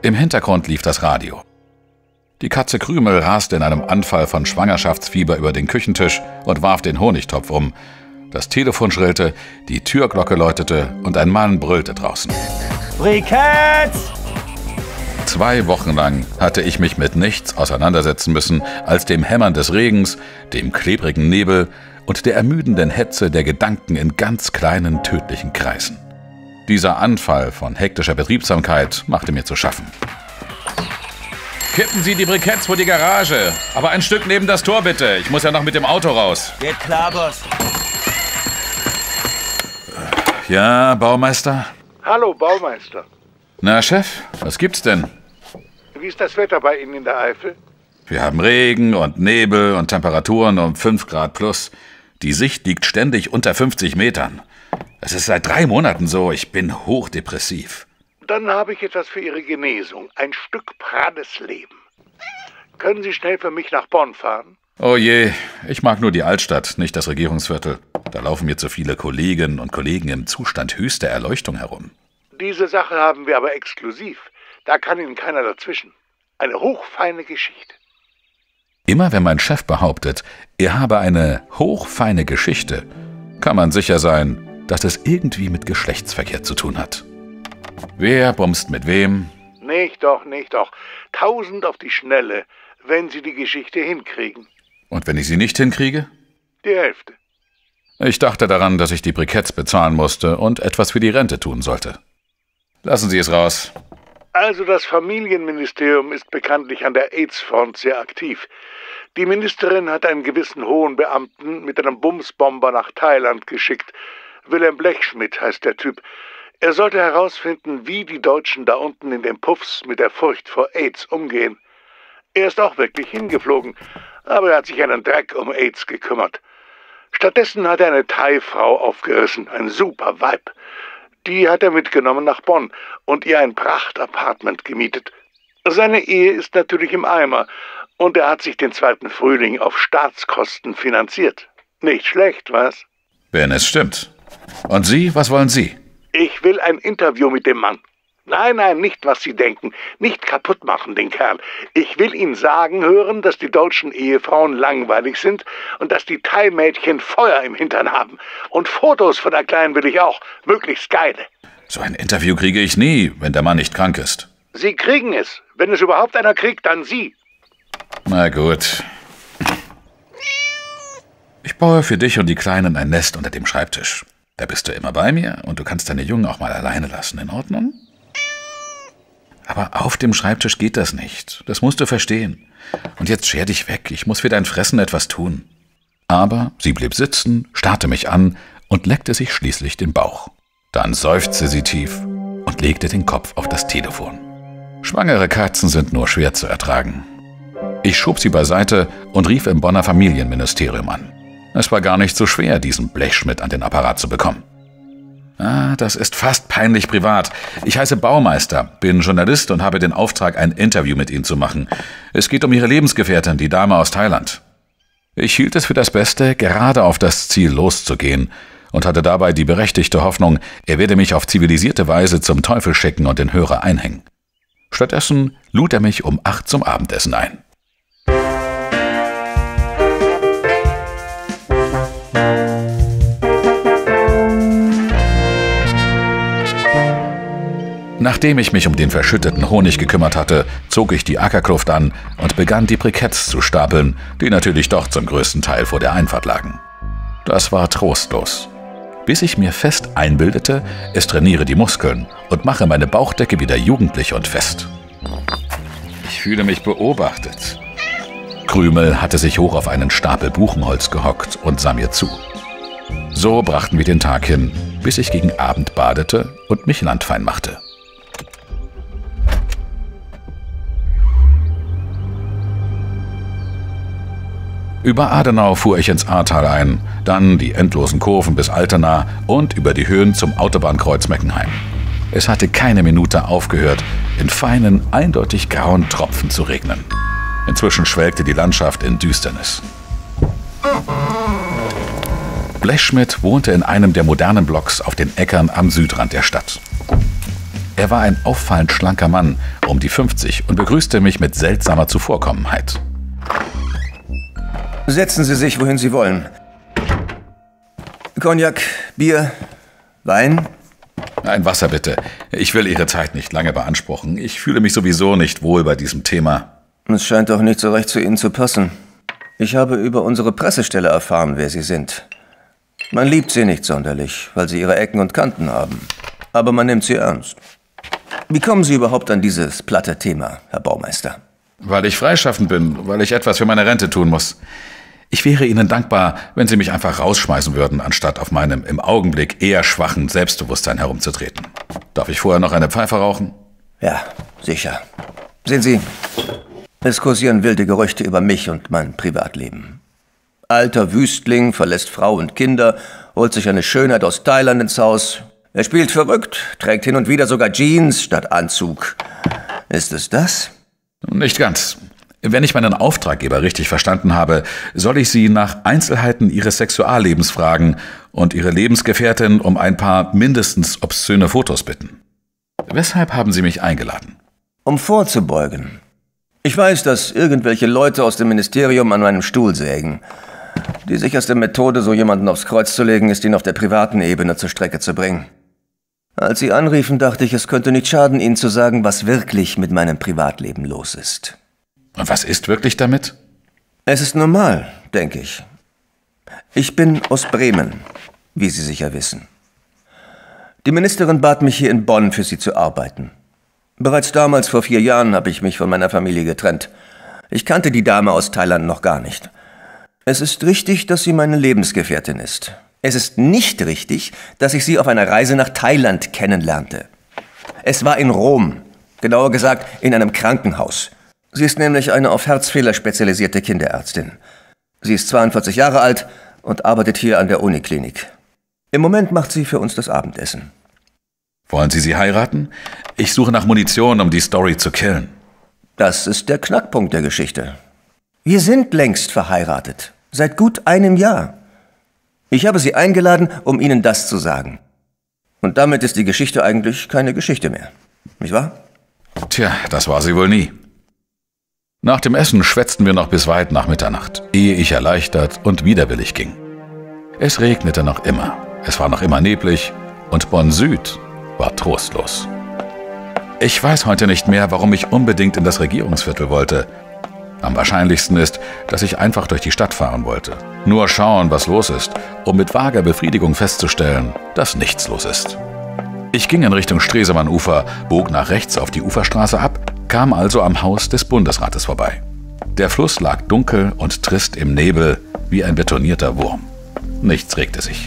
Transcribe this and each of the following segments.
Im Hintergrund lief das Radio. Die Katze Krümel raste in einem Anfall von Schwangerschaftsfieber über den Küchentisch und warf den Honigtopf um. Das Telefon schrillte, die Türglocke läutete und ein Mann brüllte draußen. Briketts! 2 Wochen lang hatte ich mich mit nichts auseinandersetzen müssen als dem Hämmern des Regens, dem klebrigen Nebel und der ermüdenden Hetze der Gedanken in ganz kleinen, tödlichen Kreisen. Dieser Anfall von hektischer Betriebsamkeit machte mir zu schaffen. Kippen Sie die Briketts vor die Garage, aber ein Stück neben das Tor bitte. Ich muss ja noch mit dem Auto raus. Geht klar, Boss. Ja, Baumeister? Hallo, Baumeister. Na, Chef, was gibt's denn? Wie ist das Wetter bei Ihnen in der Eifel? Wir haben Regen und Nebel und Temperaturen um 5 Grad plus. Die Sicht liegt ständig unter 50 Metern. Es ist seit 3 Monaten so. Ich bin hochdepressiv. Dann habe ich etwas für Ihre Genesung. Ein Stück pralles Leben. Können Sie schnell für mich nach Bonn fahren? Oh je, ich mag nur die Altstadt, nicht das Regierungsviertel. Da laufen mir zu viele Kolleginnen und Kollegen im Zustand höchster Erleuchtung herum. Diese Sache haben wir aber exklusiv. Da kann Ihnen keiner dazwischen. Eine hochfeine Geschichte. Immer wenn mein Chef behauptet, er habe eine hochfeine Geschichte, kann man sicher sein, dass es irgendwie mit Geschlechtsverkehr zu tun hat. Wer bumst mit wem? Nicht doch. 1000 auf die Schnelle, wenn Sie die Geschichte hinkriegen. Und wenn ich sie nicht hinkriege? Die Hälfte. Ich dachte daran, dass ich die Briketts bezahlen musste und etwas für die Rente tun sollte. Lassen Sie es raus. Also das Familienministerium ist bekanntlich an der AIDS-Front sehr aktiv. Die Ministerin hat einen gewissen hohen Beamten mit einem Bumsbomber nach Thailand geschickt. Wilhelm Blechschmidt heißt der Typ. Er sollte herausfinden, wie die Deutschen da unten in den Puffs mit der Furcht vor AIDS umgehen. Er ist auch wirklich hingeflogen, aber er hat sich einen Dreck um AIDS gekümmert. Stattdessen hat er eine Thai-Frau aufgerissen, ein super Weib. Die hat er mitgenommen nach Bonn und ihr ein Prachtapartment gemietet. Seine Ehe ist natürlich im Eimer und er hat sich den 2. Frühling auf Staatskosten finanziert. Nicht schlecht, was? Wenn es stimmt. Und Sie, was wollen Sie? Ich will ein Interview mit dem Mann. Nein, nicht, was Sie denken. Nicht kaputt machen, den Kerl. Ich will ihn sagen hören, dass die deutschen Ehefrauen langweilig sind und dass die Thai-Mädchen Feuer im Hintern haben. Und Fotos von der Kleinen will ich auch. Möglichst geile. So ein Interview kriege ich nie, wenn der Mann nicht krank ist. Sie kriegen es. Wenn es überhaupt einer kriegt, dann Sie. Na gut. Ich baue für dich und die Kleinen ein Nest unter dem Schreibtisch. Da bist du immer bei mir und du kannst deine Jungen auch mal alleine lassen, in Ordnung? Aber auf dem Schreibtisch geht das nicht. Das musst du verstehen. Und jetzt scher dich weg. Ich muss für dein Fressen etwas tun. Aber sie blieb sitzen, starrte mich an und leckte sich schließlich den Bauch. Dann seufzte sie tief und legte den Kopf auf das Telefon. Schwangere Katzen sind nur schwer zu ertragen. Ich schob sie beiseite und rief im Bonner Familienministerium an. Es war gar nicht so schwer, diesen Blechschmidt an den Apparat zu bekommen. Das ist fast peinlich privat. Ich heiße Baumeister, bin Journalist und habe den Auftrag, ein Interview mit Ihnen zu machen. Es geht um Ihre Lebensgefährtin, die Dame aus Thailand. Ich hielt es für das Beste, gerade auf das Ziel loszugehen und hatte dabei die berechtigte Hoffnung, er werde mich auf zivilisierte Weise zum Teufel schicken und den Hörer einhängen. Stattdessen lud er mich um 8 zum Abendessen ein. Nachdem ich mich um den verschütteten Honig gekümmert hatte, zog ich die Ackerkluft an und begann die Briketts zu stapeln, die natürlich doch zum größten Teil vor der Einfahrt lagen. Das war trostlos. Bis ich mir fest einbildete, es trainiere die Muskeln und mache meine Bauchdecke wieder jugendlich und fest. Ich fühle mich beobachtet. Krümel hatte sich hoch auf einen Stapel Buchenholz gehockt und sah mir zu. So brachten wir den Tag hin, bis ich gegen Abend badete und mich landfein machte. Über Adenau fuhr ich ins Ahrtal ein, dann die endlosen Kurven bis Altena und über die Höhen zum Autobahnkreuz Meckenheim. Es hatte keine Minute aufgehört, in feinen, eindeutig grauen Tropfen zu regnen. Inzwischen schwelgte die Landschaft in Düsternis. Blechschmidt wohnte in einem der modernen Blocks auf den Äckern am Südrand der Stadt. Er war ein auffallend schlanker Mann, um die 50, und begrüßte mich mit seltsamer Zuvorkommenheit. Setzen Sie sich, wohin Sie wollen. Cognac, Bier, Wein? Ein Wasser bitte. Ich will Ihre Zeit nicht lange beanspruchen. Ich fühle mich sowieso nicht wohl bei diesem Thema. Es scheint doch nicht so recht zu Ihnen zu passen. Ich habe über unsere Pressestelle erfahren, wer Sie sind. Man liebt Sie nicht sonderlich, weil Sie Ihre Ecken und Kanten haben. Aber man nimmt Sie ernst. Wie kommen Sie überhaupt an dieses platte Thema, Herr Baumeister? Weil ich freischaffend bin, weil ich etwas für meine Rente tun muss. Ich wäre Ihnen dankbar, wenn Sie mich einfach rausschmeißen würden, anstatt auf meinem im Augenblick eher schwachen Selbstbewusstsein herumzutreten. Darf ich vorher noch eine Pfeife rauchen? Ja, sicher. Sehen Sie, es kursieren wilde Gerüchte über mich und mein Privatleben. Alter Wüstling verlässt Frau und Kinder, holt sich eine Schönheit aus Thailand ins Haus. Er spielt verrückt, trägt hin und wieder sogar Jeans statt Anzug. Ist es das? Nicht ganz. Wenn ich meinen Auftraggeber richtig verstanden habe, soll ich Sie nach Einzelheiten Ihres Sexuallebens fragen und Ihre Lebensgefährtin um ein paar mindestens obszöne Fotos bitten. Weshalb haben Sie mich eingeladen? Um vorzubeugen. Ich weiß, dass irgendwelche Leute aus dem Ministerium an meinem Stuhl sägen. Die sicherste Methode, so jemanden aufs Kreuz zu legen, ist, ihn auf der privaten Ebene zur Strecke zu bringen. Als Sie anriefen, dachte ich, es könnte nicht schaden, Ihnen zu sagen, was wirklich mit meinem Privatleben los ist. Und was ist wirklich damit? Es ist normal, denke ich. Ich bin aus Bremen, wie Sie sicher wissen. Die Ministerin bat mich, hier in Bonn für sie zu arbeiten. Bereits damals, vor 4 Jahren, habe ich mich von meiner Familie getrennt. Ich kannte die Dame aus Thailand noch gar nicht. Es ist richtig, dass sie meine Lebensgefährtin ist. Es ist nicht richtig, dass ich sie auf einer Reise nach Thailand kennenlernte. Es war in Rom, genauer gesagt in einem Krankenhaus. Sie ist nämlich eine auf Herzfehler spezialisierte Kinderärztin. Sie ist 42 Jahre alt und arbeitet hier an der Uniklinik. Im Moment macht sie für uns das Abendessen. Wollen Sie heiraten? Ich suche nach Munition, um die Story zu killen. Das ist der Knackpunkt der Geschichte. Wir sind längst verheiratet. Seit gut einem Jahr. Ich habe Sie eingeladen, um Ihnen das zu sagen. Und damit ist die Geschichte eigentlich keine Geschichte mehr. Nicht wahr? Tja, das war sie wohl nie. Nach dem Essen schwätzten wir noch bis weit nach Mitternacht, ehe ich erleichtert und widerwillig ging. Es regnete noch immer, es war noch immer neblig und Bonn Süd war trostlos. Ich weiß heute nicht mehr, warum ich unbedingt in das Regierungsviertel wollte. Am wahrscheinlichsten ist, dass ich einfach durch die Stadt fahren wollte. Nur schauen, was los ist, um mit vager Befriedigung festzustellen, dass nichts los ist. Ich ging in Richtung Stresemann-Ufer, bog nach rechts auf die Uferstraße ab, kam also am Haus des Bundesrates vorbei. Der Fluss lag dunkel und trist im Nebel wie ein betonierter Wurm. Nichts regte sich.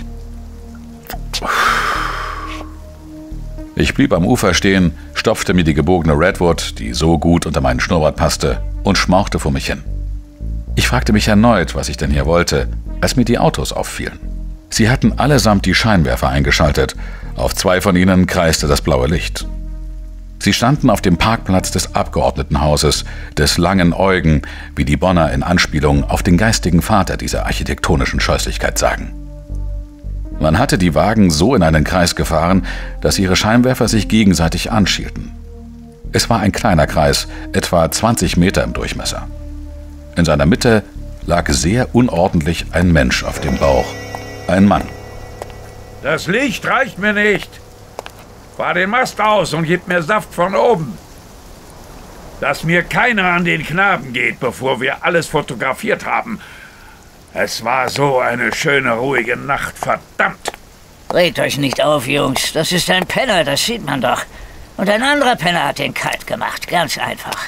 Ich blieb am Ufer stehen, stopfte mir die gebogene Redwood, die so gut unter meinen Schnurrbart passte, und schmauchte vor mich hin. Ich fragte mich erneut, was ich denn hier wollte, als mir die Autos auffielen. Sie hatten allesamt die Scheinwerfer eingeschaltet, auf 2 von ihnen kreiste das blaue Licht. Sie standen auf dem Parkplatz des Abgeordnetenhauses, des Langen Eugen, wie die Bonner in Anspielung auf den geistigen Vater dieser architektonischen Scheußlichkeit sagen. Man hatte die Wagen so in einen Kreis gefahren, dass ihre Scheinwerfer sich gegenseitig anschielten. Es war ein kleiner Kreis, etwa 20 Meter im Durchmesser. In seiner Mitte lag sehr unordentlich ein Mensch auf dem Bauch, ein Mann. Das Licht reicht mir nicht. Fahr den Mast aus und gib mir Saft von oben. Dass mir keiner an den Knaben geht, bevor wir alles fotografiert haben. Es war so eine schöne, ruhige Nacht, verdammt. Regt euch nicht auf, Jungs. Das ist ein Penner, das sieht man doch. Und ein anderer Penner hat den kalt gemacht, ganz einfach.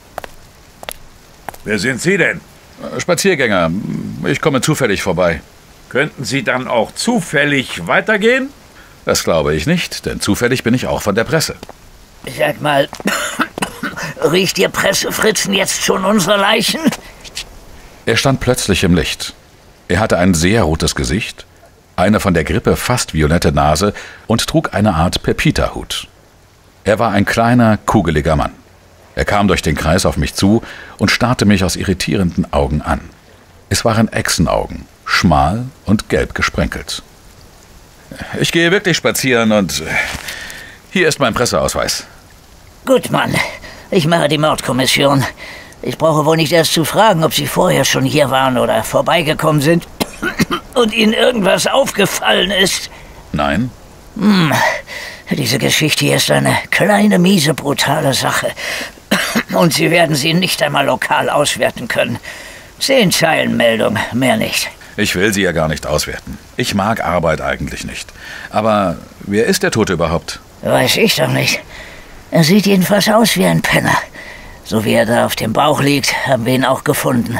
Wer sind Sie denn? Spaziergänger, ich komme zufällig vorbei. Könnten Sie dann auch zufällig weitergehen? Das glaube ich nicht, denn zufällig bin ich auch von der Presse. Sag mal, riecht ihr Pressefritzen jetzt schon unsere Leichen? Er stand plötzlich im Licht. Er hatte ein sehr rotes Gesicht, eine von der Grippe fast violette Nase und trug eine Art Pepita-Hut. Er war ein kleiner, kugeliger Mann. Er kam durch den Kreis auf mich zu und starrte mich aus irritierenden Augen an. Es waren Echsenaugen, schmal und gelb gesprenkelt. Ich gehe wirklich spazieren und Hier ist mein Presseausweis. Gut, Mann. Ich mache die Mordkommission. Ich brauche wohl nicht erst zu fragen, ob Sie vorher schon hier waren oder vorbeigekommen sind und Ihnen irgendwas aufgefallen ist. Nein? Diese Geschichte hier ist eine kleine, miese, brutale Sache. Und Sie werden sie nicht einmal lokal auswerten können. 10 Zeilen Meldung, mehr nicht. Ich will sie ja gar nicht auswerten. Ich mag Arbeit eigentlich nicht. Aber wer ist der Tote überhaupt? Weiß ich doch nicht. Er sieht jedenfalls aus wie ein Penner. So wie er da auf dem Bauch liegt, haben wir ihn auch gefunden.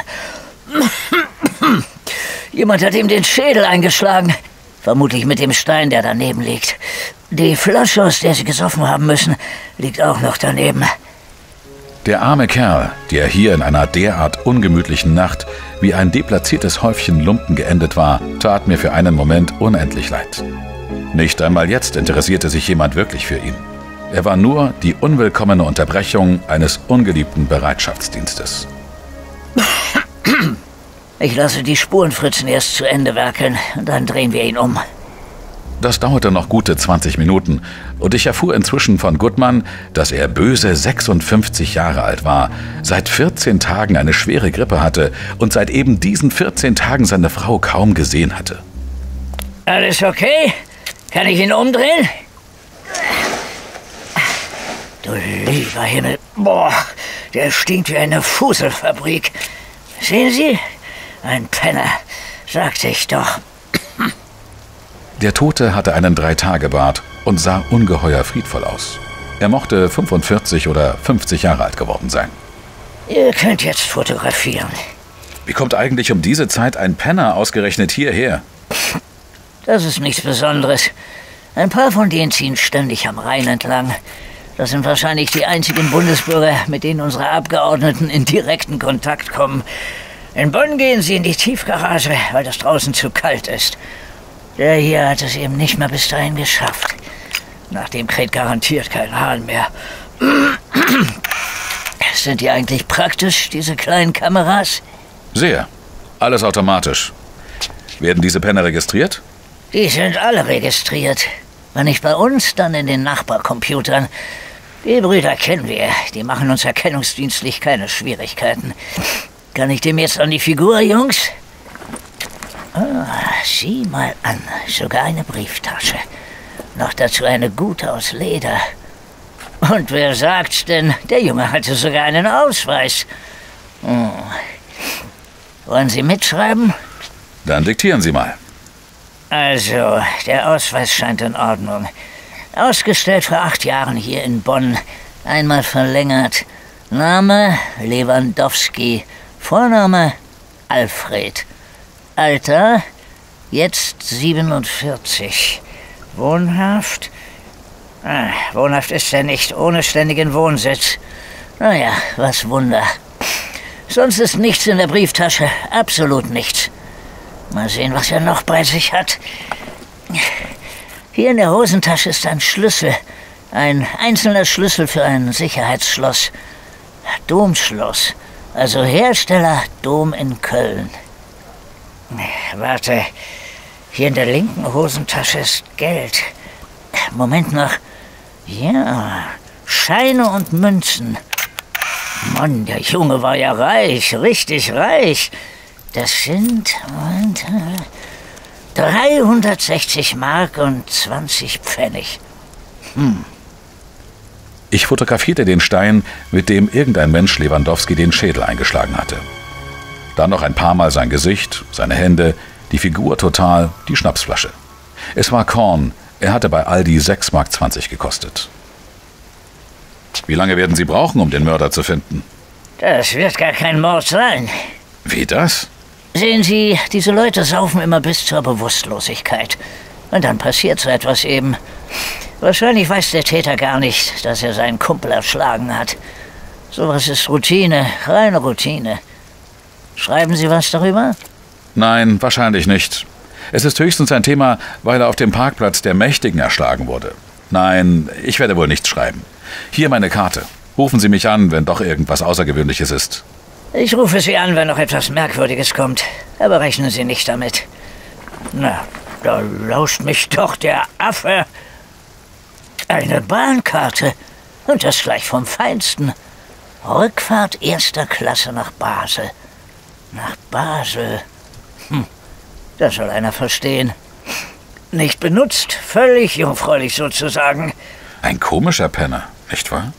Jemand hat ihm den Schädel eingeschlagen. Vermutlich mit dem Stein, der daneben liegt. Die Flasche, aus der Sie gesoffen haben müssen, liegt auch noch daneben. Der arme Kerl, der hier in einer derart ungemütlichen Nacht wie ein deplatziertes Häufchen Lumpen geendet war, tat mir für einen Moment unendlich leid. Nicht einmal jetzt interessierte sich jemand wirklich für ihn. Er war nur die unwillkommene Unterbrechung eines ungeliebten Bereitschaftsdienstes. Ich lasse die Spurenfritzen erst zu Ende werkeln, dann drehen wir ihn um. Das dauerte noch gute 20 Minuten und ich erfuhr inzwischen von Goodman, dass er böse 56 Jahre alt war, seit 14 Tagen eine schwere Grippe hatte und seit eben diesen 14 Tagen seine Frau kaum gesehen hatte. Alles okay? Kann ich ihn umdrehen? Du lieber Himmel. Boah, der stinkt wie eine Fuselfabrik. Sehen Sie? Ein Penner, sagte ich doch. Der Tote hatte einen 3-Tage-Bart und sah ungeheuer friedvoll aus. Er mochte 45 oder 50 Jahre alt geworden sein. Ihr könnt jetzt fotografieren. Wie kommt eigentlich um diese Zeit ein Penner ausgerechnet hierher? Das ist nichts Besonderes. Ein paar von denen ziehen ständig am Rhein entlang. Das sind wahrscheinlich die einzigen Bundesbürger, mit denen unsere Abgeordneten in direkten Kontakt kommen. In Bonn gehen sie in die Tiefgarage, weil das draußen zu kalt ist. Der hier hat es eben nicht mehr bis dahin geschafft. Nach dem kräht garantiert kein Hahn mehr. Sind die eigentlich praktisch, diese kleinen Kameras? Sehr. Alles automatisch. Werden diese Penner registriert? Die sind alle registriert. Wenn nicht bei uns, dann in den Nachbarcomputern. Die Brüder kennen wir. Die machen uns erkennungsdienstlich keine Schwierigkeiten. Kann ich dem jetzt an die Figur, Jungs? Sieh mal an, sogar eine Brieftasche. Noch dazu eine gute aus Leder. Und wer sagt's denn? Der Junge hatte sogar einen Ausweis. Wollen Sie mitschreiben? Dann diktieren Sie mal. Also, der Ausweis scheint in Ordnung. Ausgestellt vor 8 Jahren hier in Bonn. Einmal verlängert. Name Lewandowski. Vorname Alfred. Alter, jetzt 47. Wohnhaft? Wohnhaft ist er nicht, ohne ständigen Wohnsitz. Naja, was Wunder. Sonst ist nichts in der Brieftasche, absolut nichts. Mal sehen, was er noch bei sich hat. Hier in der Hosentasche ist ein Schlüssel. Ein einzelner Schlüssel für ein Sicherheitsschloss. Domschloss. Also Hersteller Dom in Köln. Warte, hier in der linken Hosentasche ist Geld. Moment noch. Ja, Scheine und Münzen. Mann, der Junge war ja reich, richtig reich. Das sind 360 Mark und 20 Pfennig. Ich fotografierte den Stein, mit dem irgendein Mensch Lewandowski den Schädel eingeschlagen hatte. Dann noch ein paar Mal sein Gesicht, seine Hände, die Figur total, die Schnapsflasche. Es war Korn, er hatte bei Aldi 6,20 Mark gekostet. Wie lange werden Sie brauchen, um den Mörder zu finden? Das wird gar kein Mord sein. Wie das? Sehen Sie, diese Leute saufen immer bis zur Bewusstlosigkeit. Und dann passiert so etwas eben. Wahrscheinlich weiß der Täter gar nicht, dass er seinen Kumpel erschlagen hat. Sowas ist Routine, reine Routine. Schreiben Sie was darüber? Nein, wahrscheinlich nicht. Es ist höchstens ein Thema, weil er auf dem Parkplatz der Mächtigen erschlagen wurde. Nein, ich werde wohl nichts schreiben. Hier meine Karte. Rufen Sie mich an, wenn doch irgendwas Außergewöhnliches ist. Ich rufe Sie an, wenn noch etwas Merkwürdiges kommt. Aber rechnen Sie nicht damit. Na, da lauscht mich doch der Affe. Eine Bahnkarte. Und das gleich vom Feinsten. Rückfahrt 1. Klasse nach Basel. Nach Basel. Das soll einer verstehen. Nicht benutzt, völlig jungfräulich sozusagen. Ein komischer Penner, nicht wahr?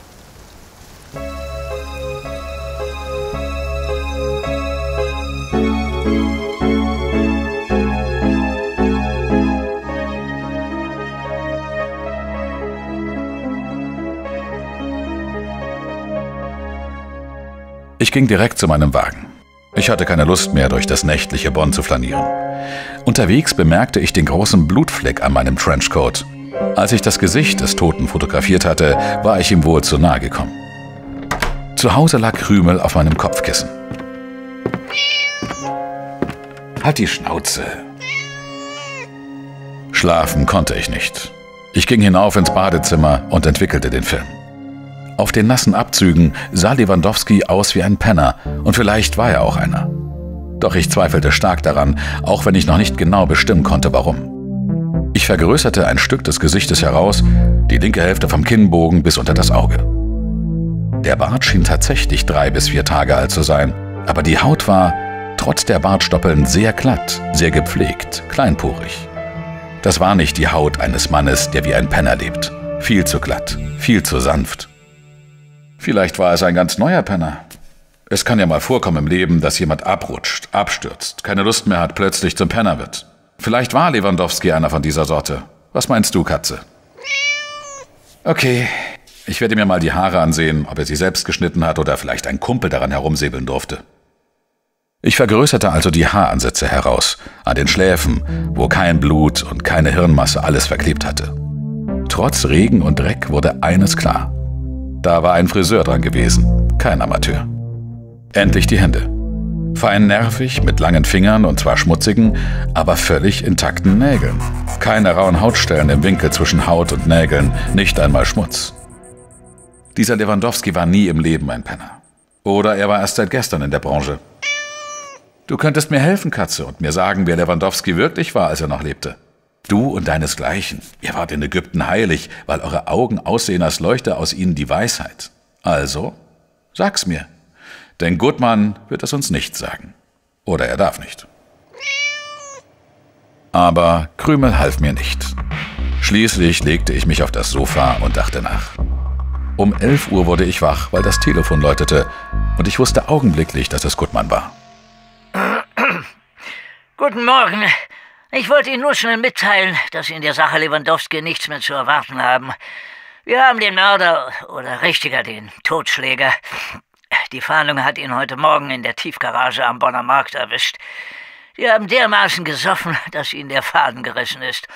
Ich ging direkt zu meinem Wagen. Ich hatte keine Lust mehr, durch das nächtliche Bonn zu flanieren. Unterwegs bemerkte ich den großen Blutfleck an meinem Trenchcoat. Als ich das Gesicht des Toten fotografiert hatte, war ich ihm wohl zu nahe gekommen. Zu Hause lag Krümel auf meinem Kopfkissen. Halt die Schnauze. Schlafen konnte ich nicht. Ich ging hinauf ins Badezimmer und entwickelte den Film. Auf den nassen Abzügen sah Lewandowski aus wie ein Penner, und vielleicht war er auch einer. Doch ich zweifelte stark daran, auch wenn ich noch nicht genau bestimmen konnte, warum. Ich vergrößerte ein Stück des Gesichtes heraus, die linke Hälfte vom Kinnbogen bis unter das Auge. Der Bart schien tatsächlich 3 bis 4 Tage alt zu sein, aber die Haut war, trotz der Bartstoppeln, sehr glatt, sehr gepflegt, kleinporig. Das war nicht die Haut eines Mannes, der wie ein Penner lebt. Viel zu glatt, viel zu sanft. Vielleicht war es ein ganz neuer Penner. Es kann ja mal vorkommen im Leben, dass jemand abrutscht, abstürzt, keine Lust mehr hat, plötzlich zum Penner wird. Vielleicht war Lewandowski einer von dieser Sorte. Was meinst du, Katze? Okay, ich werde mir mal die Haare ansehen, ob er sie selbst geschnitten hat oder vielleicht ein Kumpel daran herumsäbeln durfte. Ich vergrößerte also die Haaransätze heraus, an den Schläfen, wo kein Blut und keine Hirnmasse alles verklebt hatte. Trotz Regen und Dreck wurde eines klar. Da war ein Friseur dran gewesen, kein Amateur. Endlich die Hände. Fein nervig, mit langen Fingern und zwar schmutzigen, aber völlig intakten Nägeln. Keine rauen Hautstellen im Winkel zwischen Haut und Nägeln, nicht einmal Schmutz. Dieser Lewandowski war nie im Leben ein Penner. Oder er war erst seit gestern in der Branche. Du könntest mir helfen, Katze, und mir sagen, wer Lewandowski wirklich war, als er noch lebte. Du und deinesgleichen. Ihr wart in Ägypten heilig, weil eure Augen aussehen, als leuchte aus ihnen die Weisheit. Also, sag's mir. Denn Gutmann wird es uns nicht sagen. Oder er darf nicht. Aber Krümel half mir nicht. Schließlich legte ich mich auf das Sofa und dachte nach. Um 11 Uhr wurde ich wach, weil das Telefon läutete, und ich wusste augenblicklich, dass es Gutmann war. Guten Morgen. Ich wollte Ihnen nur schnell mitteilen, dass Sie in der Sache Lewandowski nichts mehr zu erwarten haben. Wir haben den Mörder, oder richtiger den Totschläger. Die Fahndung hat ihn heute Morgen in der Tiefgarage am Bonner Markt erwischt. Die haben dermaßen gesoffen, dass ihnen der Faden gerissen ist.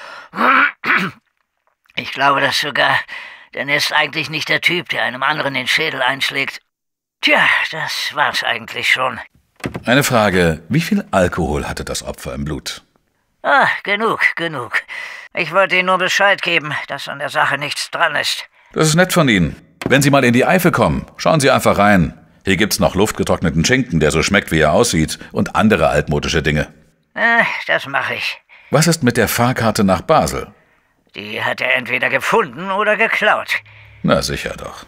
Ich glaube das sogar, denn er ist eigentlich nicht der Typ, der einem anderen den Schädel einschlägt. Tja, das war's eigentlich schon. Eine Frage, wie viel Alkohol hatte das Opfer im Blut? Ah, genug. Ich wollte Ihnen nur Bescheid geben, dass an der Sache nichts dran ist. Das ist nett von Ihnen. Wenn Sie mal in die Eifel kommen, schauen Sie einfach rein. Hier gibt's noch luftgetrockneten Schinken, der so schmeckt, wie er aussieht, und andere altmodische Dinge. Das mache ich. Was ist mit der Fahrkarte nach Basel? Die hat er entweder gefunden oder geklaut. Na sicher doch.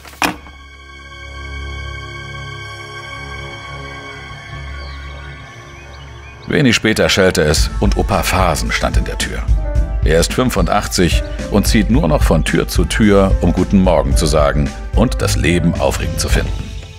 Wenig später schellte es und Opa Phasen stand in der Tür. Er ist 85 und zieht nur noch von Tür zu Tür, um Guten Morgen zu sagen und das Leben aufregend zu finden.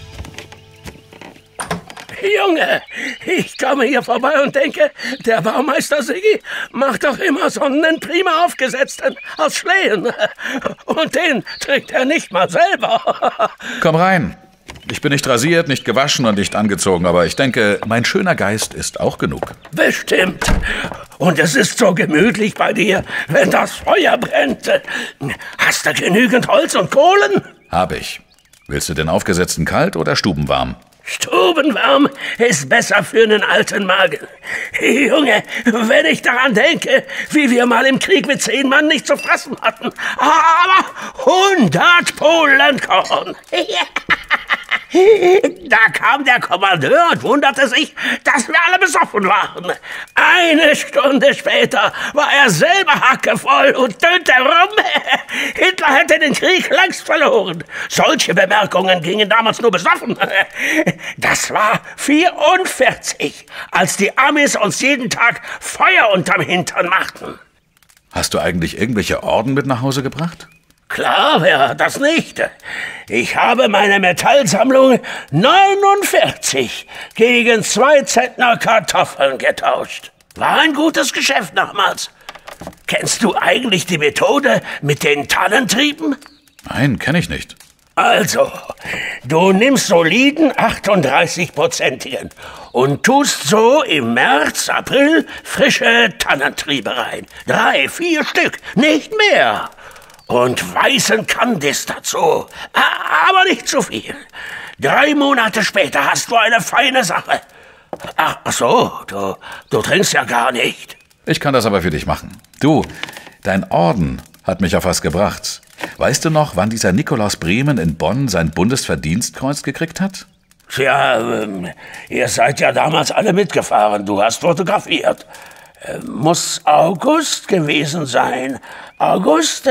Junge, ich komme hier vorbei und denke, der Baumeister Siggi macht doch immer so einen prima aufgesetzten aus Schlehen. Und den trägt er nicht mal selber. Komm rein. Ich bin nicht rasiert, nicht gewaschen und nicht angezogen, aber ich denke, mein schöner Geist ist auch genug. Bestimmt. Und es ist so gemütlich bei dir, wenn das Feuer brennt. Hast du genügend Holz und Kohlen? Hab ich. Willst du den aufgesetzten kalt oder stubenwarm? Stubenwarm ist besser für einen alten Magen. Junge, wenn ich daran denke, wie wir mal im Krieg mit 10 Mann nicht zu fressen hatten. Aber 100 Polenkorn. Da kam der Kommandeur und wunderte sich, dass wir alle besoffen waren. Eine Stunde später war er selber hackevoll und tönte rum. Hitler hätte den Krieg längst verloren. Solche Bemerkungen gingen damals nur besoffen. Das war 44, als die Amis uns jeden Tag Feuer unterm Hintern machten. Hast du eigentlich irgendwelche Orden mit nach Hause gebracht? Klar, wer hat das nicht? Ich habe meine Metallsammlung 49 gegen 2 Zentner Kartoffeln getauscht. War ein gutes Geschäft damals. Kennst du eigentlich die Methode mit den Tannentrieben? Nein, kenne ich nicht. Also, du nimmst soliden 38-prozentigen und tust so im März, April frische Tannentriebe rein. 3, 4 Stück, nicht mehr. Und weißen Kandis dazu, aber nicht zu viel. 3 Monate später hast du eine feine Sache. Ach so, du trinkst ja gar nicht. Ich kann das aber für dich machen. Du, dein Orden hat mich auf was gebracht. Weißt du noch, wann dieser Nikolaus Bremen in Bonn sein Bundesverdienstkreuz gekriegt hat? Tja, ihr seid ja damals alle mitgefahren. Du hast fotografiert. Muss August gewesen sein. August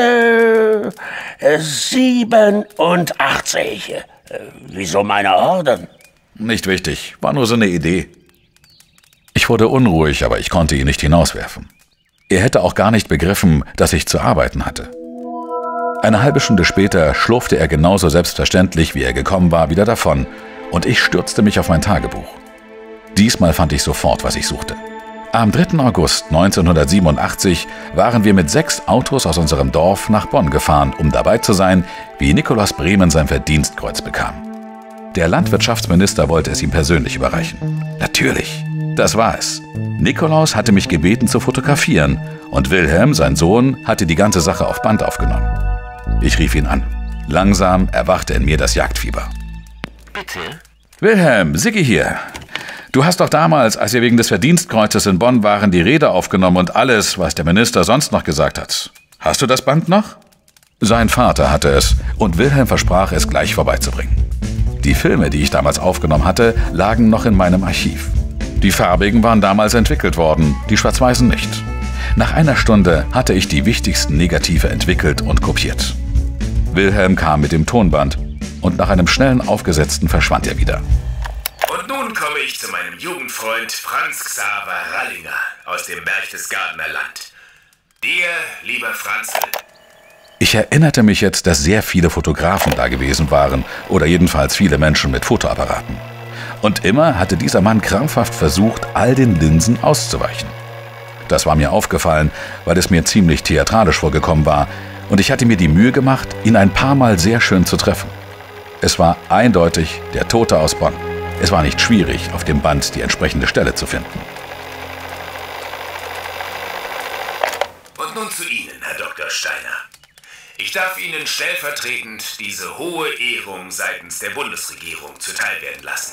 87. Wieso meine Orden? Nicht wichtig, war nur so eine Idee. Ich wurde unruhig, aber ich konnte ihn nicht hinauswerfen. Er hätte auch gar nicht begriffen, dass ich zu arbeiten hatte. Eine halbe Stunde später schlurfte er genauso selbstverständlich, wie er gekommen war, wieder davon, und ich stürzte mich auf mein Tagebuch. Diesmal fand ich sofort, was ich suchte. Am 3. August 1987 waren wir mit 6 Autos aus unserem Dorf nach Bonn gefahren, um dabei zu sein, wie Nikolaus Bremen sein Verdienstkreuz bekam. Der Landwirtschaftsminister wollte es ihm persönlich überreichen. Natürlich, das war es. Nikolaus hatte mich gebeten zu fotografieren und Wilhelm, sein Sohn, hatte die ganze Sache auf Band aufgenommen. Ich rief ihn an. Langsam erwachte in mir das Jagdfieber. Bitte? Wilhelm, Siggi hier. Du hast doch damals, als wir wegen des Verdienstkreuzes in Bonn waren, die Rede aufgenommen und alles, was der Minister sonst noch gesagt hat. Hast du das Band noch? Sein Vater hatte es und Wilhelm versprach, es gleich vorbeizubringen. Die Filme, die ich damals aufgenommen hatte, lagen noch in meinem Archiv. Die farbigen waren damals entwickelt worden, die schwarz-weißen nicht. Nach einer Stunde hatte ich die wichtigsten Negative entwickelt und kopiert. Wilhelm kam mit dem Tonband und nach einem schnellen Aufgesetzten verschwand er wieder. Und nun komme ich zu meinem Jugendfreund Franz Xaver Rallinger aus dem Berchtesgadener Land. Dir, lieber Franz. Ich erinnerte mich jetzt, dass sehr viele Fotografen da gewesen waren oder jedenfalls viele Menschen mit Fotoapparaten. Und immer hatte dieser Mann krampfhaft versucht, all den Linsen auszuweichen. Das war mir aufgefallen, weil es mir ziemlich theatralisch vorgekommen war und ich hatte mir die Mühe gemacht, ihn ein paar Mal sehr schön zu treffen. Es war eindeutig der Tote aus Bonn. Es war nicht schwierig, auf dem Band die entsprechende Stelle zu finden. Und nun zu Ihnen, Herr Dr. Steiner. Ich darf Ihnen stellvertretend diese hohe Ehrung seitens der Bundesregierung zuteilwerden lassen.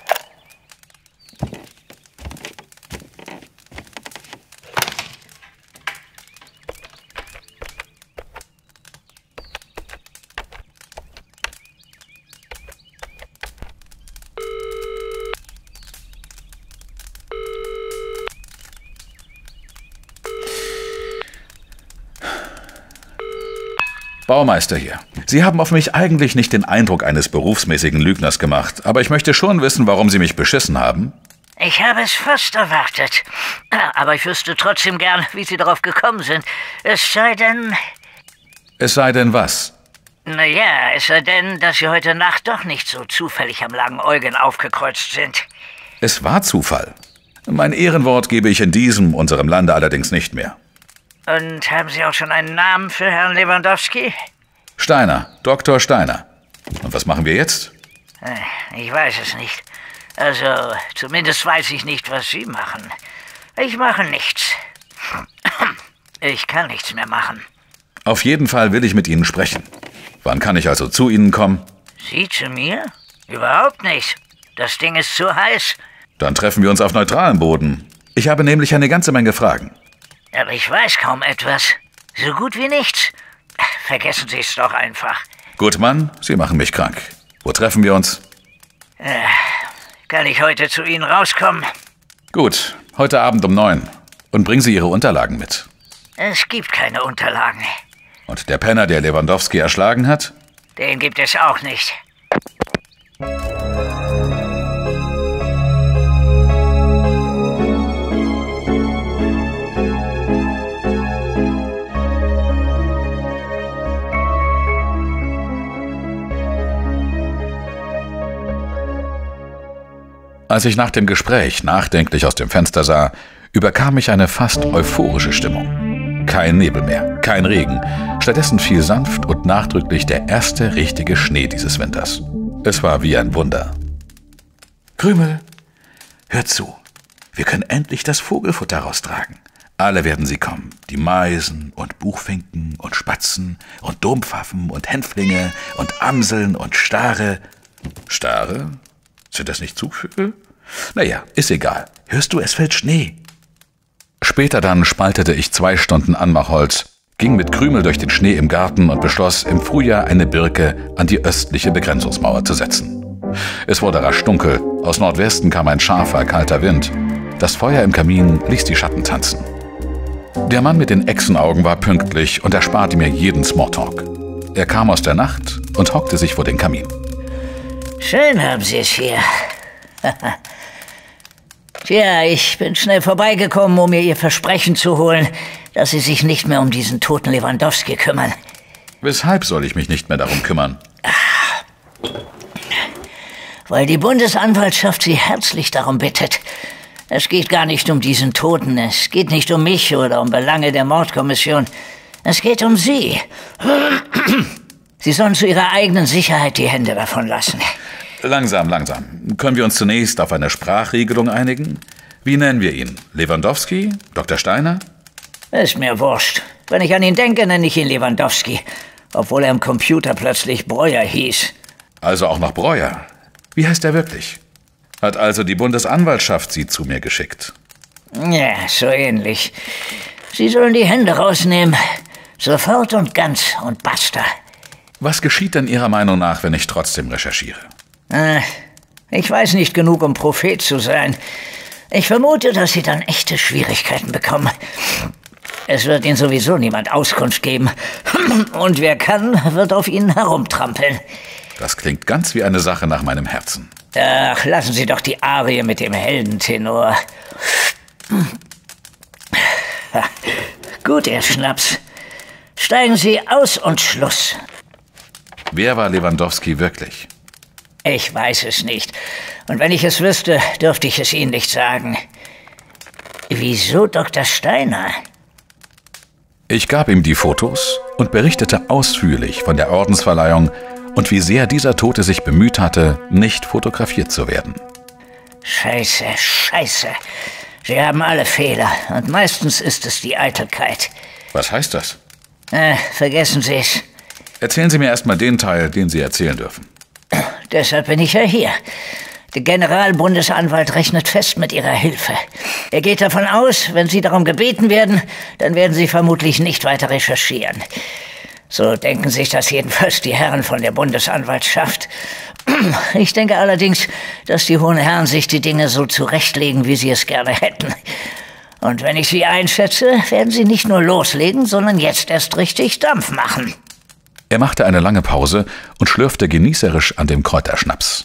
Baumeister hier. Sie haben auf mich eigentlich nicht den Eindruck eines berufsmäßigen Lügners gemacht, aber ich möchte schon wissen, warum Sie mich beschissen haben. Ich habe es fast erwartet. Aber ich wüsste trotzdem gern, wie Sie darauf gekommen sind. Es sei denn... Es sei denn was? Naja, es sei denn, dass Sie heute Nacht doch nicht so zufällig am Langen Eugen aufgekreuzt sind. Es war Zufall. Mein Ehrenwort gebe ich in diesem, unserem Lande allerdings nicht mehr. Und haben Sie auch schon einen Namen für Herrn Lewandowski? Steiner, Dr. Steiner. Und was machen wir jetzt? Ich weiß es nicht. Also, zumindest weiß ich nicht, was Sie machen. Ich mache nichts. Ich kann nichts mehr machen. Auf jeden Fall will ich mit Ihnen sprechen. Wann kann ich also zu Ihnen kommen? Sie zu mir? Überhaupt nicht. Das Ding ist zu heiß. Dann treffen wir uns auf neutralem Boden. Ich habe nämlich eine ganze Menge Fragen. Aber ich weiß kaum etwas. So gut wie nichts. Vergessen Sie es doch einfach. Gut, Mann, Sie machen mich krank. Wo treffen wir uns? Kann ich heute zu Ihnen rauskommen? Gut, heute Abend um 9. Und bringen Sie Ihre Unterlagen mit. Es gibt keine Unterlagen. Und der Penner, der Lewandowski erschlagen hat? Den gibt es auch nicht. Als ich nach dem Gespräch nachdenklich aus dem Fenster sah, überkam mich eine fast euphorische Stimmung. Kein Nebel mehr, kein Regen. Stattdessen fiel sanft und nachdrücklich der erste richtige Schnee dieses Winters. Es war wie ein Wunder. Krümel, hör zu. Wir können endlich das Vogelfutter raustragen. Alle werden sie kommen. Die Meisen und Buchfinken und Spatzen und Dompfaffen und Hänflinge und Amseln und Stare. Stare? Sind das nicht Zugvögel? Naja, ist egal. Hörst du, es fällt Schnee. Später dann spaltete ich 2 Stunden Anmachholz, ging mit Krümel durch den Schnee im Garten und beschloss, im Frühjahr eine Birke an die östliche Begrenzungsmauer zu setzen. Es wurde rasch dunkel. Aus Nordwesten kam ein scharfer, kalter Wind. Das Feuer im Kamin ließ die Schatten tanzen. Der Mann mit den Echsenaugen war pünktlich und ersparte mir jeden Smalltalk. Er kam aus der Nacht und hockte sich vor den Kamin. Schön haben Sie es hier. Tja, ich bin schnell vorbeigekommen, um mir Ihr Versprechen zu holen, dass Sie sich nicht mehr um diesen toten Lewandowski kümmern. Weshalb soll ich mich nicht mehr darum kümmern? Weil die Bundesanwaltschaft Sie herzlich darum bittet. Es geht gar nicht um diesen Toten, es geht nicht um mich oder um Belange der Mordkommission. Es geht um Sie. Sie sollen zu Ihrer eigenen Sicherheit die Hände davon lassen. Langsam. Können wir uns zunächst auf eine Sprachregelung einigen? Wie nennen wir ihn? Lewandowski? Dr. Steiner? Ist mir wurscht. Wenn ich an ihn denke, nenne ich ihn Lewandowski. Obwohl er im Computer plötzlich Breuer hieß. Also auch noch Breuer. Wie heißt er wirklich? Hat also die Bundesanwaltschaft Sie zu mir geschickt? Ja, so ähnlich. Sie sollen die Hände rausnehmen. Sofort und ganz und basta. Was geschieht denn Ihrer Meinung nach, wenn ich trotzdem recherchiere? Ich weiß nicht genug, um Prophet zu sein. Ich vermute, dass Sie dann echte Schwierigkeiten bekommen. Es wird Ihnen sowieso niemand Auskunft geben. Und wer kann, wird auf Ihnen herumtrampeln. Das klingt ganz wie eine Sache nach meinem Herzen. Ach, lassen Sie doch die Arie mit dem Heldentenor. Gut, Ihr Schnaps. Steigen Sie aus und Schluss. Wer war Lewandowski wirklich? Ich weiß es nicht. Und wenn ich es wüsste, dürfte ich es Ihnen nicht sagen. Wieso Dr. Steiner? Ich gab ihm die Fotos und berichtete ausführlich von der Ordensverleihung und wie sehr dieser Tote sich bemüht hatte, nicht fotografiert zu werden. Scheiße. Sie haben alle Fehler und meistens ist es die Eitelkeit. Was heißt das? Vergessen Sie es. Erzählen Sie mir erstmal den Teil, den Sie erzählen dürfen. Deshalb bin ich ja hier. Der Generalbundesanwalt rechnet fest mit Ihrer Hilfe. Er geht davon aus, wenn Sie darum gebeten werden, dann werden Sie vermutlich nicht weiter recherchieren. So denken sich das jedenfalls die Herren von der Bundesanwaltschaft. Ich denke allerdings, dass die hohen Herren sich die Dinge so zurechtlegen, wie sie es gerne hätten. Und wenn ich Sie einschätze, werden Sie nicht nur loslegen, sondern jetzt erst richtig Dampf machen. Er machte eine lange Pause und schlürfte genießerisch an dem Kräuterschnaps.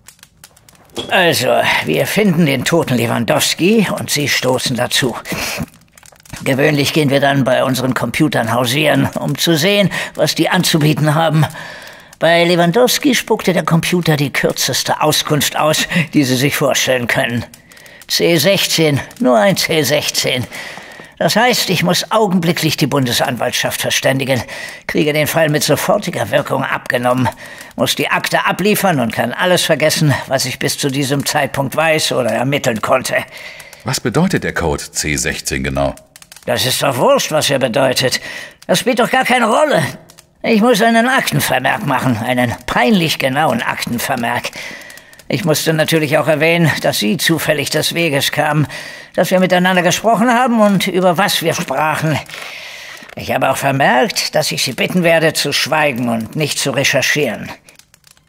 Also, wir finden den toten Lewandowski und Sie stoßen dazu. Gewöhnlich gehen wir dann bei unseren Computern hausieren, um zu sehen, was die anzubieten haben. Bei Lewandowski spuckte der Computer die kürzeste Auskunft aus, die Sie sich vorstellen können. C16, nur ein C16. Das heißt, ich muss augenblicklich die Bundesanwaltschaft verständigen, kriege den Fall mit sofortiger Wirkung abgenommen, muss die Akte abliefern und kann alles vergessen, was ich bis zu diesem Zeitpunkt weiß oder ermitteln konnte. Was bedeutet der Code C16 genau? Das ist doch wurscht, was er bedeutet. Das spielt doch gar keine Rolle. Ich muss einen Aktenvermerk machen, einen peinlich genauen Aktenvermerk. Ich musste natürlich auch erwähnen, dass Sie zufällig des Weges kamen, dass wir miteinander gesprochen haben und über was wir sprachen. Ich habe auch vermerkt, dass ich Sie bitten werde, zu schweigen und nicht zu recherchieren.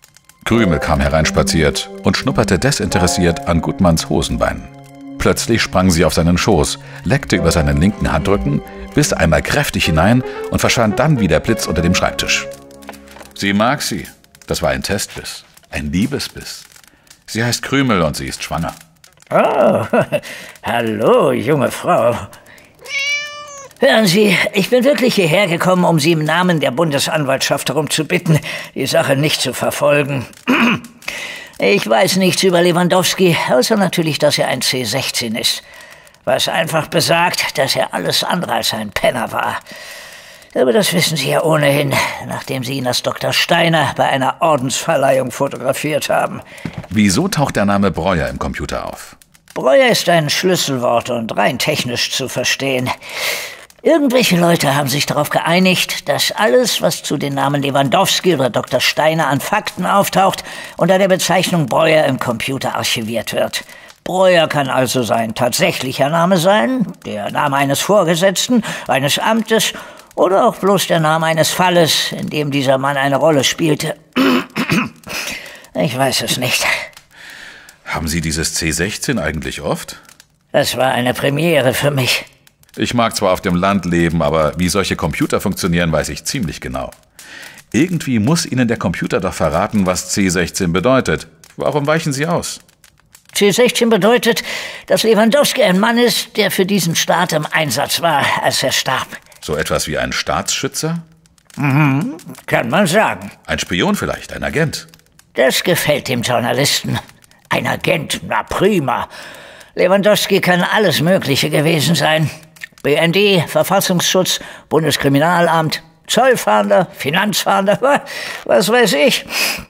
Krümel kam hereinspaziert und schnupperte desinteressiert an Gutmanns Hosenbeinen. Plötzlich sprang sie auf seinen Schoß, leckte über seinen linken Handrücken, biss einmal kräftig hinein und verschwand dann wie der Blitz unter dem Schreibtisch. Sie mag sie. Das war ein Testbiss. Ein Liebesbiss. Sie heißt Krümel und sie ist schwanger. Oh, hallo, junge Frau. Hören Sie, ich bin wirklich hierher gekommen, um Sie im Namen der Bundesanwaltschaft darum zu bitten, die Sache nicht zu verfolgen. Ich weiß nichts über Lewandowski, außer natürlich, dass er ein C16 ist. Was einfach besagt, dass er alles andere als ein Penner war. Aber das wissen Sie ja ohnehin, nachdem Sie ihn als Dr. Steiner bei einer Ordensverleihung fotografiert haben. Wieso taucht der Name Breuer im Computer auf? Breuer ist ein Schlüsselwort und rein technisch zu verstehen. Irgendwelche Leute haben sich darauf geeinigt, dass alles, was zu den Namen Lewandowski oder Dr. Steiner an Fakten auftaucht, unter der Bezeichnung Breuer im Computer archiviert wird. Breuer kann also sein tatsächlicher Name sein, der Name eines Vorgesetzten, eines Amtes oder auch bloß der Name eines Falles, in dem dieser Mann eine Rolle spielte. Ich weiß es nicht. Haben Sie dieses C16 eigentlich oft? Das war eine Premiere für mich. Ich mag zwar auf dem Land leben, aber wie solche Computer funktionieren, weiß ich ziemlich genau. Irgendwie muss Ihnen der Computer doch verraten, was C16 bedeutet. Warum weichen Sie aus? C16 bedeutet, dass Lewandowski ein Mann ist, der für diesen Staat im Einsatz war, als er starb. So etwas wie ein Staatsschützer? Mhm, kann man sagen. Ein Spion vielleicht, ein Agent? Das gefällt dem Journalisten. Ein Agent, na prima. Lewandowski kann alles Mögliche gewesen sein. BND, Verfassungsschutz, Bundeskriminalamt, Zollfahnder, Finanzfahnder, was weiß ich.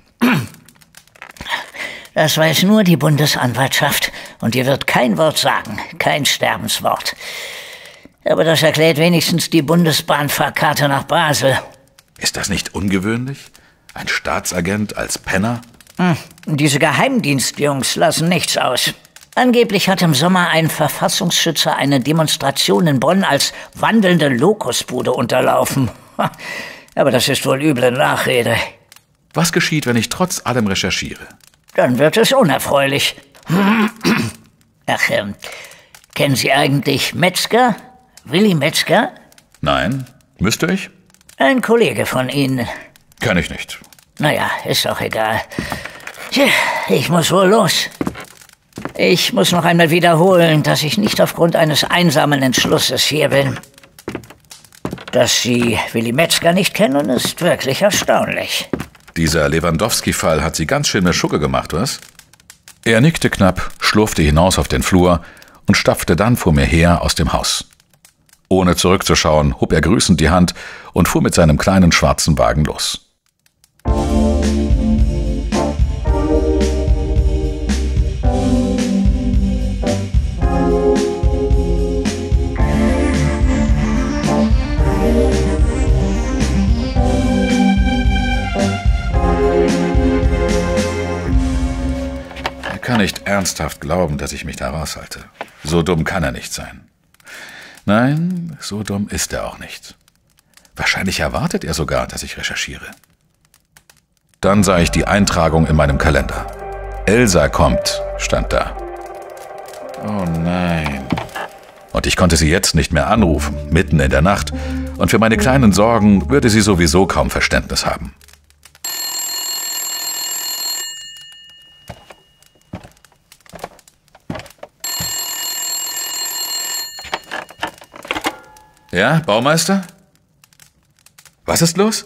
Das weiß nur die Bundesanwaltschaft und die wird kein Wort sagen, kein Sterbenswort. Aber das erklärt wenigstens die Bundesbahnfahrkarte nach Basel. Ist das nicht ungewöhnlich? Ein Staatsagent als Penner? Diese Geheimdienstjungs lassen nichts aus. Angeblich hat im Sommer ein Verfassungsschützer eine Demonstration in Bonn als wandelnde Lokosbude unterlaufen. Aber das ist wohl üble Nachrede. Was geschieht, wenn ich trotz allem recherchiere? Dann wird es unerfreulich. Ach, kennen Sie eigentlich Metzger? Willi Metzger? Nein. Müsste ich? Ein Kollege von Ihnen. Kenn ich nicht. Naja, ist auch egal. Tja, ich muss wohl los. Ich muss noch einmal wiederholen, dass ich nicht aufgrund eines einsamen Entschlusses hier bin. Dass Sie Willi Metzger nicht kennen, ist wirklich erstaunlich. Dieser Lewandowski-Fall hat Sie ganz schön mit Schugge gemacht, was? Er nickte knapp, schlurfte hinaus auf den Flur und stapfte dann vor mir her aus dem Haus. Ohne zurückzuschauen, hob er grüßend die Hand und fuhr mit seinem kleinen schwarzen Wagen los. Er kann nicht ernsthaft glauben, dass ich mich da raushalte. So dumm kann er nicht sein. Nein, so dumm ist er auch nicht. Wahrscheinlich erwartet er sogar, dass ich recherchiere. Dann sah ich die Eintragung in meinem Kalender. Elsa kommt, stand da. Oh nein. Und ich konnte sie jetzt nicht mehr anrufen, mitten in der Nacht. Und für meine kleinen Sorgen würde sie sowieso kaum Verständnis haben. Ja, Baumeister? Was ist los?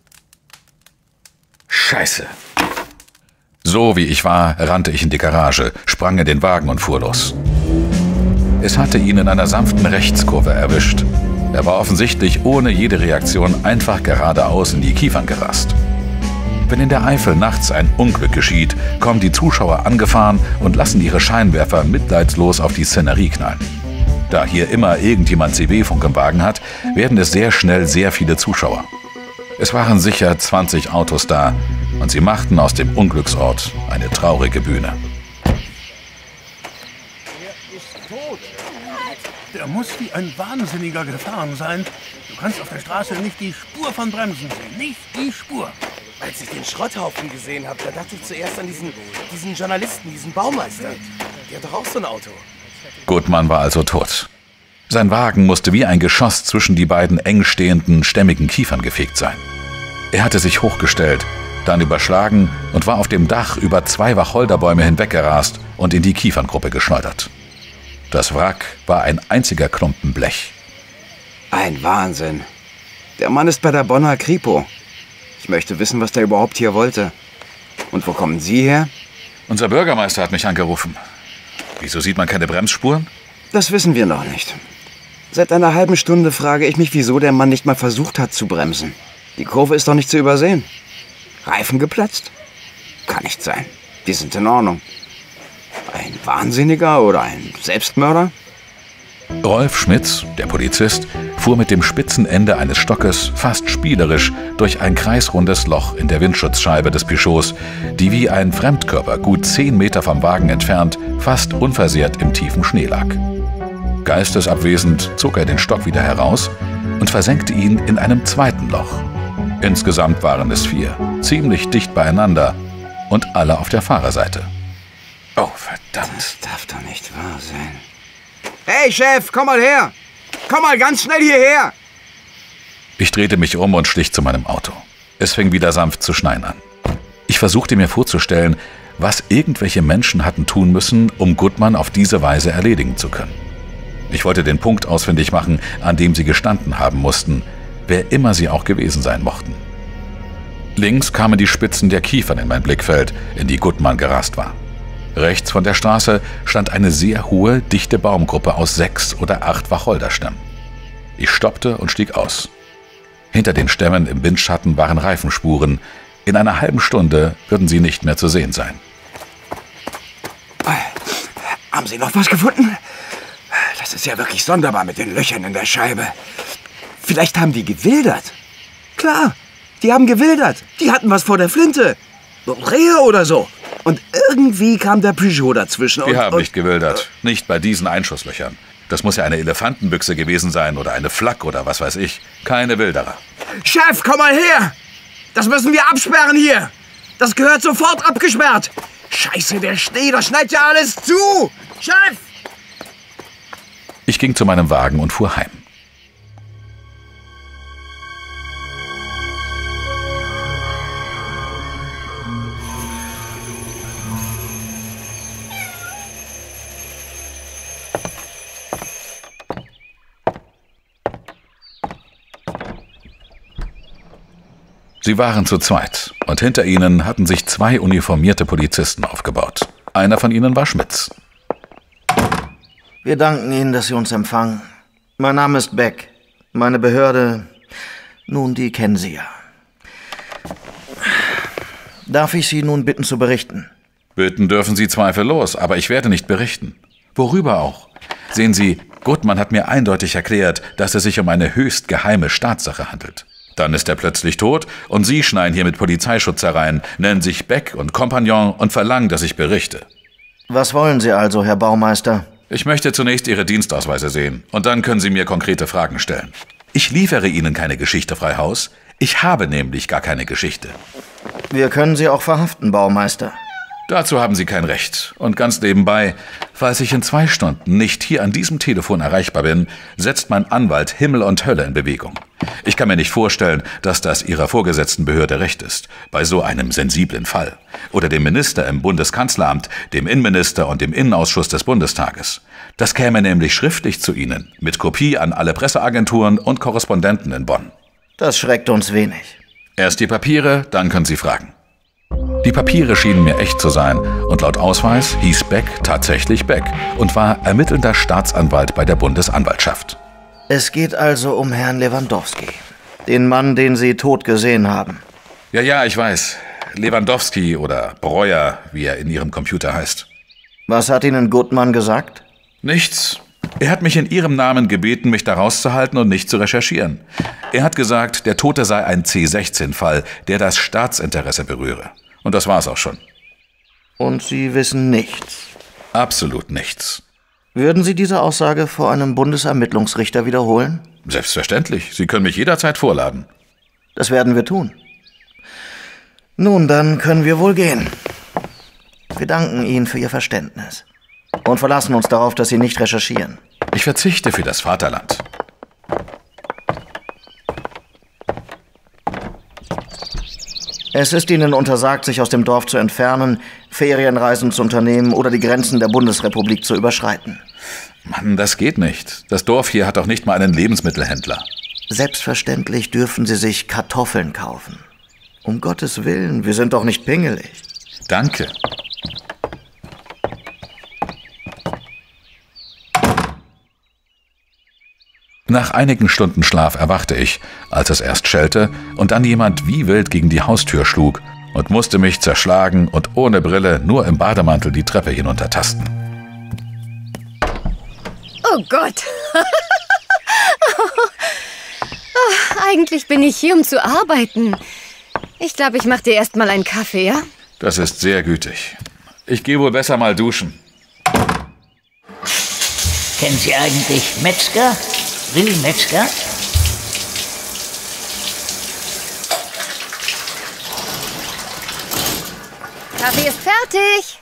Scheiße. So wie ich war, rannte ich in die Garage, sprang in den Wagen und fuhr los. Es hatte ihn in einer sanften Rechtskurve erwischt. Er war offensichtlich ohne jede Reaktion einfach geradeaus in die Kiefern gerast. Wenn in der Eifel nachts ein Unglück geschieht, kommen die Zuschauer angefahren und lassen ihre Scheinwerfer mitleidslos auf die Szenerie knallen. Da hier immer irgendjemand CB-Funk im Wagen hat, werden es sehr schnell sehr viele Zuschauer. Es waren sicher 20 Autos da und sie machten aus dem Unglücksort eine traurige Bühne. Er ist tot. Der muss wie ein Wahnsinniger gefahren sein. Du kannst auf der Straße nicht die Spur von Bremsen sehen. Nicht die Spur. Als ich den Schrotthaufen gesehen habe, da dachte ich zuerst an diesen Journalisten, diesen Baumeister. Der hat doch auch so ein Auto. Gutmann war also tot. Sein Wagen musste wie ein Geschoss zwischen die beiden eng stehenden, stämmigen Kiefern gefegt sein. Er hatte sich hochgestellt, dann überschlagen und war auf dem Dach über 2 Wacholderbäume hinweggerast und in die Kieferngruppe geschleudert. Das Wrack war ein einziger Klumpen Blech. Ein Wahnsinn. Der Mann ist bei der Bonner Kripo. Ich möchte wissen, was der überhaupt hier wollte. Und wo kommen Sie her? Unser Bürgermeister hat mich angerufen. Wieso sieht man keine Bremsspuren? Das wissen wir noch nicht. Seit einer halben Stunde frage ich mich, wieso der Mann nicht mal versucht hat zu bremsen. Die Kurve ist doch nicht zu übersehen. Reifen geplatzt? Kann nicht sein. Die sind in Ordnung. Ein Wahnsinniger oder ein Selbstmörder? Rolf Schmitz, der Polizist, fuhr mit dem spitzen Ende eines Stockes fast spielerisch durch ein kreisrundes Loch in der Windschutzscheibe des Peugeots, die wie ein Fremdkörper gut 10 Meter vom Wagen entfernt fast unversehrt im tiefen Schnee lag. Geistesabwesend zog er den Stock wieder heraus und versenkte ihn in einem zweiten Loch. Insgesamt waren es 4, ziemlich dicht beieinander und alle auf der Fahrerseite. Oh, verdammt. Das darf doch nicht wahr sein. Hey, Chef, komm mal her! Komm mal ganz schnell hierher! Ich drehte mich um und schlich zu meinem Auto. Es fing wieder sanft zu schneien an. Ich versuchte mir vorzustellen, was irgendwelche Menschen hatten tun müssen, um Gutmann auf diese Weise erledigen zu können. Ich wollte den Punkt ausfindig machen, an dem sie gestanden haben mussten, wer immer sie auch gewesen sein mochten. Links kamen die Spitzen der Kiefern in mein Blickfeld, in die Gutmann gerast war. Rechts von der Straße stand eine sehr hohe, dichte Baumgruppe aus 6 oder 8 Wacholderstämmen. Ich stoppte und stieg aus. Hinter den Stämmen im Windschatten waren Reifenspuren. In einer halben Stunde würden sie nicht mehr zu sehen sein. Haben Sie noch was gefunden? Das ist ja wirklich sonderbar mit den Löchern in der Scheibe. Vielleicht haben die gewildert. Klar, die haben gewildert. Die hatten was vor der Flinte. Rehe oder so. Und irgendwie kam der Peugeot dazwischen. Die haben nicht gewildert. Nicht bei diesen Einschusslöchern. Das muss ja eine Elefantenbüchse gewesen sein oder eine Flak oder was weiß ich. Keine Wilderer. Chef, komm mal her! Das müssen wir absperren hier. Das gehört sofort abgesperrt. Scheiße, der Schnee, das schneit ja alles zu. Chef! Ich ging zu meinem Wagen und fuhr heim. Sie waren zu zweit und hinter ihnen hatten sich 2 uniformierte Polizisten aufgebaut. Einer von ihnen war Schmitz. Wir danken Ihnen, dass Sie uns empfangen. Mein Name ist Beck. Meine Behörde, nun, die kennen Sie ja. Darf ich Sie nun bitten zu berichten? Bitten dürfen Sie zweifellos, aber ich werde nicht berichten. Worüber auch? Sehen Sie, Gutmann hat mir eindeutig erklärt, dass es sich um eine höchst geheime Staatssache handelt. Dann ist er plötzlich tot und Sie schneien hier mit Polizeischutz herein, nennen sich Beck und Kompagnon und verlangen, dass ich berichte. Was wollen Sie also, Herr Baumeister? Ich möchte zunächst Ihre Dienstausweise sehen und dann können Sie mir konkrete Fragen stellen. Ich liefere Ihnen keine Geschichte frei Haus. Ich habe nämlich gar keine Geschichte. Wir können Sie auch verhaften, Baumeister. Dazu haben Sie kein Recht. Und ganz nebenbei, falls ich in 2 Stunden nicht hier an diesem Telefon erreichbar bin, setzt mein Anwalt Himmel und Hölle in Bewegung. Ich kann mir nicht vorstellen, dass das Ihrer vorgesetzten Behörde recht ist, bei so einem sensiblen Fall. Oder dem Minister im Bundeskanzleramt, dem Innenminister und dem Innenausschuss des Bundestages. Das käme nämlich schriftlich zu Ihnen, mit Kopie an alle Presseagenturen und Korrespondenten in Bonn. Das schreckt uns wenig. Erst die Papiere, dann können Sie fragen. Die Papiere schienen mir echt zu sein und laut Ausweis hieß Beck tatsächlich Beck und war ermittelnder Staatsanwalt bei der Bundesanwaltschaft. Es geht also um Herrn Lewandowski, den Mann, den Sie tot gesehen haben. Ja, ich weiß. Lewandowski oder Breuer, wie er in Ihrem Computer heißt. Was hat Ihnen Gutmann gesagt? Nichts. Er hat mich in Ihrem Namen gebeten, mich da rauszuhalten und nicht zu recherchieren. Er hat gesagt, der Tote sei ein C16-Fall, der das Staatsinteresse berühre. Und das war's auch schon. Und Sie wissen nichts? Absolut nichts. Würden Sie diese Aussage vor einem Bundesermittlungsrichter wiederholen? Selbstverständlich. Sie können mich jederzeit vorladen. Das werden wir tun. Nun, dann können wir wohl gehen. Wir danken Ihnen für Ihr Verständnis und verlassen uns darauf, dass Sie nicht recherchieren. Ich verzichte für das Vaterland. Es ist Ihnen untersagt, sich aus dem Dorf zu entfernen, Ferienreisen zu unternehmen oder die Grenzen der Bundesrepublik zu überschreiten. Mann, das geht nicht. Das Dorf hier hat doch nicht mal einen Lebensmittelhändler. Selbstverständlich dürfen Sie sich Kartoffeln kaufen. Um Gottes Willen, wir sind doch nicht pingelig. Danke. Nach einigen Stunden Schlaf erwachte ich, als es erst schellte und dann jemand wie wild gegen die Haustür schlug und musste mich zerschlagen und ohne Brille nur im Bademantel die Treppe hinuntertasten. Oh Gott! Eigentlich bin ich hier, um zu arbeiten. Ich glaube, ich mache dir erst mal einen Kaffee, ja? Das ist sehr gütig. Ich gehe wohl besser mal duschen. Kennen Sie eigentlich Metzger? Willi Metzger? Kaffee ist fertig.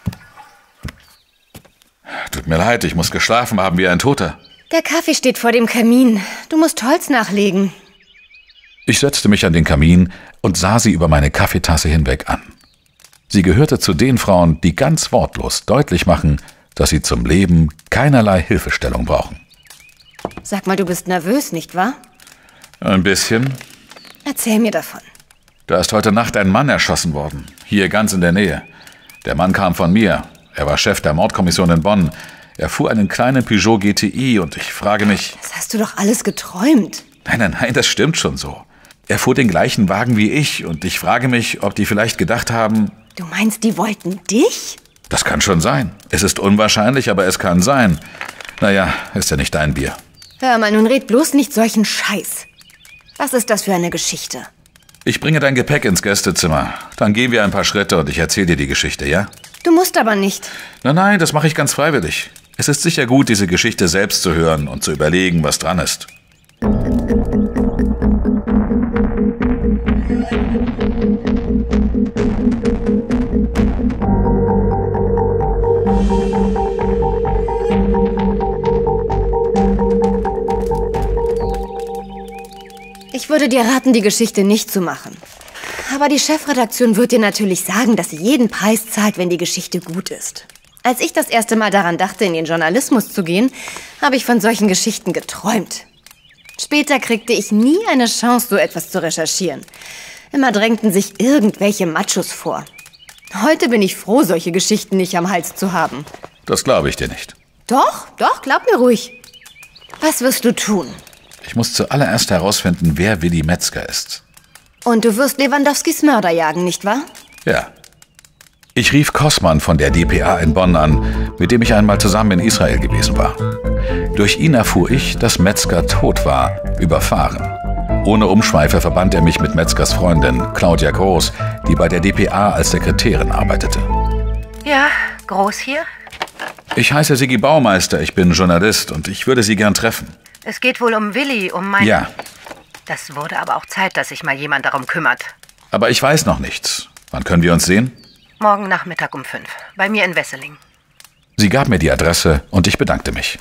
Tut mir leid, ich muss geschlafen haben wie ein Toter. Der Kaffee steht vor dem Kamin. Du musst Holz nachlegen. Ich setzte mich an den Kamin und sah sie über meine Kaffeetasse hinweg an. Sie gehörte zu den Frauen, die ganz wortlos deutlich machen, dass sie zum Leben keinerlei Hilfestellung brauchen. Sag mal, du bist nervös, nicht wahr? Ein bisschen. Erzähl mir davon. Da ist heute Nacht ein Mann erschossen worden, hier ganz in der Nähe. Der Mann kam von mir. Er war Chef der Mordkommission in Bonn. Er fuhr einen kleinen Peugeot GTI und ich frage mich... Das hast du doch alles geträumt. Nein, das stimmt schon so. Er fuhr den gleichen Wagen wie ich und ich frage mich, ob die vielleicht gedacht haben... Du meinst, die wollten dich? Das kann schon sein. Es ist unwahrscheinlich, aber es kann sein. Naja, ist ja nicht dein Bier. Hör mal, nun red bloß nicht solchen Scheiß. Was ist das für eine Geschichte? Ich bringe dein Gepäck ins Gästezimmer. Dann gehen wir ein paar Schritte und ich erzähle dir die Geschichte, ja? Du musst aber nicht. Nein, das mache ich ganz freiwillig. Es ist sicher gut, diese Geschichte selbst zu hören und zu überlegen, was dran ist. Ich würde dir raten, die Geschichte nicht zu machen. Aber die Chefredaktion wird dir natürlich sagen, dass sie jeden Preis zahlt, wenn die Geschichte gut ist. Als ich das erste Mal daran dachte, in den Journalismus zu gehen, habe ich von solchen Geschichten geträumt. Später kriegte ich nie eine Chance, so etwas zu recherchieren. Immer drängten sich irgendwelche Machos vor. Heute bin ich froh, solche Geschichten nicht am Hals zu haben. Das glaube ich dir nicht. Doch, glaub mir ruhig. Was wirst du tun? Ich muss zuallererst herausfinden, wer Willi Metzger ist. Und du wirst Lewandowskis Mörder jagen, nicht wahr? Ja. Ich rief Kossmann von der dpa in Bonn an, mit dem ich einmal zusammen in Israel gewesen war. Durch ihn erfuhr ich, dass Metzger tot war, überfahren. Ohne Umschweife verband er mich mit Metzgers Freundin, Claudia Groß, die bei der dpa als Sekretärin arbeitete. Ja, Groß hier? Ich heiße Sigi Baumeister, ich bin Journalist und ich würde Sie gern treffen. Es geht wohl um Willi, um mein... Ja. Das wurde aber auch Zeit, dass sich mal jemand darum kümmert. Aber ich weiß noch nichts. Wann können wir uns sehen? Morgen Nachmittag um 5. Bei mir in Wesseling. Sie gab mir die Adresse und ich bedankte mich.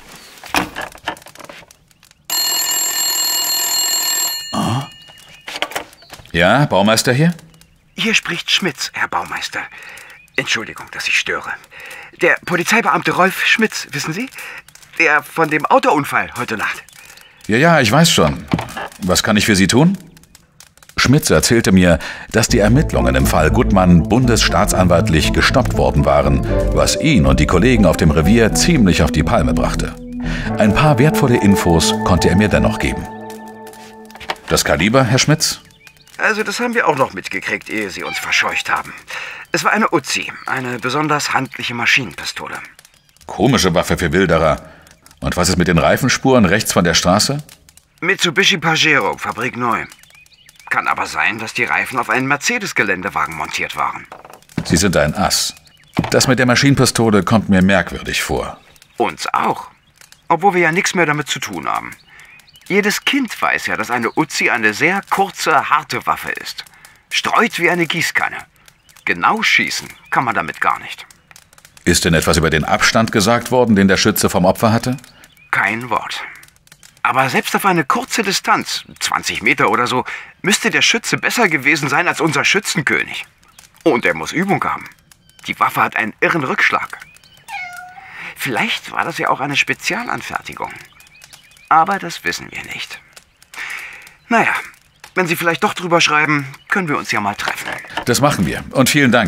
Oh. Ja, Baumeister hier? Hier spricht Schmitz, Herr Baumeister. Entschuldigung, dass ich störe. Der Polizeibeamte Rolf Schmitz, wissen Sie? Der von dem Autounfall heute Nacht. Ja, ich weiß schon. Was kann ich für Sie tun? Schmitz erzählte mir, dass die Ermittlungen im Fall Gutmann bundesstaatsanwaltlich gestoppt worden waren, was ihn und die Kollegen auf dem Revier ziemlich auf die Palme brachte. Ein paar wertvolle Infos konnte er mir dennoch geben. Das Kaliber, Herr Schmitz? Also das haben wir auch noch mitgekriegt, ehe Sie uns verscheucht haben. Es war eine Uzi, eine besonders handliche Maschinenpistole. Komische Waffe für Wilderer. Und was ist mit den Reifenspuren rechts von der Straße? Mitsubishi Pajero, Fabrik neu. Kann aber sein, dass die Reifen auf einen Mercedes-Geländewagen montiert waren. Sie sind ein Ass. Das mit der Maschinenpistole kommt mir merkwürdig vor. Uns auch. Obwohl wir ja nichts mehr damit zu tun haben. Jedes Kind weiß ja, dass eine Uzi eine sehr kurze, harte Waffe ist. Streut wie eine Gießkanne. Genau schießen kann man damit gar nicht. Ist denn etwas über den Abstand gesagt worden, den der Schütze vom Opfer hatte? Kein Wort. Aber selbst auf eine kurze Distanz, 20 Meter oder so, müsste der Schütze besser gewesen sein als unser Schützenkönig. Und er muss Übung haben. Die Waffe hat einen irren Rückschlag. Vielleicht war das ja auch eine Spezialanfertigung. Aber das wissen wir nicht. Naja, wenn Sie vielleicht doch drüber schreiben, können wir uns ja mal treffen. Das machen wir. Und vielen Dank.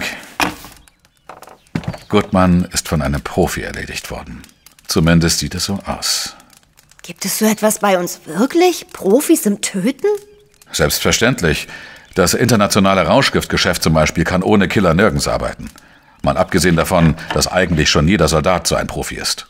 Gutmann ist von einem Profi erledigt worden. Zumindest sieht es so aus. Gibt es so etwas bei uns wirklich? Profis im Töten? Selbstverständlich. Das internationale Rauschgiftgeschäft zum Beispiel kann ohne Killer nirgends arbeiten. Mal abgesehen davon, dass eigentlich schon jeder Soldat so ein Profi ist.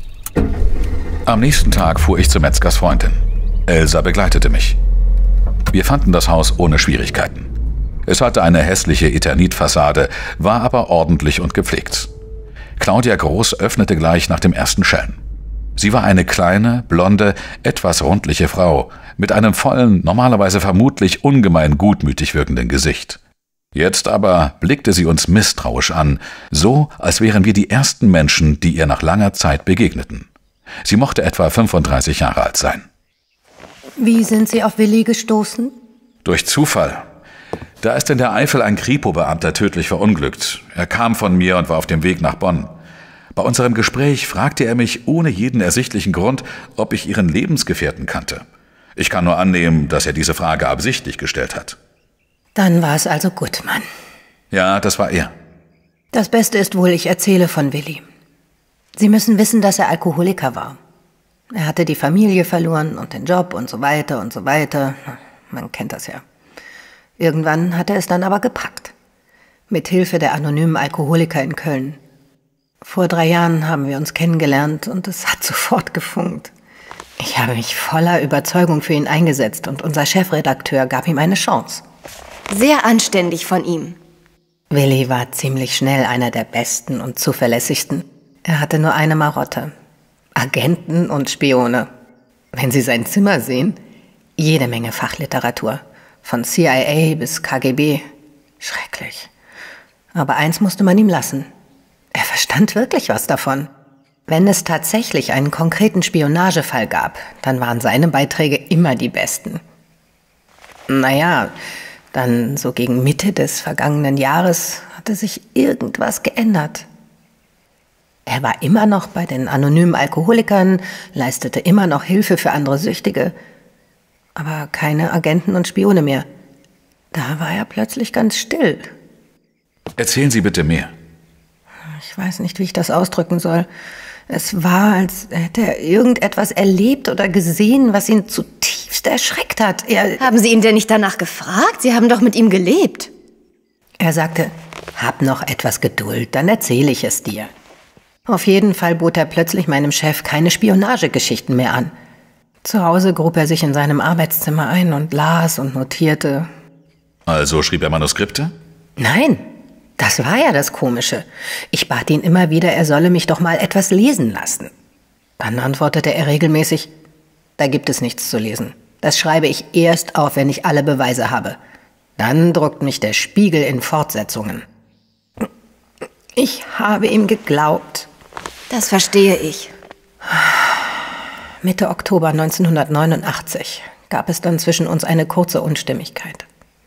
Am nächsten Tag fuhr ich zu Metzgers Freundin. Elsa begleitete mich. Wir fanden das Haus ohne Schwierigkeiten. Es hatte eine hässliche Eternitfassade, war aber ordentlich und gepflegt. Claudia Groß öffnete gleich nach dem ersten Schellen. Sie war eine kleine, blonde, etwas rundliche Frau mit einem vollen, normalerweise vermutlich ungemein gutmütig wirkenden Gesicht. Jetzt aber blickte sie uns misstrauisch an, so als wären wir die ersten Menschen, die ihr nach langer Zeit begegneten. Sie mochte etwa 35 Jahre alt sein. Wie sind Sie auf Willi gestoßen? Durch Zufall. Da ist in der Eifel ein Kripo-Beamter tödlich verunglückt. Er kam von mir und war auf dem Weg nach Bonn. Bei unserem Gespräch fragte er mich ohne jeden ersichtlichen Grund, ob ich ihren Lebensgefährten kannte. Ich kann nur annehmen, dass er diese Frage absichtlich gestellt hat. Dann war es also Gutmann. Ja, das war er. Das Beste ist wohl, ich erzähle von Willi. Sie müssen wissen, dass er Alkoholiker war. Er hatte die Familie verloren und den Job und so weiter und so weiter. Man kennt das ja. Irgendwann hat er es dann aber gepackt. Mit Hilfe der anonymen Alkoholiker in Köln. Vor 3 Jahren haben wir uns kennengelernt und es hat sofort gefunkt. Ich habe mich voller Überzeugung für ihn eingesetzt und unser Chefredakteur gab ihm eine Chance. Sehr anständig von ihm. Willi war ziemlich schnell einer der besten und zuverlässigsten. Er hatte nur eine Marotte. Agenten und Spione. Wenn Sie sein Zimmer sehen, jede Menge Fachliteratur. Von CIA bis KGB. Schrecklich. Aber eins musste man ihm lassen. Er verstand wirklich was davon. Wenn es tatsächlich einen konkreten Spionagefall gab, dann waren seine Beiträge immer die besten. Naja, dann so gegen Mitte des vergangenen Jahres hatte sich irgendwas geändert. Er war immer noch bei den anonymen Alkoholikern, leistete immer noch Hilfe für andere Süchtige, aber keine Agenten und Spione mehr. Da war er plötzlich ganz still. Erzählen Sie bitte mehr. Ich weiß nicht, wie ich das ausdrücken soll. Es war, als hätte er irgendetwas erlebt oder gesehen, was ihn zutiefst erschreckt hat. Haben Sie ihn denn nicht danach gefragt? Sie haben doch mit ihm gelebt. Er sagte, hab noch etwas Geduld, dann erzähle ich es dir. Auf jeden Fall bot er plötzlich meinem Chef keine Spionagegeschichten mehr an. Zu Hause grub er sich in seinem Arbeitszimmer ein und las und notierte. Also schrieb er Manuskripte? Nein, das war ja das Komische. Ich bat ihn immer wieder, er solle mich doch mal etwas lesen lassen. Dann antwortete er regelmäßig, da gibt es nichts zu lesen. Das schreibe ich erst auf, wenn ich alle Beweise habe. Dann druckt mich der Spiegel in Fortsetzungen. Ich habe ihm geglaubt. Das verstehe ich. Mitte Oktober 1989 gab es dann zwischen uns eine kurze Unstimmigkeit.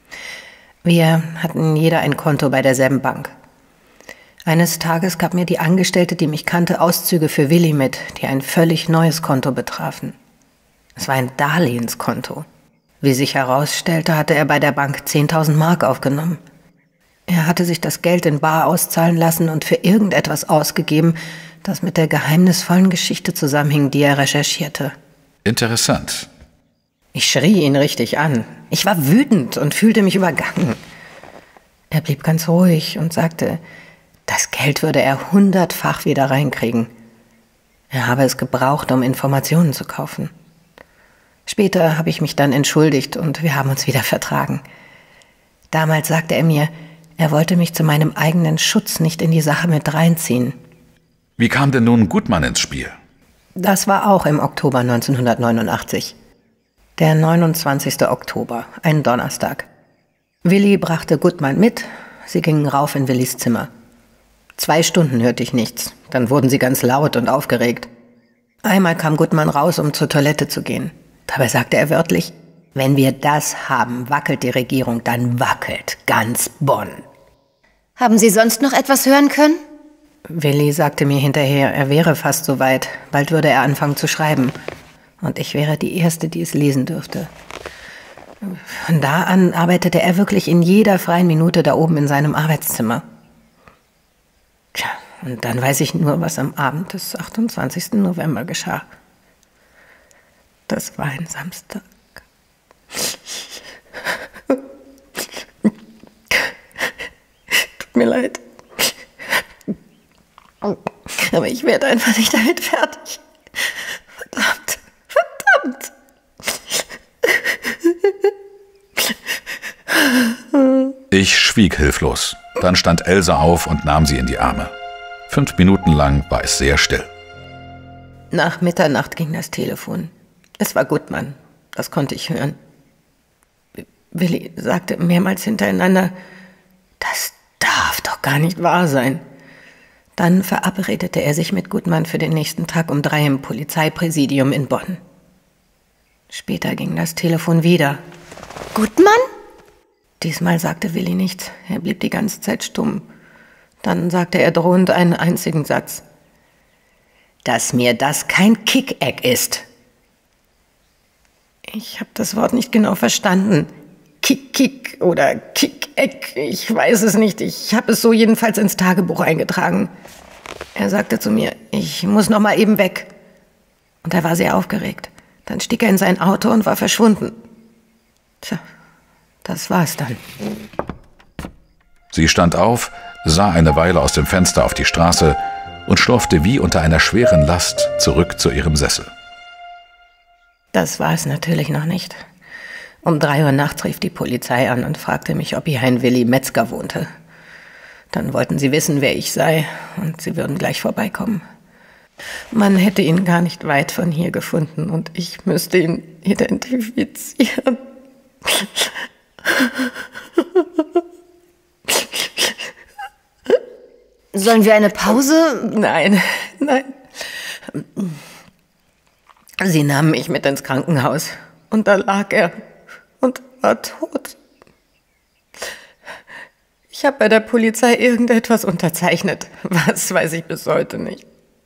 Wir hatten jeder ein Konto bei derselben Bank. Eines Tages gab mir die Angestellte, die mich kannte, Auszüge für Willi mit, die ein völlig neues Konto betrafen. Es war ein Darlehenskonto. Wie sich herausstellte, hatte er bei der Bank 10.000 Mark aufgenommen. Er hatte sich das Geld in bar auszahlen lassen und für irgendetwas ausgegeben, das mit der geheimnisvollen Geschichte zusammenhing, die er recherchierte. Interessant. Ich schrie ihn richtig an. Ich war wütend und fühlte mich übergangen. Er blieb ganz ruhig und sagte, das Geld würde er 100-fach wieder reinkriegen. Er habe es gebraucht, um Informationen zu kaufen. Später habe ich mich dann entschuldigt und wir haben uns wieder vertragen. Damals sagte er mir, er wollte mich zu meinem eigenen Schutz nicht in die Sache mit reinziehen. Wie kam denn nun Gutmann ins Spiel? Das war auch im Oktober 1989. Der 29. Oktober, ein Donnerstag. Willi brachte Gutmann mit, Sie gingen rauf in Willis Zimmer. 2 Stunden hörte ich nichts. Dann wurden sie ganz laut und aufgeregt. Einmal kam Gutmann raus, um zur Toilette zu gehen. Dabei sagte er wörtlich, wenn wir das haben, wackelt die Regierung, dann wackelt ganz Bonn. Haben Sie sonst noch etwas hören können? Willi sagte mir hinterher, er wäre fast so weit. Bald würde er anfangen zu schreiben. Und ich wäre die Erste, die es lesen dürfte. Von da an arbeitete er wirklich in jeder freien Minute da oben in seinem Arbeitszimmer. Tja, und dann weiß ich nur, was am Abend des 28. November geschah. Das war ein Samstag. Tut mir leid. Aber ich werde einfach nicht damit fertig. Verdammt. Ich schwieg hilflos. Dann stand Else auf und nahm sie in die Arme. 5 Minuten lang war es sehr still. Nach Mitternacht ging das Telefon. Es war Gutmann. Das konnte ich hören. Willi sagte mehrmals hintereinander, das darf doch gar nicht wahr sein. Dann verabredete er sich mit Gutmann für den nächsten Tag um 3 im Polizeipräsidium in Bonn. Später ging das Telefon wieder. Gutmann? Diesmal sagte Willi nichts. Er blieb die ganze Zeit stumm. Dann sagte er drohend einen einzigen Satz. Dass mir das kein Kick-Eck ist. Ich habe das Wort nicht genau verstanden. Kick oder Kick-Eck, ich weiß es nicht. Ich habe es so jedenfalls ins Tagebuch eingetragen. Er sagte zu mir, ich muss noch mal eben weg. Und er war sehr aufgeregt. Dann stieg er in sein Auto und war verschwunden. Tja, das war's dann. Sie stand auf, sah eine Weile aus dem Fenster auf die Straße und schlurfte wie unter einer schweren Last zurück zu ihrem Sessel. Das war es natürlich noch nicht. Um 3 Uhr nachts rief die Polizei an und fragte mich, ob hier ein Willi Metzger wohnte. Dann wollten sie wissen, wer ich sei, und sie würden gleich vorbeikommen. Man hätte ihn gar nicht weit von hier gefunden und ich müsste ihn identifizieren. Sollen wir eine Pause? Nein. Sie nahmen mich mit ins Krankenhaus und da lag er und war tot. Ich habe bei der Polizei irgendetwas unterzeichnet. Was, weiß ich bis heute nicht.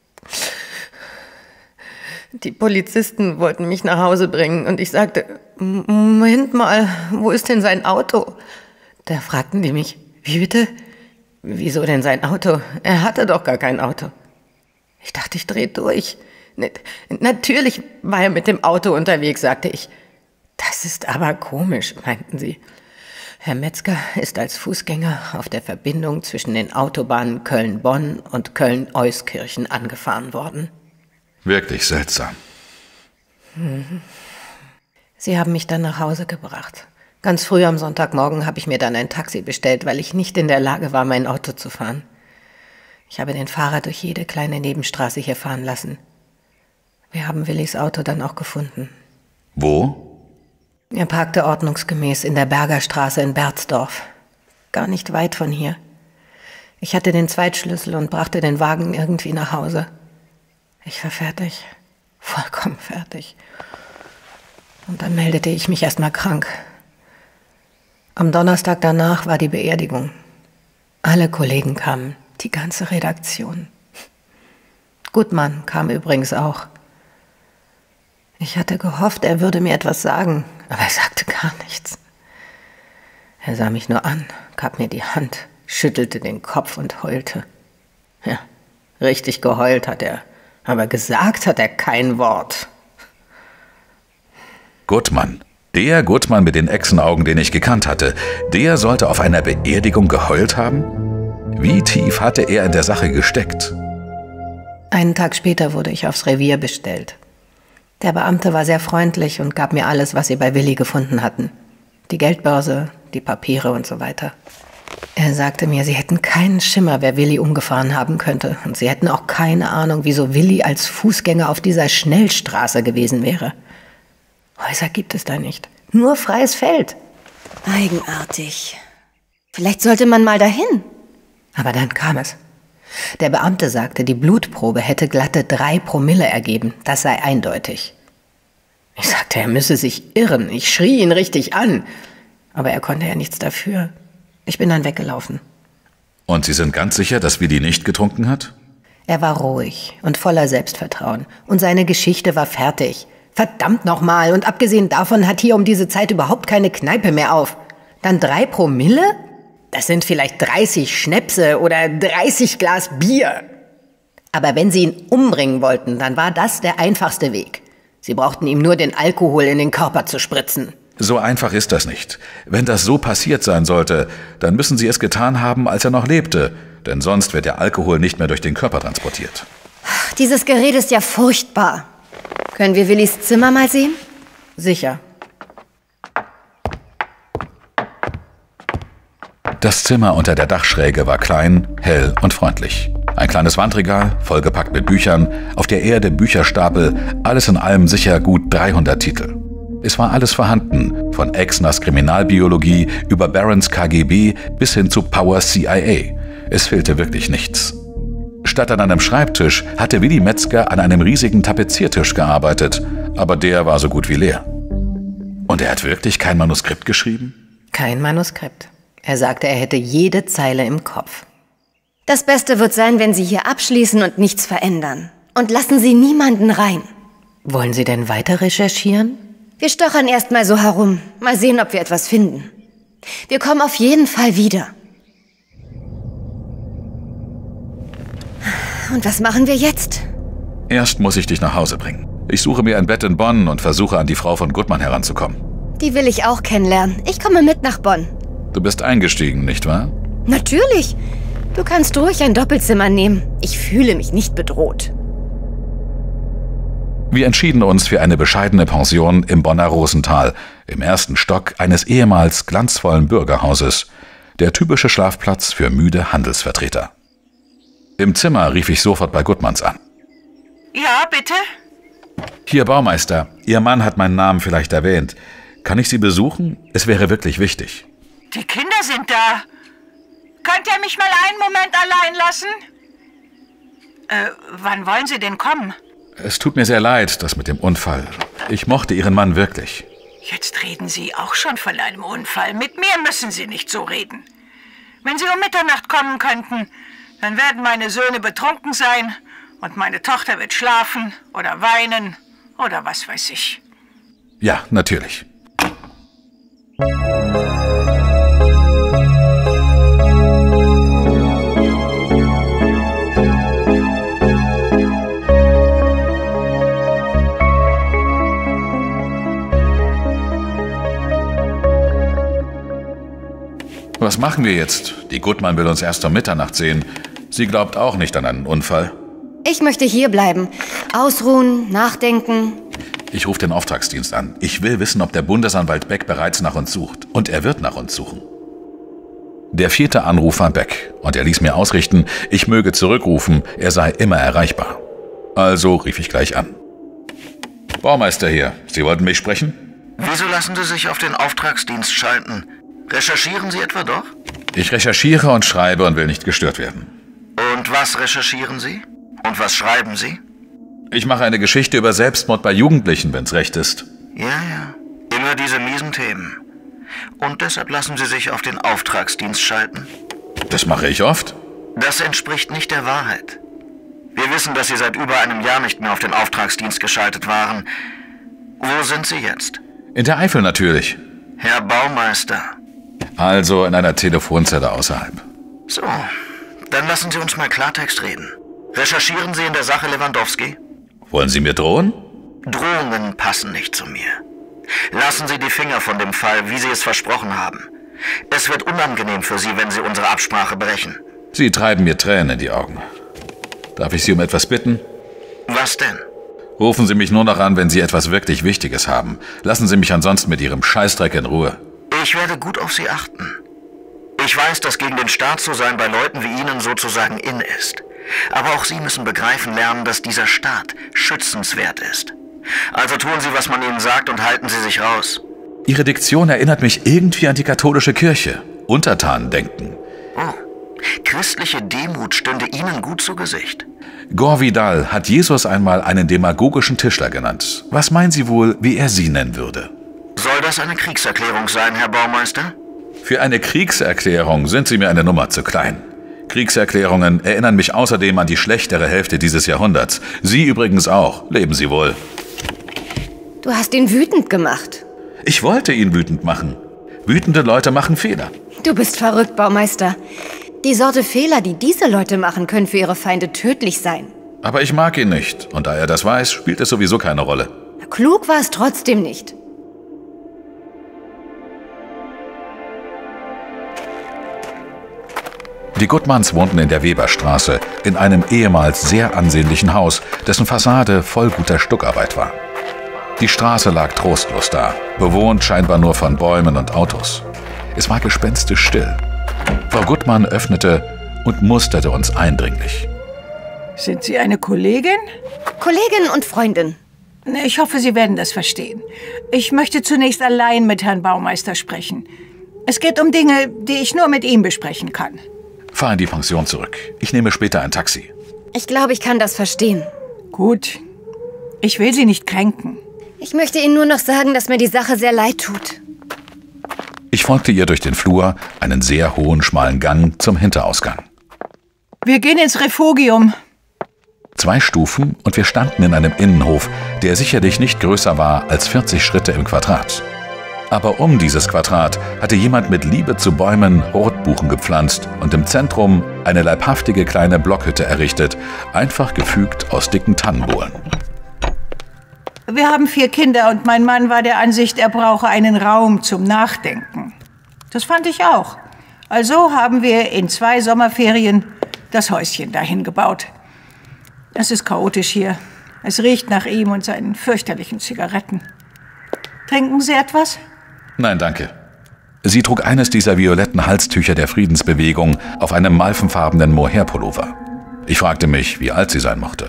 Die Polizisten wollten mich nach Hause bringen und ich sagte, Moment mal, wo ist denn sein Auto? Da fragten die mich, wie bitte? Wieso denn sein Auto? Er hatte doch gar kein Auto. Ich dachte, ich drehe durch. Natürlich war er mit dem Auto unterwegs, sagte ich. Das ist aber komisch, meinten sie. Herr Metzger ist als Fußgänger auf der Verbindung zwischen den Autobahnen Köln-Bonn und Köln-Euskirchen angefahren worden. Wirklich seltsam. Sie haben mich dann nach Hause gebracht. Ganz früh am Sonntagmorgen habe ich mir dann ein Taxi bestellt, weil ich nicht in der Lage war, mein Auto zu fahren. Ich habe den Fahrer durch jede kleine Nebenstraße hier fahren lassen. Wir haben Willis Auto dann auch gefunden. Wo? Er parkte ordnungsgemäß in der Bergerstraße in Berzdorf. Gar nicht weit von hier. Ich hatte den Zweitschlüssel und brachte den Wagen irgendwie nach Hause. Ich war fertig. Vollkommen fertig. Und dann meldete ich mich erst mal krank. Am Donnerstag danach war die Beerdigung. Alle Kollegen kamen, die ganze Redaktion. Gutmann kam übrigens auch. Ich hatte gehofft, er würde mir etwas sagen, aber er sagte gar nichts. Er sah mich nur an, gab mir die Hand, schüttelte den Kopf und heulte. Ja, richtig geheult hat er, aber gesagt hat er kein Wort. Gutmann. Der Gutmann mit den Echsenaugen, den ich gekannt hatte, der sollte auf einer Beerdigung geheult haben? Wie tief hatte er in der Sache gesteckt? Einen Tag später wurde ich aufs Revier bestellt. Der Beamte war sehr freundlich und gab mir alles, was sie bei Willi gefunden hatten. Die Geldbörse, die Papiere und so weiter. Er sagte mir, sie hätten keinen Schimmer, wer Willi umgefahren haben könnte. Und sie hätten auch keine Ahnung, wieso Willi als Fußgänger auf dieser Schnellstraße gewesen wäre. Häuser gibt es da nicht. Nur freies Feld. Eigenartig. Vielleicht sollte man mal dahin. Aber dann kam es. Der Beamte sagte, die Blutprobe hätte glatte 3 Promille ergeben. Das sei eindeutig. Ich sagte, er müsse sich irren. Ich schrie ihn richtig an. Aber er konnte ja nichts dafür. Ich bin dann weggelaufen. Und Sie sind ganz sicher, dass Willi nicht getrunken hat? Er war ruhig und voller Selbstvertrauen. Und seine Geschichte war fertig. Verdammt nochmal. Und abgesehen davon hat hier um diese Zeit überhaupt keine Kneipe mehr auf. Dann 3 Promille? Das sind vielleicht 30 Schnäpse oder 30 Glas Bier. Aber wenn Sie ihn umbringen wollten, dann war das der einfachste Weg. Sie brauchten ihm nur den Alkohol in den Körper zu spritzen. So einfach ist das nicht. Wenn das so passiert sein sollte, dann müssen Sie es getan haben, als er noch lebte. Denn sonst wird der Alkohol nicht mehr durch den Körper transportiert. Dieses Gerät ist ja furchtbar. Können wir Willis Zimmer mal sehen? Sicher. Das Zimmer unter der Dachschräge war klein, hell und freundlich. Ein kleines Wandregal, vollgepackt mit Büchern, auf der Erde Bücherstapel, alles in allem sicher gut 300 Titel. Es war alles vorhanden, von Exners Kriminalbiologie über Barons KGB bis hin zu Power CIA. Es fehlte wirklich nichts. Statt an einem Schreibtisch hatte Willi Metzger an einem riesigen Tapeziertisch gearbeitet, aber der war so gut wie leer. Und er hat wirklich kein Manuskript geschrieben? Kein Manuskript. Er sagte, er hätte jede Zeile im Kopf. Das Beste wird sein, wenn Sie hier abschließen und nichts verändern. Und lassen Sie niemanden rein. Wollen Sie denn weiter recherchieren? Wir stochern erst mal so herum. Mal sehen, ob wir etwas finden. Wir kommen auf jeden Fall wieder. Und was machen wir jetzt? Erst muss ich dich nach Hause bringen. Ich suche mir ein Bett in Bonn und versuche, an die Frau von Gutmann heranzukommen. Die will ich auch kennenlernen. Ich komme mit nach Bonn. Du bist eingestiegen, nicht wahr? Natürlich. Du kannst ruhig ein Doppelzimmer nehmen. Ich fühle mich nicht bedroht. Wir entschieden uns für eine bescheidene Pension im Bonner Rosental, im 1. Stock eines ehemals glanzvollen Bürgerhauses. Der typische Schlafplatz für müde Handelsvertreter. Im Zimmer rief ich sofort bei Gutmanns an. Ja, bitte? Hier, Baumeister. Ihr Mann hat meinen Namen vielleicht erwähnt. Kann ich Sie besuchen? Es wäre wirklich wichtig. Die Kinder sind da. Könnt ihr mich mal einen Moment allein lassen? Wann wollen Sie denn kommen? Es tut mir sehr leid, das mit dem Unfall. Ich mochte Ihren Mann wirklich. Jetzt reden Sie auch schon von einem Unfall. Mit mir müssen Sie nicht so reden. Wenn Sie um Mitternacht kommen könnten, dann werden meine Söhne betrunken sein und meine Tochter wird schlafen oder weinen oder was weiß ich. Ja, natürlich. Was machen wir jetzt? Die Gutmann will uns erst um Mitternacht sehen. Sie glaubt auch nicht an einen Unfall. Ich möchte hier bleiben. Ausruhen, nachdenken. Ich rufe den Auftragsdienst an. Ich will wissen, ob der Bundesanwalt Beck bereits nach uns sucht. Und er wird nach uns suchen. Der 4. Anruf war Beck. Und er ließ mir ausrichten, ich möge zurückrufen, er sei immer erreichbar. Also rief ich gleich an. Baumeister hier. Sie wollten mich sprechen? Wieso lassen Sie sich auf den Auftragsdienst schalten? Recherchieren Sie etwa doch? Ich recherchiere und schreibe und will nicht gestört werden. Und was recherchieren Sie? Und was schreiben Sie? Ich mache eine Geschichte über Selbstmord bei Jugendlichen, wenn's recht ist. Ja. Immer diese miesen Themen. Und deshalb lassen Sie sich auf den Auftragsdienst schalten? Das mache ich oft. Das entspricht nicht der Wahrheit. Wir wissen, dass Sie seit über einem Jahr nicht mehr auf den Auftragsdienst geschaltet waren. Wo sind Sie jetzt? In der Eifel natürlich. Herr Baumeister. Also in einer Telefonzelle außerhalb. So, dann lassen Sie uns mal Klartext reden. Recherchieren Sie in der Sache Lewandowski? Wollen Sie mir drohen? Drohungen passen nicht zu mir. Lassen Sie die Finger von dem Fall, wie Sie es versprochen haben. Es wird unangenehm für Sie, wenn Sie unsere Absprache brechen. Sie treiben mir Tränen in die Augen. Darf ich Sie um etwas bitten? Was denn? Rufen Sie mich nur noch an, wenn Sie etwas wirklich Wichtiges haben. Lassen Sie mich ansonsten mit Ihrem Scheißdreck in Ruhe. Ich werde gut auf Sie achten. Ich weiß, dass gegen den Staat zu sein bei Leuten wie Ihnen sozusagen in ist. Aber auch Sie müssen begreifen lernen, dass dieser Staat schützenswert ist. Also tun Sie, was man Ihnen sagt und halten Sie sich raus. Ihre Diktion erinnert mich irgendwie an die katholische Kirche. Untertanendenken. Oh. Christliche Demut stünde Ihnen gut zu Gesicht. Gore Vidal hat Jesus einmal einen demagogischen Tischler genannt. Was meinen Sie wohl, wie er Sie nennen würde? Soll das eine Kriegserklärung sein, Herr Baumeister? Für eine Kriegserklärung sind Sie mir eine Nummer zu klein. Kriegserklärungen erinnern mich außerdem an die schlechtere Hälfte dieses Jahrhunderts. Sie übrigens auch. Leben Sie wohl. Du hast ihn wütend gemacht. Ich wollte ihn wütend machen. Wütende Leute machen Fehler. Du bist verrückt, Baumeister. Die Sorte Fehler, die diese Leute machen, können für ihre Feinde tödlich sein. Aber ich mag ihn nicht. Und da er das weiß, spielt es sowieso keine Rolle. Klug war es trotzdem nicht. Die Gutmanns wohnten in der Weberstraße, in einem ehemals sehr ansehnlichen Haus, dessen Fassade voll guter Stuckarbeit war. Die Straße lag trostlos da, bewohnt scheinbar nur von Bäumen und Autos. Es war gespenstisch still. Frau Gutmann öffnete und musterte uns eindringlich. Sind Sie eine Kollegin? Kollegin und Freundin. Ich hoffe, Sie werden das verstehen. Ich möchte zunächst allein mit Herrn Baumeister sprechen. Es geht um Dinge, die ich nur mit ihm besprechen kann. Fahr in die Pension zurück. Ich nehme später ein Taxi. Ich glaube, ich kann das verstehen. Gut. Ich will Sie nicht kränken. Ich möchte Ihnen nur noch sagen, dass mir die Sache sehr leid tut. Ich folgte ihr durch den Flur, einen sehr hohen, schmalen Gang zum Hinterausgang. Wir gehen ins Refugium. 2 Stufen und wir standen in einem Innenhof, der sicherlich nicht größer war als 40 Schritte im Quadrat. Aber um dieses Quadrat hatte jemand mit Liebe zu Bäumen Rotbuchen gepflanzt und im Zentrum eine leibhaftige kleine Blockhütte errichtet, einfach gefügt aus dicken Tannenbohlen. Wir haben 4 Kinder und mein Mann war der Ansicht, er brauche einen Raum zum Nachdenken. Das fand ich auch. Also haben wir in 2 Sommerferien das Häuschen dahin gebaut. Es ist chaotisch hier. Es riecht nach ihm und seinen fürchterlichen Zigaretten. Trinken Sie etwas? Nein, danke. Sie trug eines dieser violetten Halstücher der Friedensbewegung auf einem malvenfarbenen Mohair-Pullover. Ich fragte mich, wie alt sie sein mochte.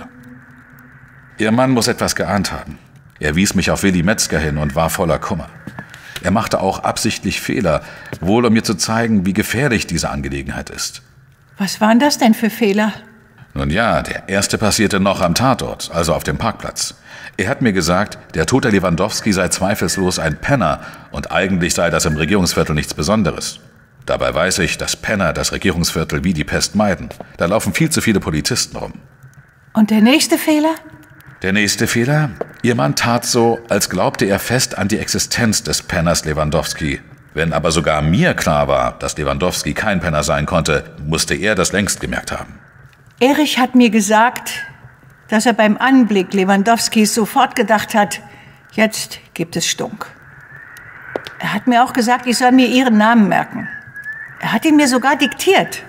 Ihr Mann muss etwas geahnt haben. Er wies mich auf Willi Metzger hin und war voller Kummer. Er machte auch absichtlich Fehler, wohl um mir zu zeigen, wie gefährlich diese Angelegenheit ist. Was waren das denn für Fehler? Nun ja, der erste passierte noch am Tatort, also auf dem Parkplatz. Er hat mir gesagt, der tote Lewandowski sei zweifellos ein Penner und eigentlich sei das im Regierungsviertel nichts Besonderes. Dabei weiß ich, dass Penner das Regierungsviertel wie die Pest meiden. Da laufen viel zu viele Polizisten rum. Und der nächste Fehler? Der nächste Fehler? Ihr Mann tat so, als glaubte er fest an die Existenz des Penners Lewandowski. Wenn aber sogar mir klar war, dass Lewandowski kein Penner sein konnte, musste er das längst gemerkt haben. Erich hat mir gesagt, dass er beim Anblick Lewandowskis sofort gedacht hat, jetzt gibt es Stunk. Er hat mir auch gesagt, ich soll mir Ihren Namen merken. Er hat ihn mir sogar diktiert.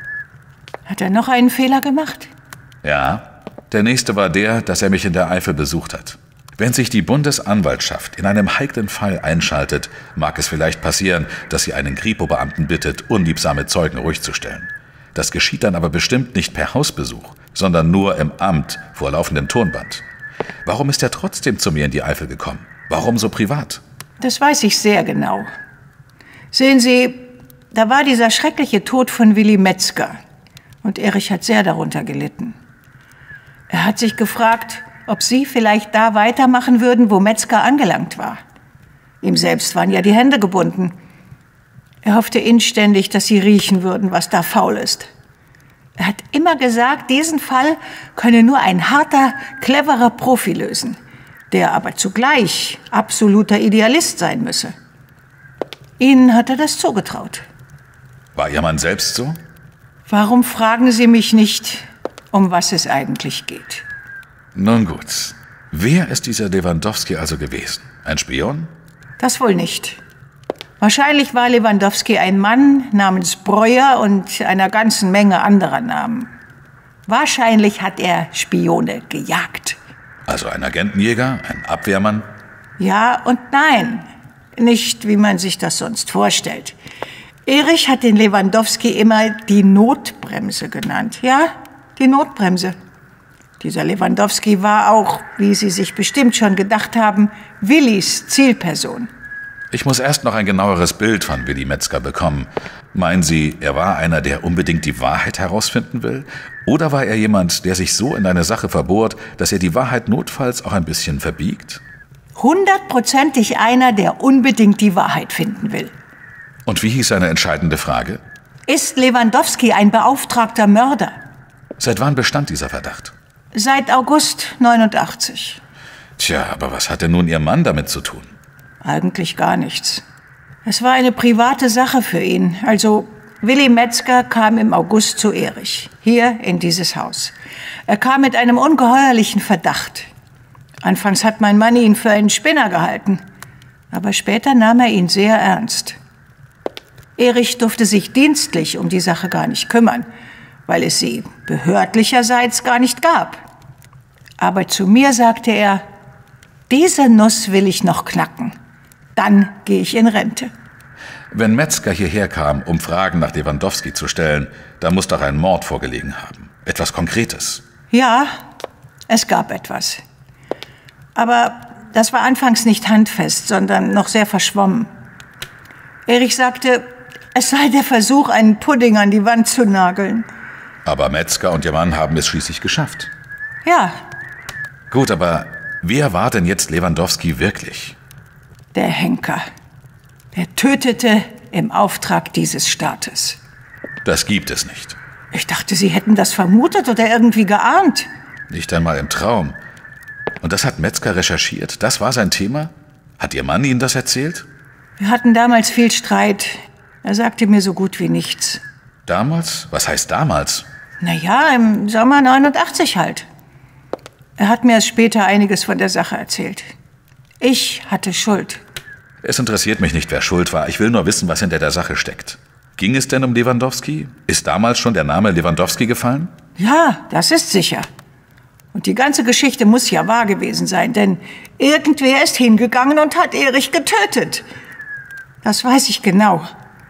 Hat er noch einen Fehler gemacht? Ja, der nächste war der, dass er mich in der Eifel besucht hat. Wenn sich die Bundesanwaltschaft in einem heiklen Fall einschaltet, mag es vielleicht passieren, dass sie einen Kripo-Beamten bittet, unliebsame Zeugen ruhig zu stellen. Das geschieht dann aber bestimmt nicht per Hausbesuch, sondern nur im Amt vor laufendem Tonband. Warum ist er trotzdem zu mir in die Eifel gekommen? Warum so privat? Das weiß ich sehr genau. Sehen Sie, da war dieser schreckliche Tod von Willi Metzger. Und Erich hat sehr darunter gelitten. Er hat sich gefragt, ob Sie vielleicht da weitermachen würden, wo Metzger angelangt war. Ihm selbst waren ja die Hände gebunden. Er hoffte inständig, dass Sie riechen würden, was da faul ist. Er hat immer gesagt, diesen Fall könne nur ein harter, cleverer Profi lösen, der aber zugleich absoluter Idealist sein müsse. Ihnen hat er das zugetraut. War Ihr Mann selbst so? Warum fragen Sie mich nicht, um was es eigentlich geht? Nun gut. Wer ist dieser Lewandowski also gewesen? Ein Spion? Das wohl nicht. Wahrscheinlich war Lewandowski ein Mann namens Breuer und einer ganzen Menge anderer Namen. Wahrscheinlich hat er Spione gejagt. Also ein Agentenjäger, ein Abwehrmann? Ja und nein. Nicht, wie man sich das sonst vorstellt. Erich hat den Lewandowski immer die Notbremse genannt. Ja, die Notbremse. Dieser Lewandowski war auch, wie Sie sich bestimmt schon gedacht haben, Willis Zielperson. Ich muss erst noch ein genaueres Bild von Willi Metzger bekommen. Meinen Sie, er war einer, der unbedingt die Wahrheit herausfinden will? Oder war er jemand, der sich so in eine Sache verbohrt, dass er die Wahrheit notfalls auch ein bisschen verbiegt? 100%ig einer, der unbedingt die Wahrheit finden will. Und wie hieß seine entscheidende Frage? Ist Lewandowski ein beauftragter Mörder? Seit wann bestand dieser Verdacht? Seit August 89. Tja, aber was hatte nun Ihr Mann damit zu tun? Eigentlich gar nichts. Es war eine private Sache für ihn. Also, Willi Metzger kam im August zu Erich, hier in dieses Haus. Er kam mit einem ungeheuerlichen Verdacht. Anfangs hat mein Mann ihn für einen Spinner gehalten, aber später nahm er ihn sehr ernst. Erich durfte sich dienstlich um die Sache gar nicht kümmern, weil es sie behördlicherseits gar nicht gab. Aber zu mir sagte er, diese Nuss will ich noch knacken. Dann gehe ich in Rente. Wenn Metzger hierher kam, um Fragen nach Lewandowski zu stellen, da muss doch ein Mord vorgelegen haben. Etwas Konkretes. Ja, es gab etwas. Aber das war anfangs nicht handfest, sondern noch sehr verschwommen. Erich sagte, es sei der Versuch, einen Pudding an die Wand zu nageln. Aber Metzger und Ihr Mann haben es schließlich geschafft. Ja. Gut, aber wer war denn jetzt Lewandowski wirklich? Der Henker. Er tötete im Auftrag dieses Staates. Das gibt es nicht. Ich dachte, Sie hätten das vermutet oder irgendwie geahnt. Nicht einmal im Traum. Und das hat Metzger recherchiert? Das war sein Thema? Hat Ihr Mann Ihnen das erzählt? Wir hatten damals viel Streit. Er sagte mir so gut wie nichts. Damals? Was heißt damals? Naja, im Sommer 89 halt. Er hat mir erst später einiges von der Sache erzählt. Ich hatte Schuld. Es interessiert mich nicht, wer schuld war. Ich will nur wissen, was hinter der Sache steckt. Ging es denn um Lewandowski? Ist damals schon der Name Lewandowski gefallen? Ja, das ist sicher. Und die ganze Geschichte muss ja wahr gewesen sein, denn irgendwer ist hingegangen und hat Erich getötet. Das weiß ich genau.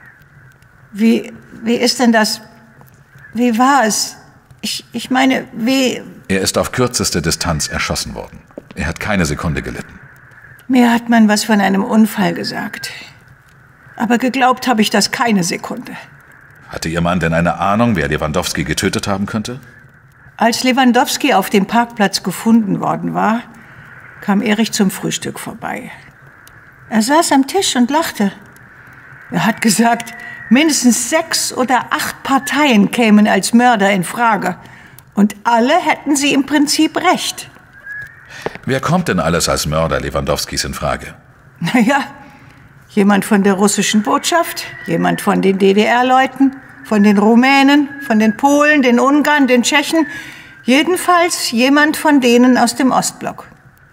Wie ist denn das? Wie war es? Ich meine, wie... Er ist auf kürzeste Distanz erschossen worden. Er hat keine Sekunde gelitten. Mir hat man was von einem Unfall gesagt. Aber geglaubt habe ich das keine Sekunde. Hatte Ihr Mann denn eine Ahnung, wer Lewandowski getötet haben könnte? Als Lewandowski auf dem Parkplatz gefunden worden war, kam Erich zum Frühstück vorbei. Er saß am Tisch und lachte. Er hat gesagt, mindestens 6 oder 8 Parteien kämen als Mörder in Frage. Und alle hätten sie im Prinzip recht. Wer kommt denn alles als Mörder Lewandowskis in Frage? Naja, jemand von der russischen Botschaft, jemand von den DDR-Leuten, von den Rumänen, von den Polen, den Ungarn, den Tschechen. Jedenfalls jemand von denen aus dem Ostblock.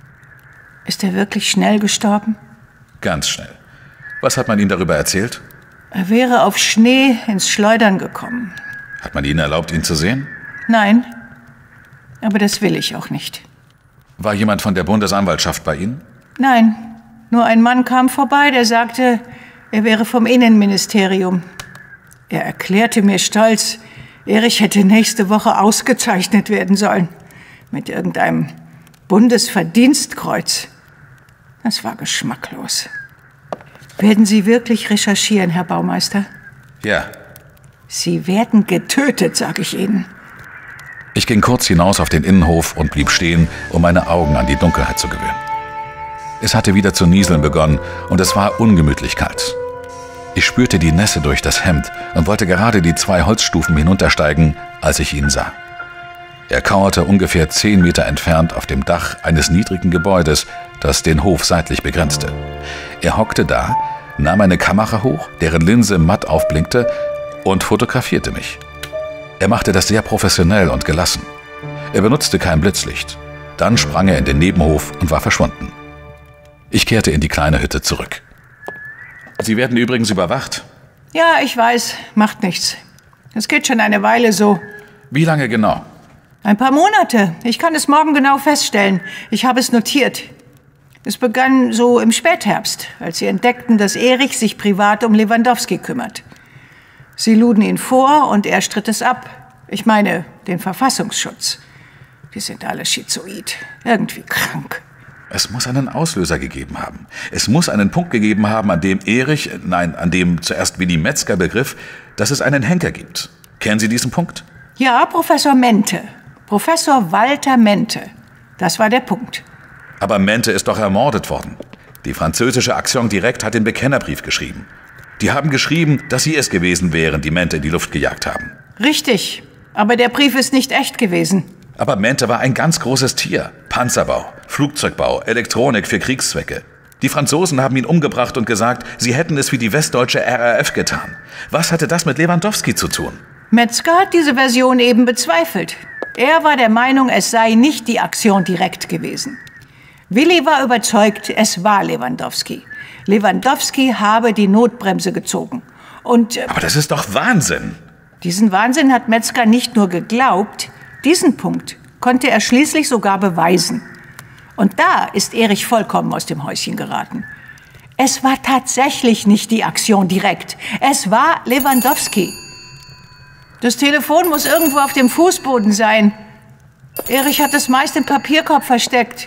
Ist er wirklich schnell gestorben? Ganz schnell. Was hat man Ihnen darüber erzählt? Er wäre auf Schnee ins Schleudern gekommen. Hat man Ihnen erlaubt, ihn zu sehen? Nein, aber das will ich auch nicht. War jemand von der Bundesanwaltschaft bei Ihnen? Nein, nur ein Mann kam vorbei, der sagte, er wäre vom Innenministerium. Er erklärte mir stolz, Erich hätte nächste Woche ausgezeichnet werden sollen. Mit irgendeinem Bundesverdienstkreuz. Das war geschmacklos. Werden Sie wirklich recherchieren, Herr Baumeister? Ja. Sie werden getötet, sage ich Ihnen. Ich ging kurz hinaus auf den Innenhof und blieb stehen, um meine Augen an die Dunkelheit zu gewöhnen. Es hatte wieder zu nieseln begonnen und es war ungemütlich kalt. Ich spürte die Nässe durch das Hemd und wollte gerade die 2 Holzstufen hinuntersteigen, als ich ihn sah. Er kauerte ungefähr 10 Meter entfernt auf dem Dach eines niedrigen Gebäudes, das den Hof seitlich begrenzte. Er hockte da, nahm eine Kamera hoch, deren Linse matt aufblinkte, und fotografierte mich. Er machte das sehr professionell und gelassen. Er benutzte kein Blitzlicht. Dann sprang er in den Nebenhof und war verschwunden. Ich kehrte in die kleine Hütte zurück. Sie werden übrigens überwacht. Ja, ich weiß, macht nichts. Es geht schon eine Weile so. Wie lange genau? Ein paar Monate. Ich kann es morgen genau feststellen. Ich habe es notiert. Es begann so im Spätherbst, als sie entdeckten, dass Erich sich privat um Lewandowski kümmert. Sie luden ihn vor und er stritt es ab. Ich meine, den Verfassungsschutz. Die sind alle schizoid. Irgendwie krank. Es muss einen Auslöser gegeben haben. Es muss einen Punkt gegeben haben, an dem zuerst Willi Metzger begriff, dass es einen Henker gibt. Kennen Sie diesen Punkt? Ja, Professor Mente. Professor Walter Mente. Das war der Punkt. Aber Mente ist doch ermordet worden. Die französische Action Directe hat den Bekennerbrief geschrieben. Die haben geschrieben, dass sie es gewesen wären, die Mente in die Luft gejagt haben. Richtig. Aber der Brief ist nicht echt gewesen. Aber Mente war ein ganz großes Tier. Panzerbau, Flugzeugbau, Elektronik für Kriegszwecke. Die Franzosen haben ihn umgebracht und gesagt, sie hätten es wie die westdeutsche RAF getan. Was hatte das mit Lewandowski zu tun? Metzger hat diese Version eben bezweifelt. Er war der Meinung, es sei nicht die Aktion direkt gewesen. Willi war überzeugt, es war Lewandowski. Lewandowski habe die Notbremse gezogen. Aber das ist doch Wahnsinn! Diesen Wahnsinn hat Metzger nicht nur geglaubt, diesen Punkt konnte er schließlich sogar beweisen. Und da ist Erich vollkommen aus dem Häuschen geraten. Es war tatsächlich nicht die Aktion direkt. Es war Lewandowski. Das Telefon muss irgendwo auf dem Fußboden sein. Erich hat es meist im Papierkorb versteckt.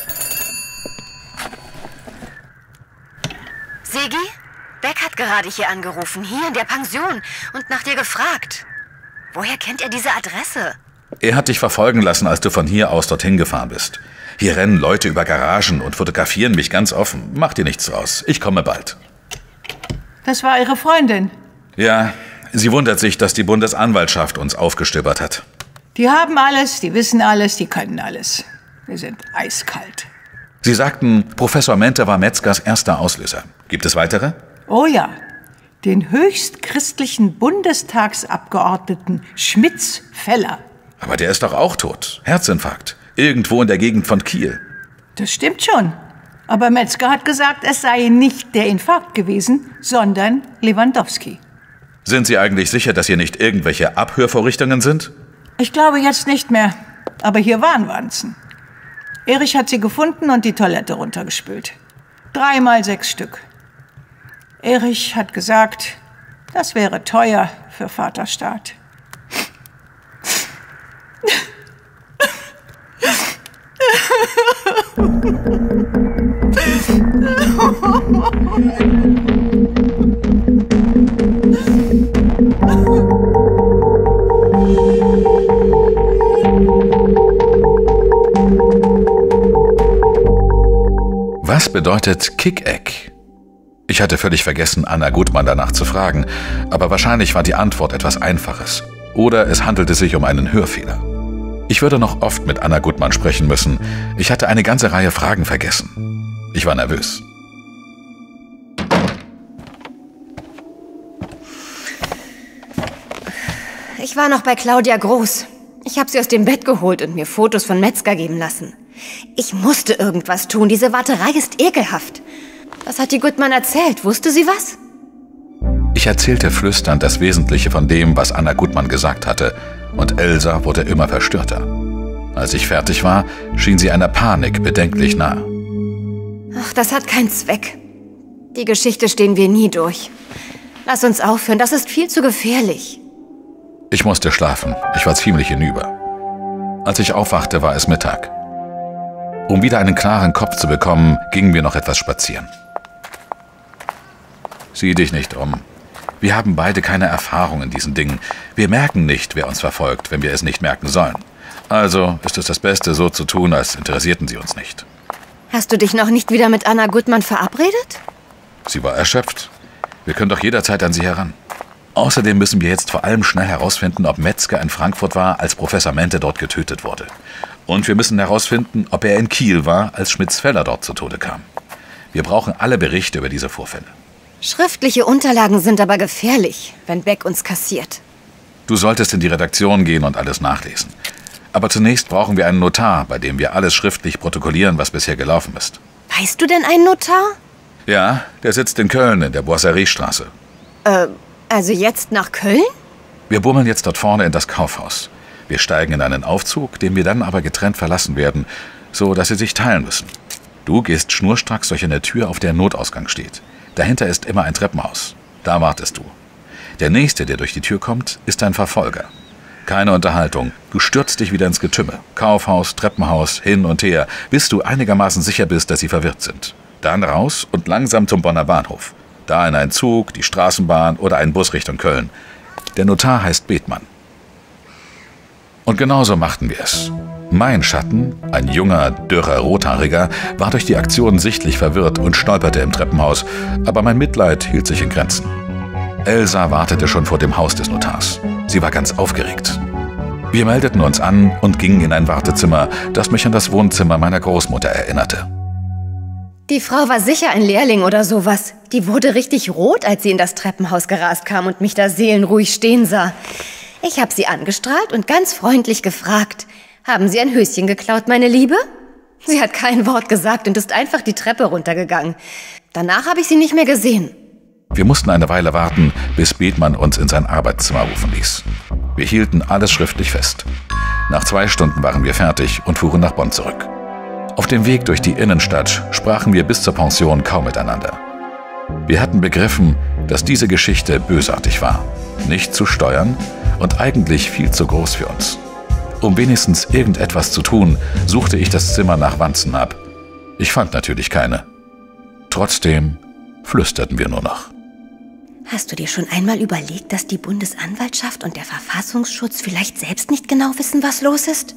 Sigi? Beck hat gerade hier angerufen, hier in der Pension, und nach dir gefragt. Woher kennt er diese Adresse? Er hat dich verfolgen lassen, als du von hier aus dorthin gefahren bist. Hier rennen Leute über Garagen und fotografieren mich ganz offen. Mach dir nichts draus. Ich komme bald. Das war Ihre Freundin? Ja, sie wundert sich, dass die Bundesanwaltschaft uns aufgestöbert hat. Die haben alles, die wissen alles, die können alles. Wir sind eiskalt. Sie sagten, Professor Mente war Metzgers erster Auslöser. Gibt es weitere? Oh ja. Den höchstchristlichen Bundestagsabgeordneten Schmitz-Feller. Aber der ist doch auch tot. Herzinfarkt. Irgendwo in der Gegend von Kiel. Das stimmt schon. Aber Metzger hat gesagt, es sei nicht der Infarkt gewesen, sondern Lewandowski. Sind Sie eigentlich sicher, dass hier nicht irgendwelche Abhörvorrichtungen sind? Ich glaube jetzt nicht mehr. Aber hier waren Wanzen. Erich hat sie gefunden und die Toilette runtergespült. 3 mal 6 Stück. Erich hat gesagt, das wäre teuer für Vaterstaat. Was bedeutet Kick-Eck? Ich hatte völlig vergessen, Anna Gutmann danach zu fragen, aber wahrscheinlich war die Antwort etwas Einfaches. Oder es handelte sich um einen Hörfehler. Ich würde noch oft mit Anna Gutmann sprechen müssen. Ich hatte eine ganze Reihe Fragen vergessen. Ich war nervös. Ich war noch bei Claudia Groß. Ich habe sie aus dem Bett geholt und mir Fotos von Metzger geben lassen. Ich musste irgendwas tun. Diese Warterei ist ekelhaft. Was hat die Gutmann erzählt? Wusste sie was? Ich erzählte flüsternd das Wesentliche von dem, was Anna Gutmann gesagt hatte, und Elsa wurde immer verstörter. Als ich fertig war, schien sie einer Panik bedenklich nahe. Ach, das hat keinen Zweck. Die Geschichte stehen wir nie durch. Lass uns aufhören, das ist viel zu gefährlich. Ich musste schlafen. Ich war ziemlich hinüber. Als ich aufwachte, war es Mittag. Um wieder einen klaren Kopf zu bekommen, gingen wir noch etwas spazieren. Sieh dich nicht um. Wir haben beide keine Erfahrung in diesen Dingen. Wir merken nicht, wer uns verfolgt, wenn wir es nicht merken sollen. Also ist es das Beste, so zu tun, als interessierten sie uns nicht. Hast du dich noch nicht wieder mit Anna Gutmann verabredet? Sie war erschöpft. Wir können doch jederzeit an sie heran. Außerdem müssen wir jetzt vor allem schnell herausfinden, ob Metzger in Frankfurt war, als Professor Mente dort getötet wurde. Und wir müssen herausfinden, ob er in Kiel war, als Schmitz-Feller dort zu Tode kam. Wir brauchen alle Berichte über diese Vorfälle. Schriftliche Unterlagen sind aber gefährlich, wenn Beck uns kassiert. Du solltest in die Redaktion gehen und alles nachlesen. Aber zunächst brauchen wir einen Notar, bei dem wir alles schriftlich protokollieren, was bisher gelaufen ist. Weißt du denn einen Notar? Ja, der sitzt in Köln, in der Boisseriestraße. Also jetzt nach Köln? Wir bummeln jetzt dort vorne in das Kaufhaus. Wir steigen in einen Aufzug, den wir dann aber getrennt verlassen werden, so dass sie sich teilen müssen. Du gehst schnurstracks durch eine Tür, auf der ein Notausgang steht. Dahinter ist immer ein Treppenhaus. Da wartest du. Der Nächste, der durch die Tür kommt, ist dein Verfolger. Keine Unterhaltung. Du stürzt dich wieder ins Getümmel. Kaufhaus, Treppenhaus, hin und her, bis du einigermaßen sicher bist, dass sie verwirrt sind. Dann raus und langsam zum Bonner Bahnhof. Da in einen Zug, die Straßenbahn oder einen Bus Richtung Köln. Der Notar heißt Bethmann. Und genauso machten wir es. Mein Schatten, ein junger, dürrer Rothaariger, war durch die Aktion sichtlich verwirrt und stolperte im Treppenhaus, aber mein Mitleid hielt sich in Grenzen. Elsa wartete schon vor dem Haus des Notars. Sie war ganz aufgeregt. Wir meldeten uns an und gingen in ein Wartezimmer, das mich an das Wohnzimmer meiner Großmutter erinnerte. Die Frau war sicher ein Lehrling oder sowas. Die wurde richtig rot, als sie in das Treppenhaus gerast kam und mich da seelenruhig stehen sah. Ich habe sie angestrahlt und ganz freundlich gefragt: Haben Sie ein Höschen geklaut, meine Liebe? Sie hat kein Wort gesagt und ist einfach die Treppe runtergegangen. Danach habe ich sie nicht mehr gesehen. Wir mussten eine Weile warten, bis Bethmann uns in sein Arbeitszimmer rufen ließ. Wir hielten alles schriftlich fest. Nach 2 Stunden waren wir fertig und fuhren nach Bonn zurück. Auf dem Weg durch die Innenstadt sprachen wir bis zur Pension kaum miteinander. Wir hatten begriffen, dass diese Geschichte bösartig war, nicht zu steuern und eigentlich viel zu groß für uns. Um wenigstens irgendetwas zu tun, suchte ich das Zimmer nach Wanzen ab. Ich fand natürlich keine. Trotzdem flüsterten wir nur noch. Hast du dir schon einmal überlegt, dass die Bundesanwaltschaft und der Verfassungsschutz vielleicht selbst nicht genau wissen, was los ist?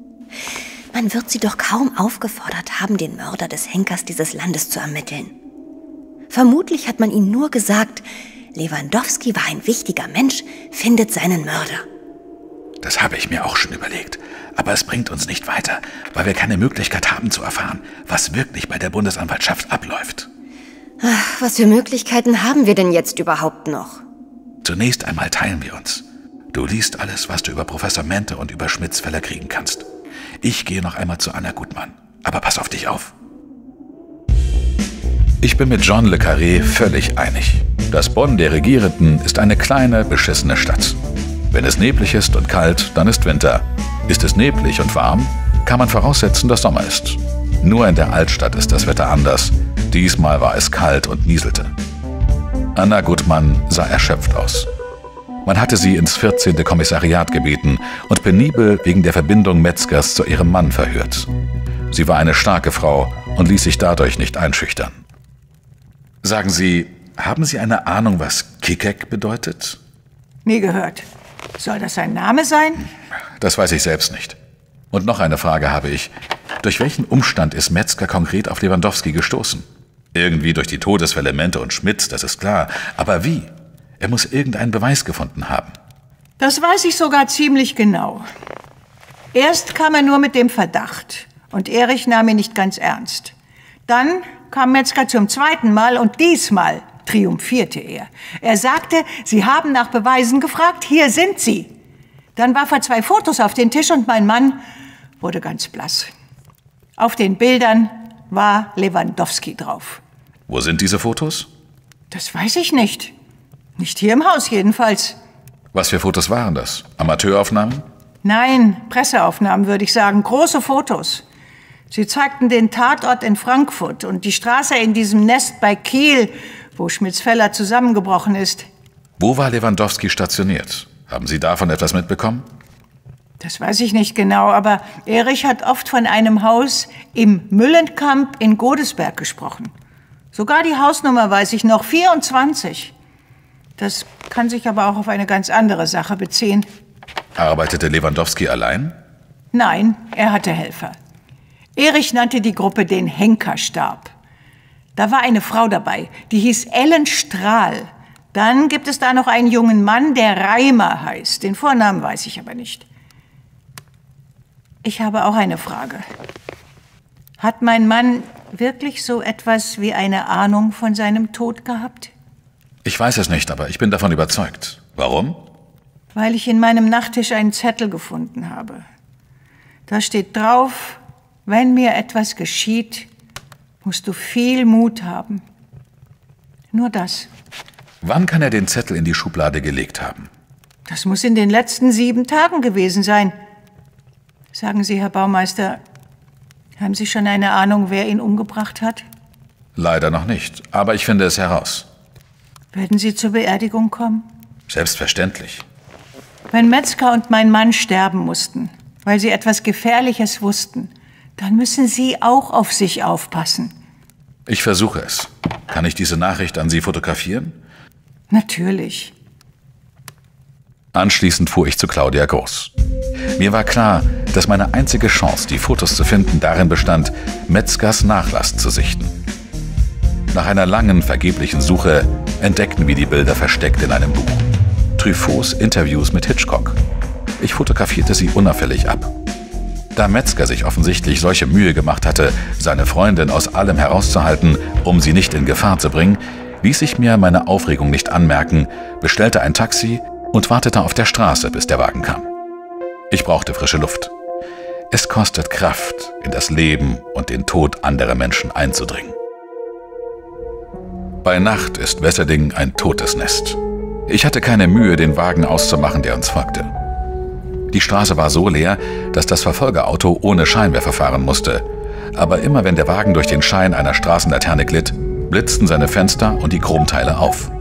Man wird sie doch kaum aufgefordert haben, den Mörder des Henkers dieses Landes zu ermitteln. Vermutlich hat man ihnen nur gesagt, Lewandowski war ein wichtiger Mensch, findet seinen Mörder. Das habe ich mir auch schon überlegt. Aber es bringt uns nicht weiter, weil wir keine Möglichkeit haben zu erfahren, was wirklich bei der Bundesanwaltschaft abläuft. Ach, was für Möglichkeiten haben wir denn jetzt überhaupt noch? Zunächst einmal teilen wir uns. Du liest alles, was du über Professor Mente und über Schmidts Fälle kriegen kannst. Ich gehe noch einmal zu Anna Gutmann. Aber pass auf dich auf. Ich bin mit John Le Carré völlig einig. Das Bonn der Regierenden ist eine kleine, beschissene Stadt. Wenn es neblig ist und kalt, dann ist Winter. Ist es neblig und warm, kann man voraussetzen, dass Sommer ist. Nur in der Altstadt ist das Wetter anders. Diesmal war es kalt und nieselte. Anna Gutmann sah erschöpft aus. Man hatte sie ins 14. Kommissariat gebeten und penibel wegen der Verbindung Metzgers zu ihrem Mann verhört. Sie war eine starke Frau und ließ sich dadurch nicht einschüchtern. Sagen Sie, haben Sie eine Ahnung, was Kikek bedeutet? Nie gehört. Soll das ein Name sein? Das weiß ich selbst nicht. Und noch eine Frage habe ich. Durch welchen Umstand ist Metzger konkret auf Lewandowski gestoßen? Irgendwie durch die Todesfälle Mente und Schmidt, das ist klar. Aber wie? Er muss irgendeinen Beweis gefunden haben. Das weiß ich sogar ziemlich genau. Erst kam er nur mit dem Verdacht und Erich nahm ihn nicht ganz ernst. Dann kam Metzger zum 2. Mal und diesmal triumphierte er. Er sagte, Sie haben nach Beweisen gefragt, hier sind sie. Dann warf er 2 Fotos auf den Tisch und mein Mann wurde ganz blass. Auf den Bildern war Lewandowski drauf. Wo sind diese Fotos? Das weiß ich nicht. Nicht hier im Haus jedenfalls. Was für Fotos waren das? Amateuraufnahmen? Nein, Presseaufnahmen würde ich sagen. Große Fotos. Sie zeigten den Tatort in Frankfurt und die Straße in diesem Nest bei Kiel, wo Schmidts Feller zusammengebrochen ist. Wo war Lewandowski stationiert? Haben Sie davon etwas mitbekommen? Das weiß ich nicht genau, aber Erich hat oft von einem Haus im Müllenkamp in Godesberg gesprochen. Sogar die Hausnummer weiß ich noch, 24. Das kann sich aber auch auf eine ganz andere Sache beziehen. Arbeitete Lewandowski allein? Nein, er hatte Helfer. Erich nannte die Gruppe den Henkerstab. Da war eine Frau dabei, die hieß Ellen Strahl. Dann gibt es da noch einen jungen Mann, der Reimer heißt. Den Vornamen weiß ich aber nicht. Ich habe auch eine Frage. Hat mein Mann wirklich so etwas wie eine Ahnung von seinem Tod gehabt? Ich weiß es nicht, aber ich bin davon überzeugt. Warum? Weil ich in meinem Nachttisch einen Zettel gefunden habe. Da steht drauf: Wenn mir etwas geschieht, musst du viel Mut haben. Nur das. Wann kann er den Zettel in die Schublade gelegt haben? Das muss in den letzten 7 Tagen gewesen sein. Sagen Sie, Herr Baumeister, haben Sie schon eine Ahnung, wer ihn umgebracht hat? Leider noch nicht, aber ich finde es heraus. Werden Sie zur Beerdigung kommen? Selbstverständlich. Wenn Metzger und mein Mann sterben mussten, weil sie etwas Gefährliches wussten, dann müssen Sie auch auf sich aufpassen. Ich versuche es. Kann ich diese Nachricht an Sie fotografieren? Natürlich. Anschließend fuhr ich zu Claudia Groß. Mir war klar, dass meine einzige Chance, die Fotos zu finden, darin bestand, Metzgers Nachlass zu sichten. Nach einer langen, vergeblichen Suche entdeckten wir die Bilder versteckt in einem Buch. Truffauts Interviews mit Hitchcock. Ich fotografierte sie unauffällig ab. Da Metzger sich offensichtlich solche Mühe gemacht hatte, seine Freundin aus allem herauszuhalten, um sie nicht in Gefahr zu bringen, ließ ich mir meine Aufregung nicht anmerken, bestellte ein Taxi und wartete auf der Straße, bis der Wagen kam. Ich brauchte frische Luft. Es kostet Kraft, in das Leben und den Tod anderer Menschen einzudringen. Bei Nacht ist Wesserding ein totes Nest. Ich hatte keine Mühe, den Wagen auszumachen, der uns folgte. Die Straße war so leer, dass das Verfolgerauto ohne Scheinwerfer fahren musste. Aber immer wenn der Wagen durch den Schein einer Straßenlaterne glitt, blitzten seine Fenster und die Chromteile auf.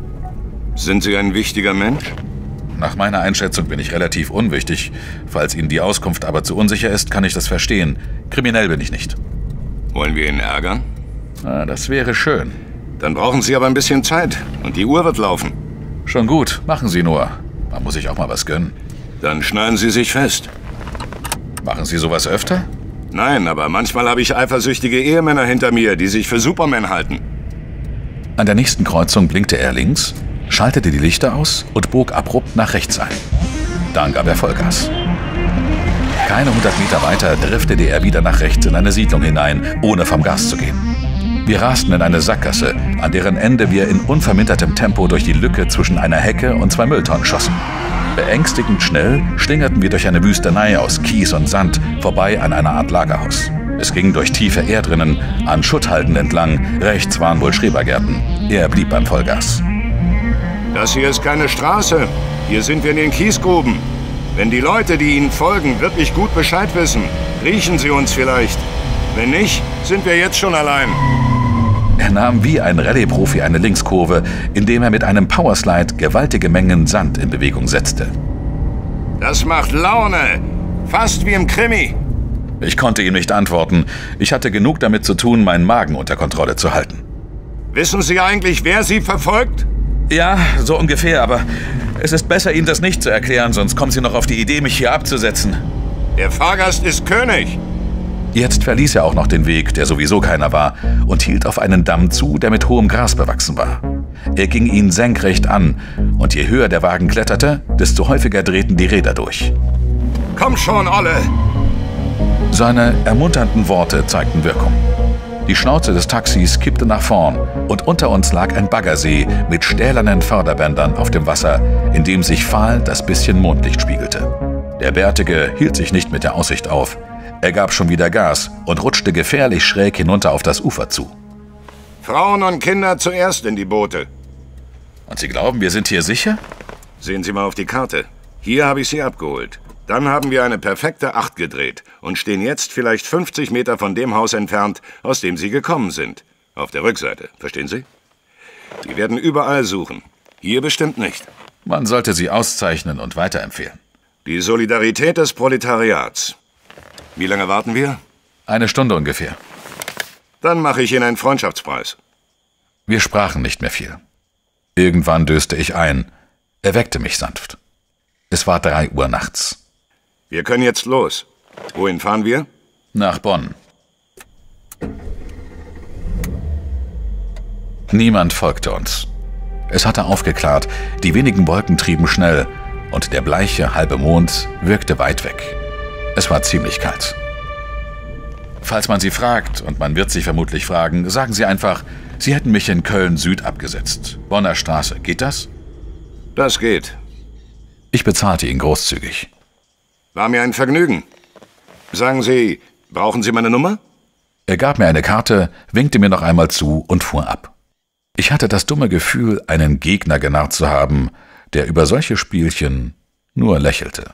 Sind Sie ein wichtiger Mensch? Nach meiner Einschätzung bin ich relativ unwichtig. Falls Ihnen die Auskunft aber zu unsicher ist, kann ich das verstehen. Kriminell bin ich nicht. Wollen wir ihn ärgern? Das wäre schön. Dann brauchen Sie aber ein bisschen Zeit und die Uhr wird laufen. Schon gut, machen Sie nur. Man muss sich auch mal was gönnen. Dann schneiden Sie sich fest. Machen Sie sowas öfter? Nein, aber manchmal habe ich eifersüchtige Ehemänner hinter mir, die sich für Superman halten. An der nächsten Kreuzung blinkte er links, schaltete die Lichter aus und bog abrupt nach rechts ein. Dann gab er Vollgas. Keine 100 Meter weiter driftete er wieder nach rechts in eine Siedlung hinein, ohne vom Gas zu gehen. Wir rasten in eine Sackgasse, an deren Ende wir in unvermindertem Tempo durch die Lücke zwischen einer Hecke und 2 Mülltonnen schossen. Beängstigend schnell schlingerten wir durch eine Wüstenei aus Kies und Sand vorbei an einer Art Lagerhaus. Es ging durch tiefe Erdrinnen, an Schutthalden entlang, rechts waren wohl Schrebergärten. Er blieb beim Vollgas. Das hier ist keine Straße. Hier sind wir in den Kiesgruben. Wenn die Leute, die Ihnen folgen, wirklich gut Bescheid wissen, riechen sie uns vielleicht. Wenn nicht, sind wir jetzt schon allein. Er nahm wie ein Rallye-Profi eine Linkskurve, indem er mit einem Powerslide gewaltige Mengen Sand in Bewegung setzte. Das macht Laune. Fast wie im Krimi. Ich konnte ihm nicht antworten. Ich hatte genug damit zu tun, meinen Magen unter Kontrolle zu halten. Wissen Sie eigentlich, wer Sie verfolgt? Ja, so ungefähr, aber es ist besser, Ihnen das nicht zu erklären, sonst kommen Sie noch auf die Idee, mich hier abzusetzen. Der Fahrgast ist König. Jetzt verließ er auch noch den Weg, der sowieso keiner war, und hielt auf einen Damm zu, der mit hohem Gras bewachsen war. Er ging ihn senkrecht an, und je höher der Wagen kletterte, desto häufiger drehten die Räder durch. Komm schon, Olle! Seine ermunternden Worte zeigten Wirkung. Die Schnauze des Taxis kippte nach vorn, und unter uns lag ein Baggersee mit stählernen Förderbändern auf dem Wasser, in dem sich fahl das bisschen Mondlicht spiegelte. Der Bärtige hielt sich nicht mit der Aussicht auf. Er gab schon wieder Gas und rutschte gefährlich schräg hinunter auf das Ufer zu. Frauen und Kinder zuerst in die Boote. Und Sie glauben, wir sind hier sicher? Sehen Sie mal auf die Karte. Hier habe ich Sie abgeholt. Dann haben wir eine perfekte 8 gedreht und stehen jetzt vielleicht 50 Meter von dem Haus entfernt, aus dem Sie gekommen sind. Auf der Rückseite, verstehen Sie? Sie werden überall suchen. Hier bestimmt nicht. Man sollte Sie auszeichnen und weiterempfehlen. Die Solidarität des Proletariats. Wie lange warten wir? 1 Stunde ungefähr. Dann mache ich Ihnen einen Freundschaftspreis. Wir sprachen nicht mehr viel. Irgendwann döste ich ein. Er weckte mich sanft. Es war 3 Uhr nachts. Wir können jetzt los. Wohin fahren wir? Nach Bonn. Niemand folgte uns. Es hatte aufgeklart, die wenigen Wolken trieben schnell und der bleiche halbe Mond wirkte weit weg. Es war ziemlich kalt. Falls man Sie fragt, und man wird sich vermutlich fragen, sagen Sie einfach, Sie hätten mich in Köln-Süd abgesetzt. Bonner Straße. Geht das? Das geht. Ich bezahlte ihn großzügig. War mir ein Vergnügen. Sagen Sie, brauchen Sie meine Nummer? Er gab mir eine Karte, winkte mir noch einmal zu und fuhr ab. Ich hatte das dumme Gefühl, einen Gegner genarrt zu haben, der über solche Spielchen nur lächelte.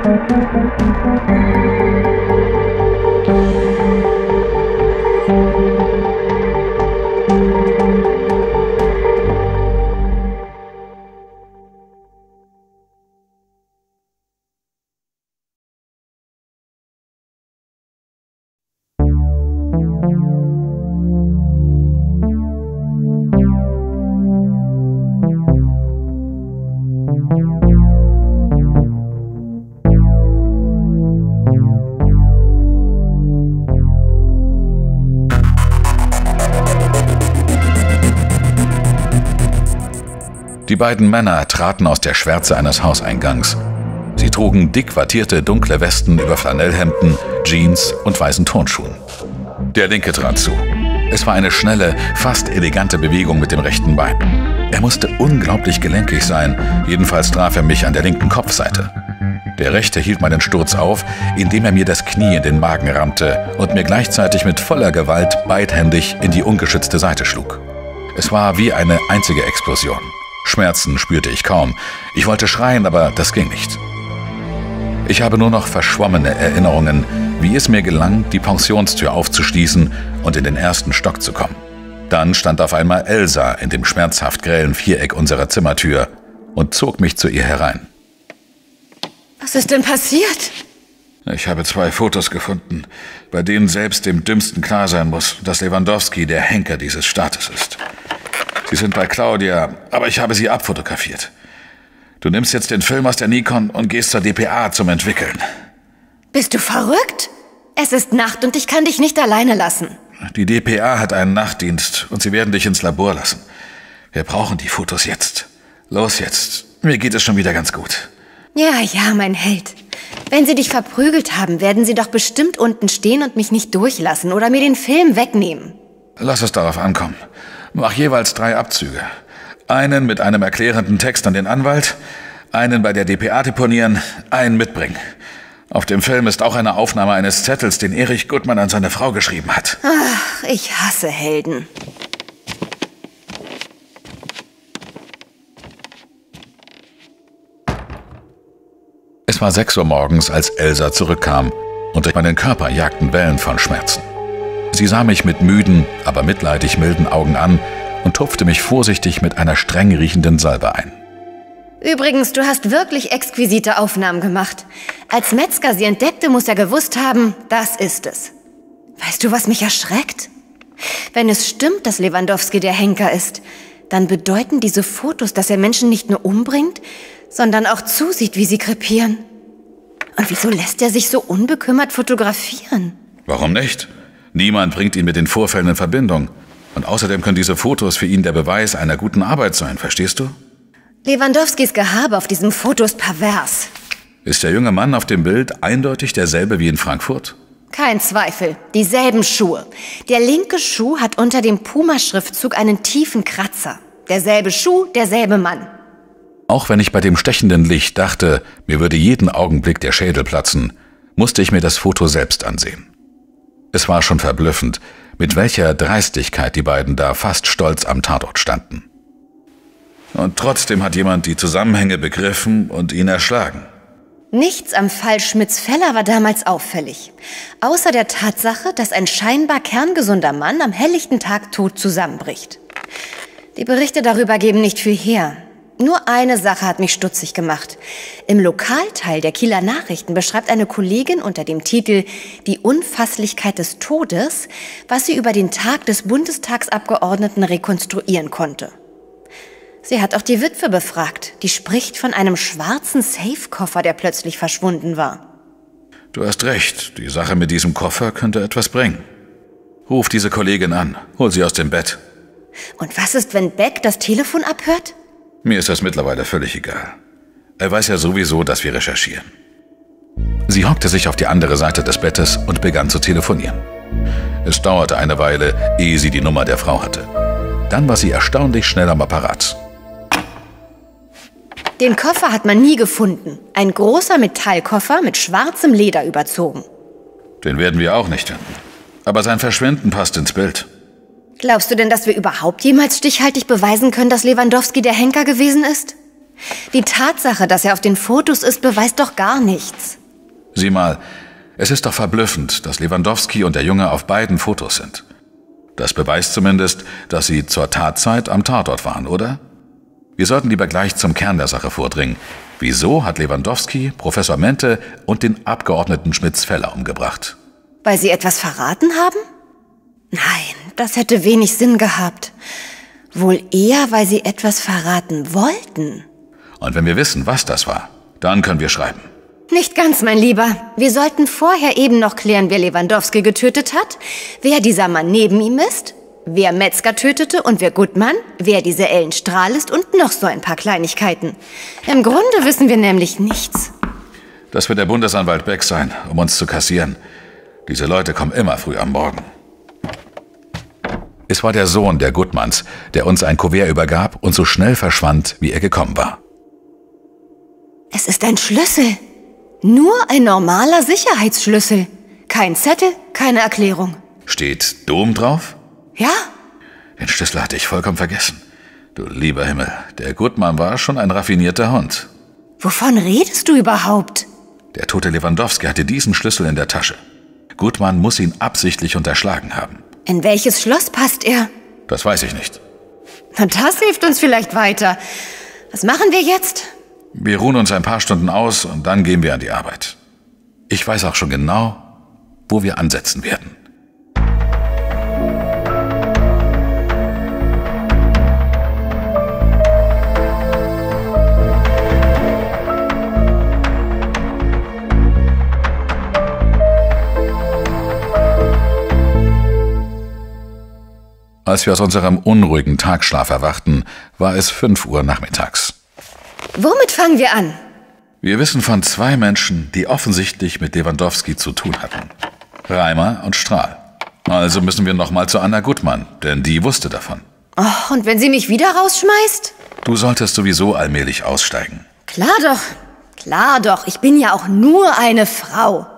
Die beiden Männer traten aus der Schwärze eines Hauseingangs. Sie trugen dick wattierte dunkle Westen über Flanellhemden, Jeans und weißen Turnschuhen. Der Linke trat zu. Es war eine schnelle, fast elegante Bewegung mit dem rechten Bein. Er musste unglaublich gelenkig sein, jedenfalls traf er mich an der linken Kopfseite. Der Rechte hielt meinen Sturz auf, indem er mir das Knie in den Magen rammte und mir gleichzeitig mit voller Gewalt beidhändig in die ungeschützte Seite schlug. Es war wie eine einzige Explosion. Schmerzen spürte ich kaum. Ich wollte schreien, aber das ging nicht. Ich habe nur noch verschwommene Erinnerungen, wie es mir gelang, die Pensionstür aufzuschließen und in den ersten Stock zu kommen. Dann stand auf einmal Elsa in dem schmerzhaft grellen Viereck unserer Zimmertür und zog mich zu ihr herein. Was ist denn passiert? Ich habe 2 Fotos gefunden, bei denen selbst dem Dümmsten klar sein muss, dass Lewandowski der Henker dieses Staates ist. Sie sind bei Claudia, aber ich habe sie abfotografiert. Du nimmst jetzt den Film aus der Nikon und gehst zur DPA zum Entwickeln. Bist du verrückt? Es ist Nacht und ich kann dich nicht alleine lassen. Die DPA hat einen Nachtdienst und sie werden dich ins Labor lassen. Wir brauchen die Fotos jetzt. Los jetzt. Mir geht es schon wieder ganz gut. Ja, mein Held. Wenn sie dich verprügelt haben, werden sie doch bestimmt unten stehen und mich nicht durchlassen oder mir den Film wegnehmen. Lass es darauf ankommen. Mach jeweils 3 Abzüge. Einen mit einem erklärenden Text an den Anwalt, einen bei der DPA deponieren, einen mitbringen. Auf dem Film ist auch eine Aufnahme eines Zettels, den Erich Gutmann an seine Frau geschrieben hat. Ach, ich hasse Helden. Es war 6 Uhr morgens, als Elsa zurückkam und durch meinen Körper jagten Wellen von Schmerzen. Sie sah mich mit müden, aber mitleidig milden Augen an und tupfte mich vorsichtig mit einer streng riechenden Salbe ein. Übrigens, du hast wirklich exquisite Aufnahmen gemacht. Als Metzger sie entdeckte, muss er gewusst haben, das ist es. Weißt du, was mich erschreckt? Wenn es stimmt, dass Lewandowski der Henker ist, dann bedeuten diese Fotos, dass er Menschen nicht nur umbringt, sondern auch zusieht, wie sie krepieren. Und wieso lässt er sich so unbekümmert fotografieren? Warum nicht? Niemand bringt ihn mit den Vorfällen in Verbindung. Und außerdem können diese Fotos für ihn der Beweis einer guten Arbeit sein, verstehst du? Lewandowskis Gehabe auf diesem Foto ist pervers. Ist der junge Mann auf dem Bild eindeutig derselbe wie in Frankfurt? Kein Zweifel, dieselben Schuhe. Der linke Schuh hat unter dem Puma-Schriftzug einen tiefen Kratzer. Derselbe Schuh, derselbe Mann. Auch wenn ich bei dem stechenden Licht dachte, mir würde jeden Augenblick der Schädel platzen, musste ich mir das Foto selbst ansehen. Es war schon verblüffend, mit welcher Dreistigkeit die beiden da fast stolz am Tatort standen. Und trotzdem hat jemand die Zusammenhänge begriffen und ihn erschlagen. Nichts am Fall Schmitz-Feller war damals auffällig. Außer der Tatsache, dass ein scheinbar kerngesunder Mann am helllichten Tag tot zusammenbricht. Die Berichte darüber geben nicht viel her. Nur eine Sache hat mich stutzig gemacht. Im Lokalteil der Kieler Nachrichten beschreibt eine Kollegin unter dem Titel »Die Unfasslichkeit des Todes«, was sie über den Tag des Bundestagsabgeordneten rekonstruieren konnte. Sie hat auch die Witwe befragt. Die spricht von einem schwarzen Safekoffer, der plötzlich verschwunden war. Du hast recht, die Sache mit diesem Koffer könnte etwas bringen. Ruf diese Kollegin an, hol sie aus dem Bett. Und was ist, wenn Beck das Telefon abhört? Mir ist das mittlerweile völlig egal. Er weiß ja sowieso, dass wir recherchieren. Sie hockte sich auf die andere Seite des Bettes und begann zu telefonieren. Es dauerte eine Weile, ehe sie die Nummer der Frau hatte. Dann war sie erstaunlich schnell am Apparat. Den Koffer hat man nie gefunden. Ein großer Metallkoffer mit schwarzem Leder überzogen. Den werden wir auch nicht finden. Aber sein Verschwinden passt ins Bild. Glaubst du denn, dass wir überhaupt jemals stichhaltig beweisen können, dass Lewandowski der Henker gewesen ist? Die Tatsache, dass er auf den Fotos ist, beweist doch gar nichts. Sieh mal, es ist doch verblüffend, dass Lewandowski und der Junge auf beiden Fotos sind. Das beweist zumindest, dass sie zur Tatzeit am Tatort waren, oder? Wir sollten lieber gleich zum Kern der Sache vordringen. Wieso hat Lewandowski Professor Mente und den Abgeordneten Schmitz-Feller umgebracht? Weil sie etwas verraten haben? Nein, das hätte wenig Sinn gehabt. Wohl eher, weil sie etwas verraten wollten. Und wenn wir wissen, was das war, dann können wir schreiben. Nicht ganz, mein Lieber. Wir sollten vorher eben noch klären, wer Lewandowski getötet hat, wer dieser Mann neben ihm ist, wer Metzger tötete und wer Gutmann, wer diese Ellen Strahl ist und noch so ein paar Kleinigkeiten. Im Grunde wissen wir nämlich nichts. Das wird der Bundesanwalt Beck sein, um uns zu kassieren. Diese Leute kommen immer früh am Morgen. Es war der Sohn der Gutmanns, der uns ein Kuvert übergab und so schnell verschwand, wie er gekommen war. Es ist ein Schlüssel. Nur ein normaler Sicherheitsschlüssel. Kein Zettel, keine Erklärung. Steht Dom drauf? Ja. Den Schlüssel hatte ich vollkommen vergessen. Du lieber Himmel, der Gutmann war schon ein raffinierter Hund. Wovon redest du überhaupt? Der tote Lewandowski hatte diesen Schlüssel in der Tasche. Gutmann muss ihn absichtlich unterschlagen haben. In welches Schloss passt er? Das weiß ich nicht. Na, das hilft uns vielleicht weiter. Was machen wir jetzt? Wir ruhen uns ein paar Stunden aus und dann gehen wir an die Arbeit. Ich weiß auch schon genau, wo wir ansetzen werden. Als wir aus unserem unruhigen Tagschlaf erwachten, war es 5 Uhr nachmittags. Womit fangen wir an? Wir wissen von 2 Menschen, die offensichtlich mit Lewandowski zu tun hatten. Reimer und Strahl. Also müssen wir nochmal zu Anna Gutmann, denn die wusste davon. Oh, und wenn sie mich wieder rausschmeißt? Du solltest sowieso allmählich aussteigen. Klar doch, ich bin ja auch nur eine Frau.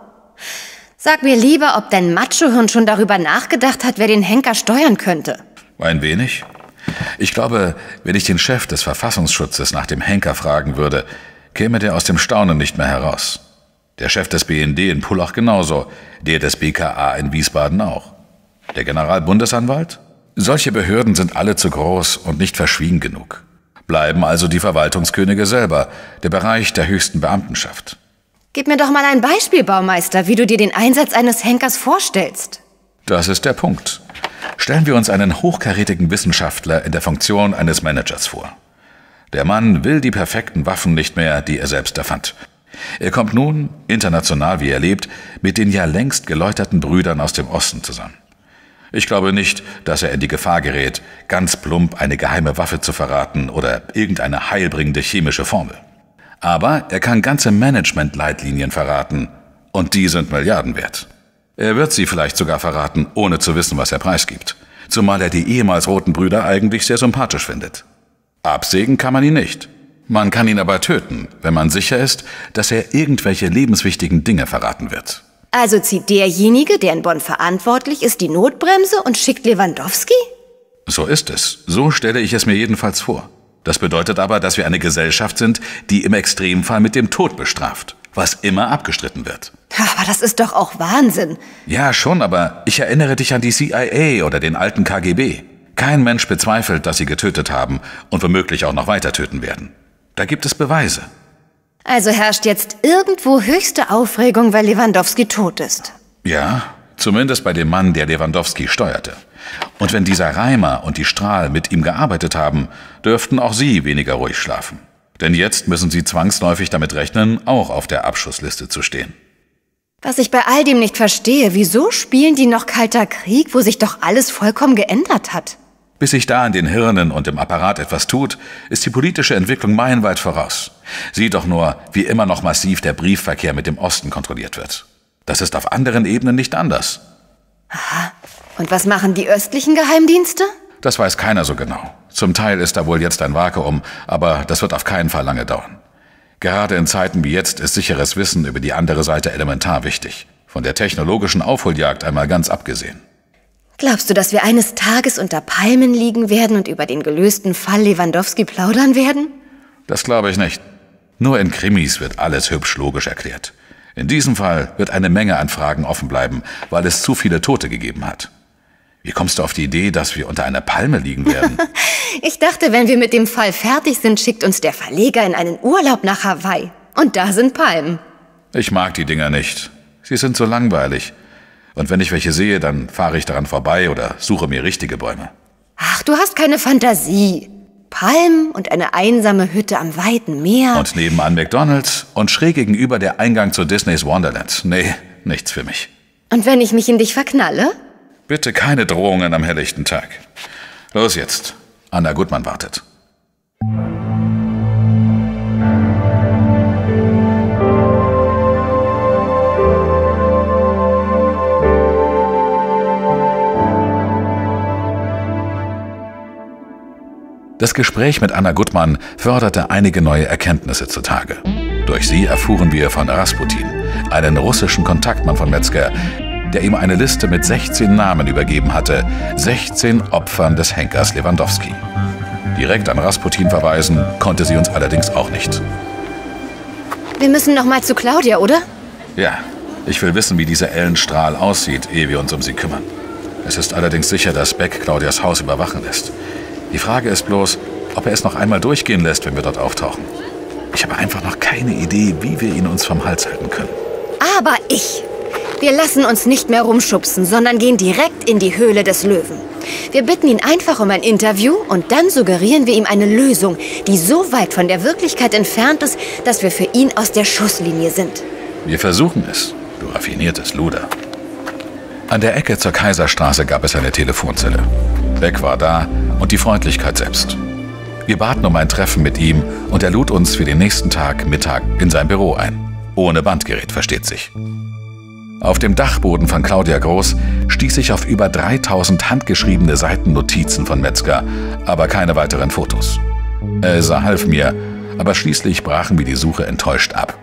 Sag mir lieber, ob dein Machohirn schon darüber nachgedacht hat, wer den Henker steuern könnte. Ein wenig. Ich glaube, wenn ich den Chef des Verfassungsschutzes nach dem Henker fragen würde, käme der aus dem Staunen nicht mehr heraus. Der Chef des BND in Pullach genauso, der des BKA in Wiesbaden auch. Der Generalbundesanwalt? Solche Behörden sind alle zu groß und nicht verschwiegen genug. Bleiben also die Verwaltungskönige selber, der Bereich der höchsten Beamtenschaft. Gib mir doch mal ein Beispiel, Baumeister, wie du dir den Einsatz eines Henkers vorstellst. Das ist der Punkt. Stellen wir uns einen hochkarätigen Wissenschaftler in der Funktion eines Managers vor. Der Mann will die perfekten Waffen nicht mehr, die er selbst erfand. Er kommt nun, international wie er lebt, mit den ja längst geläuterten Brüdern aus dem Osten zusammen. Ich glaube nicht, dass er in die Gefahr gerät, ganz plump eine geheime Waffe zu verraten oder irgendeine heilbringende chemische Formel. Aber er kann ganze Management-Leitlinien verraten, und die sind Milliarden wert. Er wird sie vielleicht sogar verraten, ohne zu wissen, was er preisgibt. Zumal er die ehemals roten Brüder eigentlich sehr sympathisch findet. Absägen kann man ihn nicht. Man kann ihn aber töten, wenn man sicher ist, dass er irgendwelche lebenswichtigen Dinge verraten wird. Also zieht derjenige, der in Bonn verantwortlich ist, die Notbremse und schickt Lewandowski? So ist es. So stelle ich es mir jedenfalls vor. Das bedeutet aber, dass wir eine Gesellschaft sind, die im Extremfall mit dem Tod bestraft, was immer abgestritten wird. Aber das ist doch auch Wahnsinn. Ja, schon, aber ich erinnere dich an die CIA oder den alten KGB. Kein Mensch bezweifelt, dass sie getötet haben und womöglich auch noch weiter töten werden. Da gibt es Beweise. Also herrscht jetzt irgendwo höchste Aufregung, weil Lewandowski tot ist. Ja, zumindest bei dem Mann, der Lewandowski steuerte. Und wenn dieser Reimer und die Strahl mit ihm gearbeitet haben, dürften auch sie weniger ruhig schlafen. Denn jetzt müssen sie zwangsläufig damit rechnen, auch auf der Abschussliste zu stehen. Was ich bei all dem nicht verstehe, wieso spielen die noch Kalter Krieg, wo sich doch alles vollkommen geändert hat? Bis sich da in den Hirnen und im Apparat etwas tut, ist die politische Entwicklung meilenweit voraus. Sieh doch nur, wie immer noch massiv der Briefverkehr mit dem Osten kontrolliert wird. Das ist auf anderen Ebenen nicht anders. Aha. Und was machen die östlichen Geheimdienste? Das weiß keiner so genau. Zum Teil ist da wohl jetzt ein Vakuum, aber das wird auf keinen Fall lange dauern. Gerade in Zeiten wie jetzt ist sicheres Wissen über die andere Seite elementar wichtig. Von der technologischen Aufholjagd einmal ganz abgesehen. Glaubst du, dass wir eines Tages unter Palmen liegen werden und über den gelösten Fall Lewandowski plaudern werden? Das glaube ich nicht. Nur in Krimis wird alles hübsch logisch erklärt. In diesem Fall wird eine Menge an Fragen offen bleiben, weil es zu viele Tote gegeben hat. Wie kommst du auf die Idee, dass wir unter einer Palme liegen werden? Ich dachte, wenn wir mit dem Fall fertig sind, schickt uns der Verleger in einen Urlaub nach Hawaii. Und da sind Palmen. Ich mag die Dinger nicht. Sie sind so langweilig. Und wenn ich welche sehe, dann fahre ich daran vorbei oder suche mir richtige Bäume. Ach, du hast keine Fantasie. Palmen und eine einsame Hütte am weiten Meer. Und nebenan McDonald's und schräg gegenüber der Eingang zu Disneys Wonderland. Nee, nichts für mich. Und wenn ich mich in dich verknalle? Bitte keine Drohungen am helllichten Tag. Los jetzt. Anna Gutmann wartet. Das Gespräch mit Anna Gutmann förderte einige neue Erkenntnisse zutage. Durch sie erfuhren wir von Rasputin, einen russischen Kontaktmann von Metzger, der ihm eine Liste mit 16 Namen übergeben hatte, 16 Opfern des Henkers Lewandowski. Direkt an Rasputin verweisen konnte sie uns allerdings auch nicht. Wir müssen noch mal zu Claudia, oder? Ja, ich will wissen, wie dieser Ellen Strahl aussieht, ehe wir uns um sie kümmern. Es ist allerdings sicher, dass Beck Claudias Haus überwachen lässt. Die Frage ist bloß, ob er es noch einmal durchgehen lässt, wenn wir dort auftauchen. Ich habe einfach noch keine Idee, wie wir ihn uns vom Hals halten können. Aber wir lassen uns nicht mehr rumschubsen, sondern gehen direkt in die Höhle des Löwen. Wir bitten ihn einfach um ein Interview und dann suggerieren wir ihm eine Lösung, die so weit von der Wirklichkeit entfernt ist, dass wir für ihn aus der Schusslinie sind. Wir versuchen es, du raffiniertes Luder. An der Ecke zur Kaiserstraße gab es eine Telefonzelle. Beck war da und die Freundlichkeit selbst. Wir baten um ein Treffen mit ihm und er lud uns für den nächsten Tag Mittag in sein Büro ein. Ohne Bandgerät, versteht sich. Auf dem Dachboden von Claudia Groß stieß ich auf über 3000 handgeschriebene Seiten Notizen von Metzger, aber keine weiteren Fotos. Elsa half mir, aber schließlich brachen wir die Suche enttäuscht ab.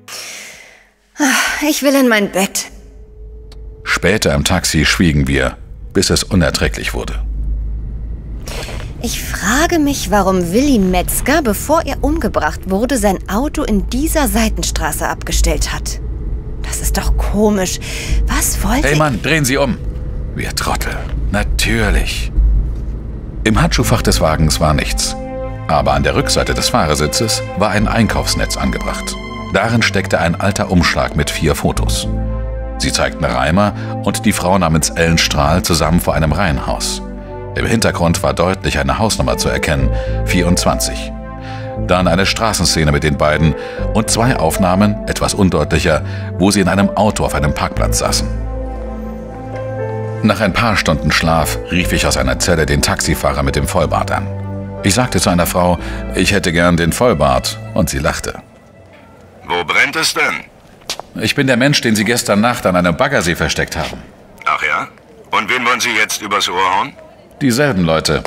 Ich will in mein Bett. Später im Taxi schwiegen wir, bis es unerträglich wurde. Ich frage mich, warum Willi Metzger, bevor er umgebracht wurde, sein Auto in dieser Seitenstraße abgestellt hat. Das ist doch komisch. Was wollte Hey Mann, drehen Sie um! Wir Trottel. Natürlich. Im Handschuhfach des Wagens war nichts. Aber an der Rückseite des Fahrersitzes war ein Einkaufsnetz angebracht. Darin steckte ein alter Umschlag mit 4 Fotos. Sie zeigten Reimer und die Frau namens Ellen Strahl zusammen vor einem Reihenhaus. Im Hintergrund war deutlich eine Hausnummer zu erkennen, 24. Dann eine Straßenszene mit den beiden und 2 Aufnahmen, etwas undeutlicher, wo sie in einem Auto auf einem Parkplatz saßen. Nach ein paar Stunden Schlaf rief ich aus einer Zelle den Taxifahrer mit dem Vollbart an. Ich sagte zu einer Frau, ich hätte gern den Vollbart, und sie lachte. Wo brennt es denn? Ich bin der Mensch, den Sie gestern Nacht an einem Baggersee versteckt haben. Ach ja? Und wen wollen Sie jetzt übers Ohr hauen? Dieselben Leute.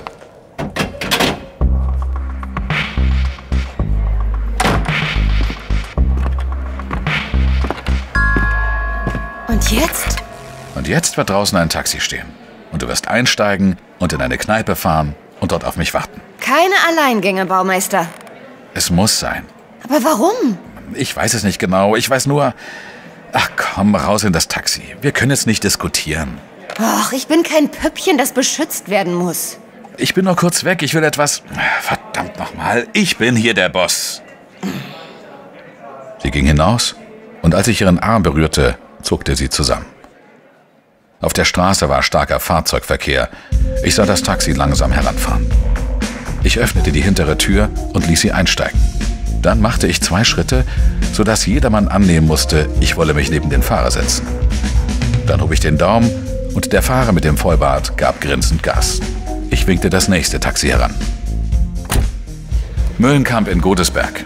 Und jetzt? Und jetzt wird draußen ein Taxi stehen. Und du wirst einsteigen und in eine Kneipe fahren und dort auf mich warten. Keine Alleingänge, Baumeister. Es muss sein. Aber warum? Ich weiß es nicht genau. Ich weiß nur... Ach komm, raus in das Taxi. Wir können jetzt nicht diskutieren. Och, ich bin kein Püppchen, das beschützt werden muss. Ich bin nur kurz weg. Ich will etwas... Verdammt nochmal. Ich bin hier der Boss. Sie ging hinaus und als ich ihren Arm berührte, zuckte sie zusammen. Auf der Straße war starker Fahrzeugverkehr. Ich sah das Taxi langsam heranfahren. Ich öffnete die hintere Tür und ließ sie einsteigen. Dann machte ich 2 Schritte, sodass jedermann annehmen musste, ich wolle mich neben den Fahrer setzen. Dann hob ich den Daumen und der Fahrer mit dem Vollbart gab grinsend Gas. Ich winkte das nächste Taxi heran. Müllenkamp in Godesberg.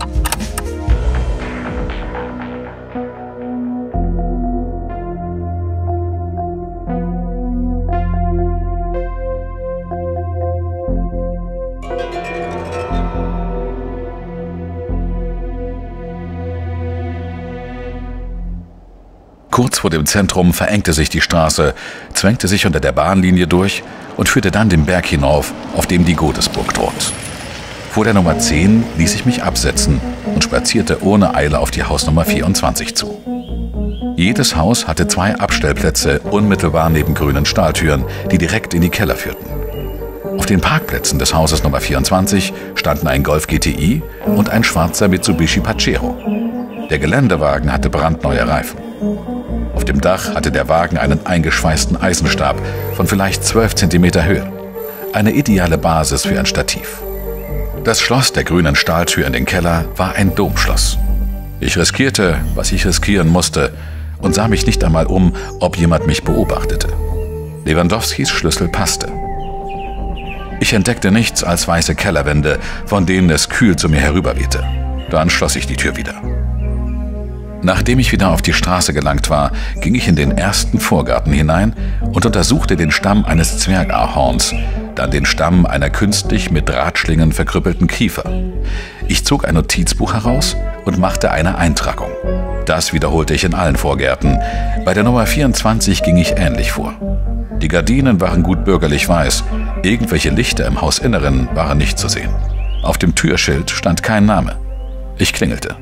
Kurz vor dem Zentrum verengte sich die Straße, zwängte sich unter der Bahnlinie durch und führte dann den Berg hinauf, auf dem die Godesburg thront. Vor der Nummer 10 ließ ich mich absetzen und spazierte ohne Eile auf die Hausnummer 24 zu. Jedes Haus hatte 2 Abstellplätze unmittelbar neben grünen Stahltüren, die direkt in die Keller führten. Auf den Parkplätzen des Hauses Nummer 24 standen ein Golf GTI und ein schwarzer Mitsubishi Pajero. Der Geländewagen hatte brandneue Reifen. Auf dem Dach hatte der Wagen einen eingeschweißten Eisenstab von vielleicht 12 cm Höhe. Eine ideale Basis für ein Stativ. Das Schloss der grünen Stahltür in den Keller war ein Domschloss. Ich riskierte, was ich riskieren musste, und sah mich nicht einmal um, ob jemand mich beobachtete. Lewandowskis Schlüssel passte. Ich entdeckte nichts als weiße Kellerwände, von denen es kühl zu mir herüberwehte. Dann schloss ich die Tür wieder. Nachdem ich wieder auf die Straße gelangt war, ging ich in den ersten Vorgarten hinein und untersuchte den Stamm eines Zwergahorns, dann den Stamm einer künstlich mit Drahtschlingen verkrüppelten Kiefer. Ich zog ein Notizbuch heraus und machte eine Eintragung. Das wiederholte ich in allen Vorgärten. Bei der Nummer 24 ging ich ähnlich vor. Die Gardinen waren gut bürgerlich weiß, irgendwelche Lichter im Hausinneren waren nicht zu sehen. Auf dem Türschild stand kein Name. Ich klingelte.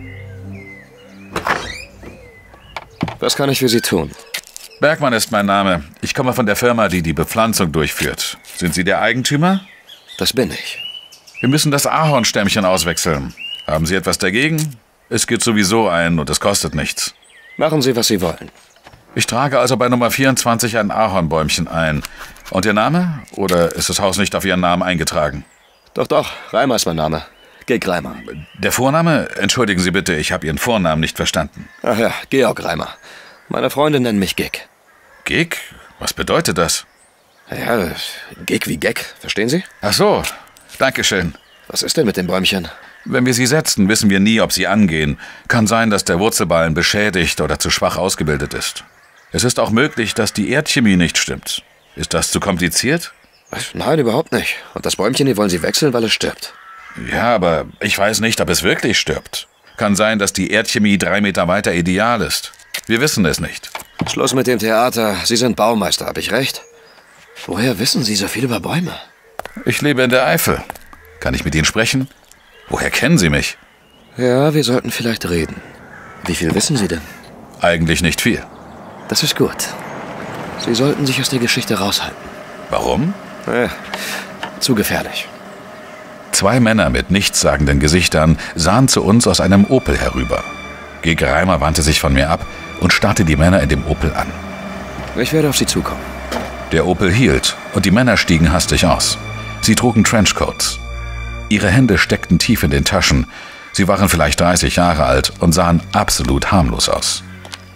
Was kann ich für Sie tun? Bergmann ist mein Name. Ich komme von der Firma, die die Bepflanzung durchführt. Sind Sie der Eigentümer? Das bin ich. Wir müssen das Ahornstämmchen auswechseln. Haben Sie etwas dagegen? Es geht sowieso ein und es kostet nichts. Machen Sie, was Sie wollen. Ich trage also bei Nummer 24 ein Ahornbäumchen ein. Und Ihr Name? Oder ist das Haus nicht auf Ihren Namen eingetragen? Doch, Reimer ist mein Name. Georg Reimer. Der Vorname? Entschuldigen Sie bitte, ich habe Ihren Vornamen nicht verstanden. Ach ja, Georg Reimer. Meine Freunde nennen mich Gig. Gig? Was bedeutet das? Ja, Gig wie Gag, verstehen Sie? Ach so, dankeschön. Was ist denn mit dem Bäumchen? Wenn wir sie setzen, wissen wir nie, ob sie angehen. Kann sein, dass der Wurzelballen beschädigt oder zu schwach ausgebildet ist. Es ist auch möglich, dass die Erdchemie nicht stimmt. Ist das zu kompliziert? Nein, überhaupt nicht. Und das Bäumchen hier wollen Sie wechseln, weil es stirbt. Ja, aber ich weiß nicht, ob es wirklich stirbt. Kann sein, dass die Erdchemie 3 Meter weiter ideal ist. Wir wissen es nicht. Schluss mit dem Theater. Sie sind Baumeister, habe ich recht? Woher wissen Sie so viel über Bäume? Ich lebe in der Eifel. Kann ich mit Ihnen sprechen? Woher kennen Sie mich? Ja, wir sollten vielleicht reden. Wie viel wissen Sie denn? Eigentlich nicht viel. Das ist gut. Sie sollten sich aus der Geschichte raushalten. Warum? Zu gefährlich. 2 Männer mit nichtssagenden Gesichtern sahen zu uns aus einem Opel herüber. Georg Reimer wandte sich von mir ab und starrte die Männer in dem Opel an. Ich werde auf Sie zukommen. Der Opel hielt und die Männer stiegen hastig aus. Sie trugen Trenchcoats. Ihre Hände steckten tief in den Taschen. Sie waren vielleicht 30 Jahre alt und sahen absolut harmlos aus.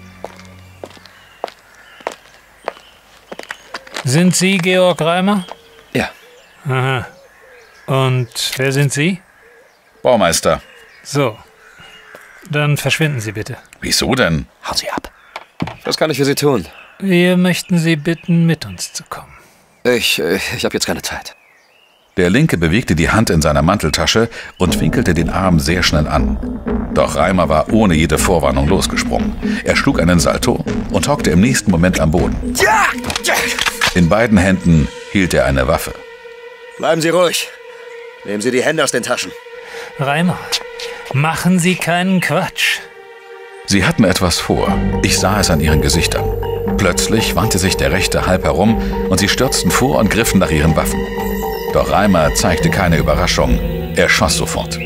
Sind Sie Georg Reimer? Ja. Aha. Und wer sind Sie? Baumeister. So. Dann verschwinden Sie bitte. Wieso denn? Hauen Sie ab. Was kann ich für Sie tun? Wir möchten Sie bitten, mit uns zu kommen. Ich habe jetzt keine Zeit. Der Linke bewegte die Hand in seiner Manteltasche und winkelte den Arm sehr schnell an. Doch Reimer war ohne jede Vorwarnung losgesprungen. Er schlug einen Salto und hockte im nächsten Moment am Boden. In beiden Händen hielt er eine Waffe. Bleiben Sie ruhig. Nehmen Sie die Hände aus den Taschen. Reimer, machen Sie keinen Quatsch. Sie hatten etwas vor. Ich sah es an ihren Gesichtern. Plötzlich wandte sich der Rechte halb herum und sie stürzten vor und griffen nach ihren Waffen. Doch Reimer zeigte keine Überraschung. Er schoss sofort.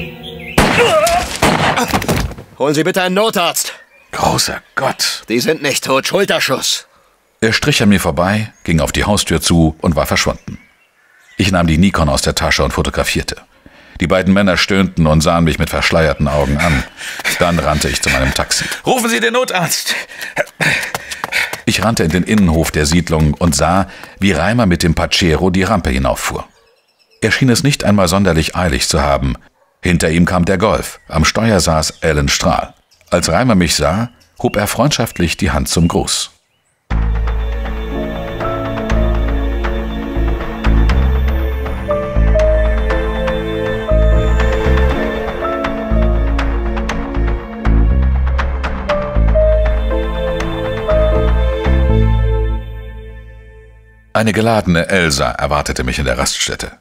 Holen Sie bitte einen Notarzt. Großer Gott. Die sind nicht tot. Schulterschuss. Er strich an mir vorbei, ging auf die Haustür zu und war verschwunden. Ich nahm die Nikon aus der Tasche und fotografierte. Die beiden Männer stöhnten und sahen mich mit verschleierten Augen an. Dann rannte ich zu meinem Taxi. Rufen Sie den Notarzt! Ich rannte in den Innenhof der Siedlung und sah, wie Reimer mit dem Pajero die Rampe hinauffuhr. Er schien es nicht einmal sonderlich eilig zu haben. Hinter ihm kam der Golf. Am Steuer saß Ellen Strahl. Als Reimer mich sah, hob er freundschaftlich die Hand zum Gruß. Eine geladene Elsa erwartete mich in der Raststätte.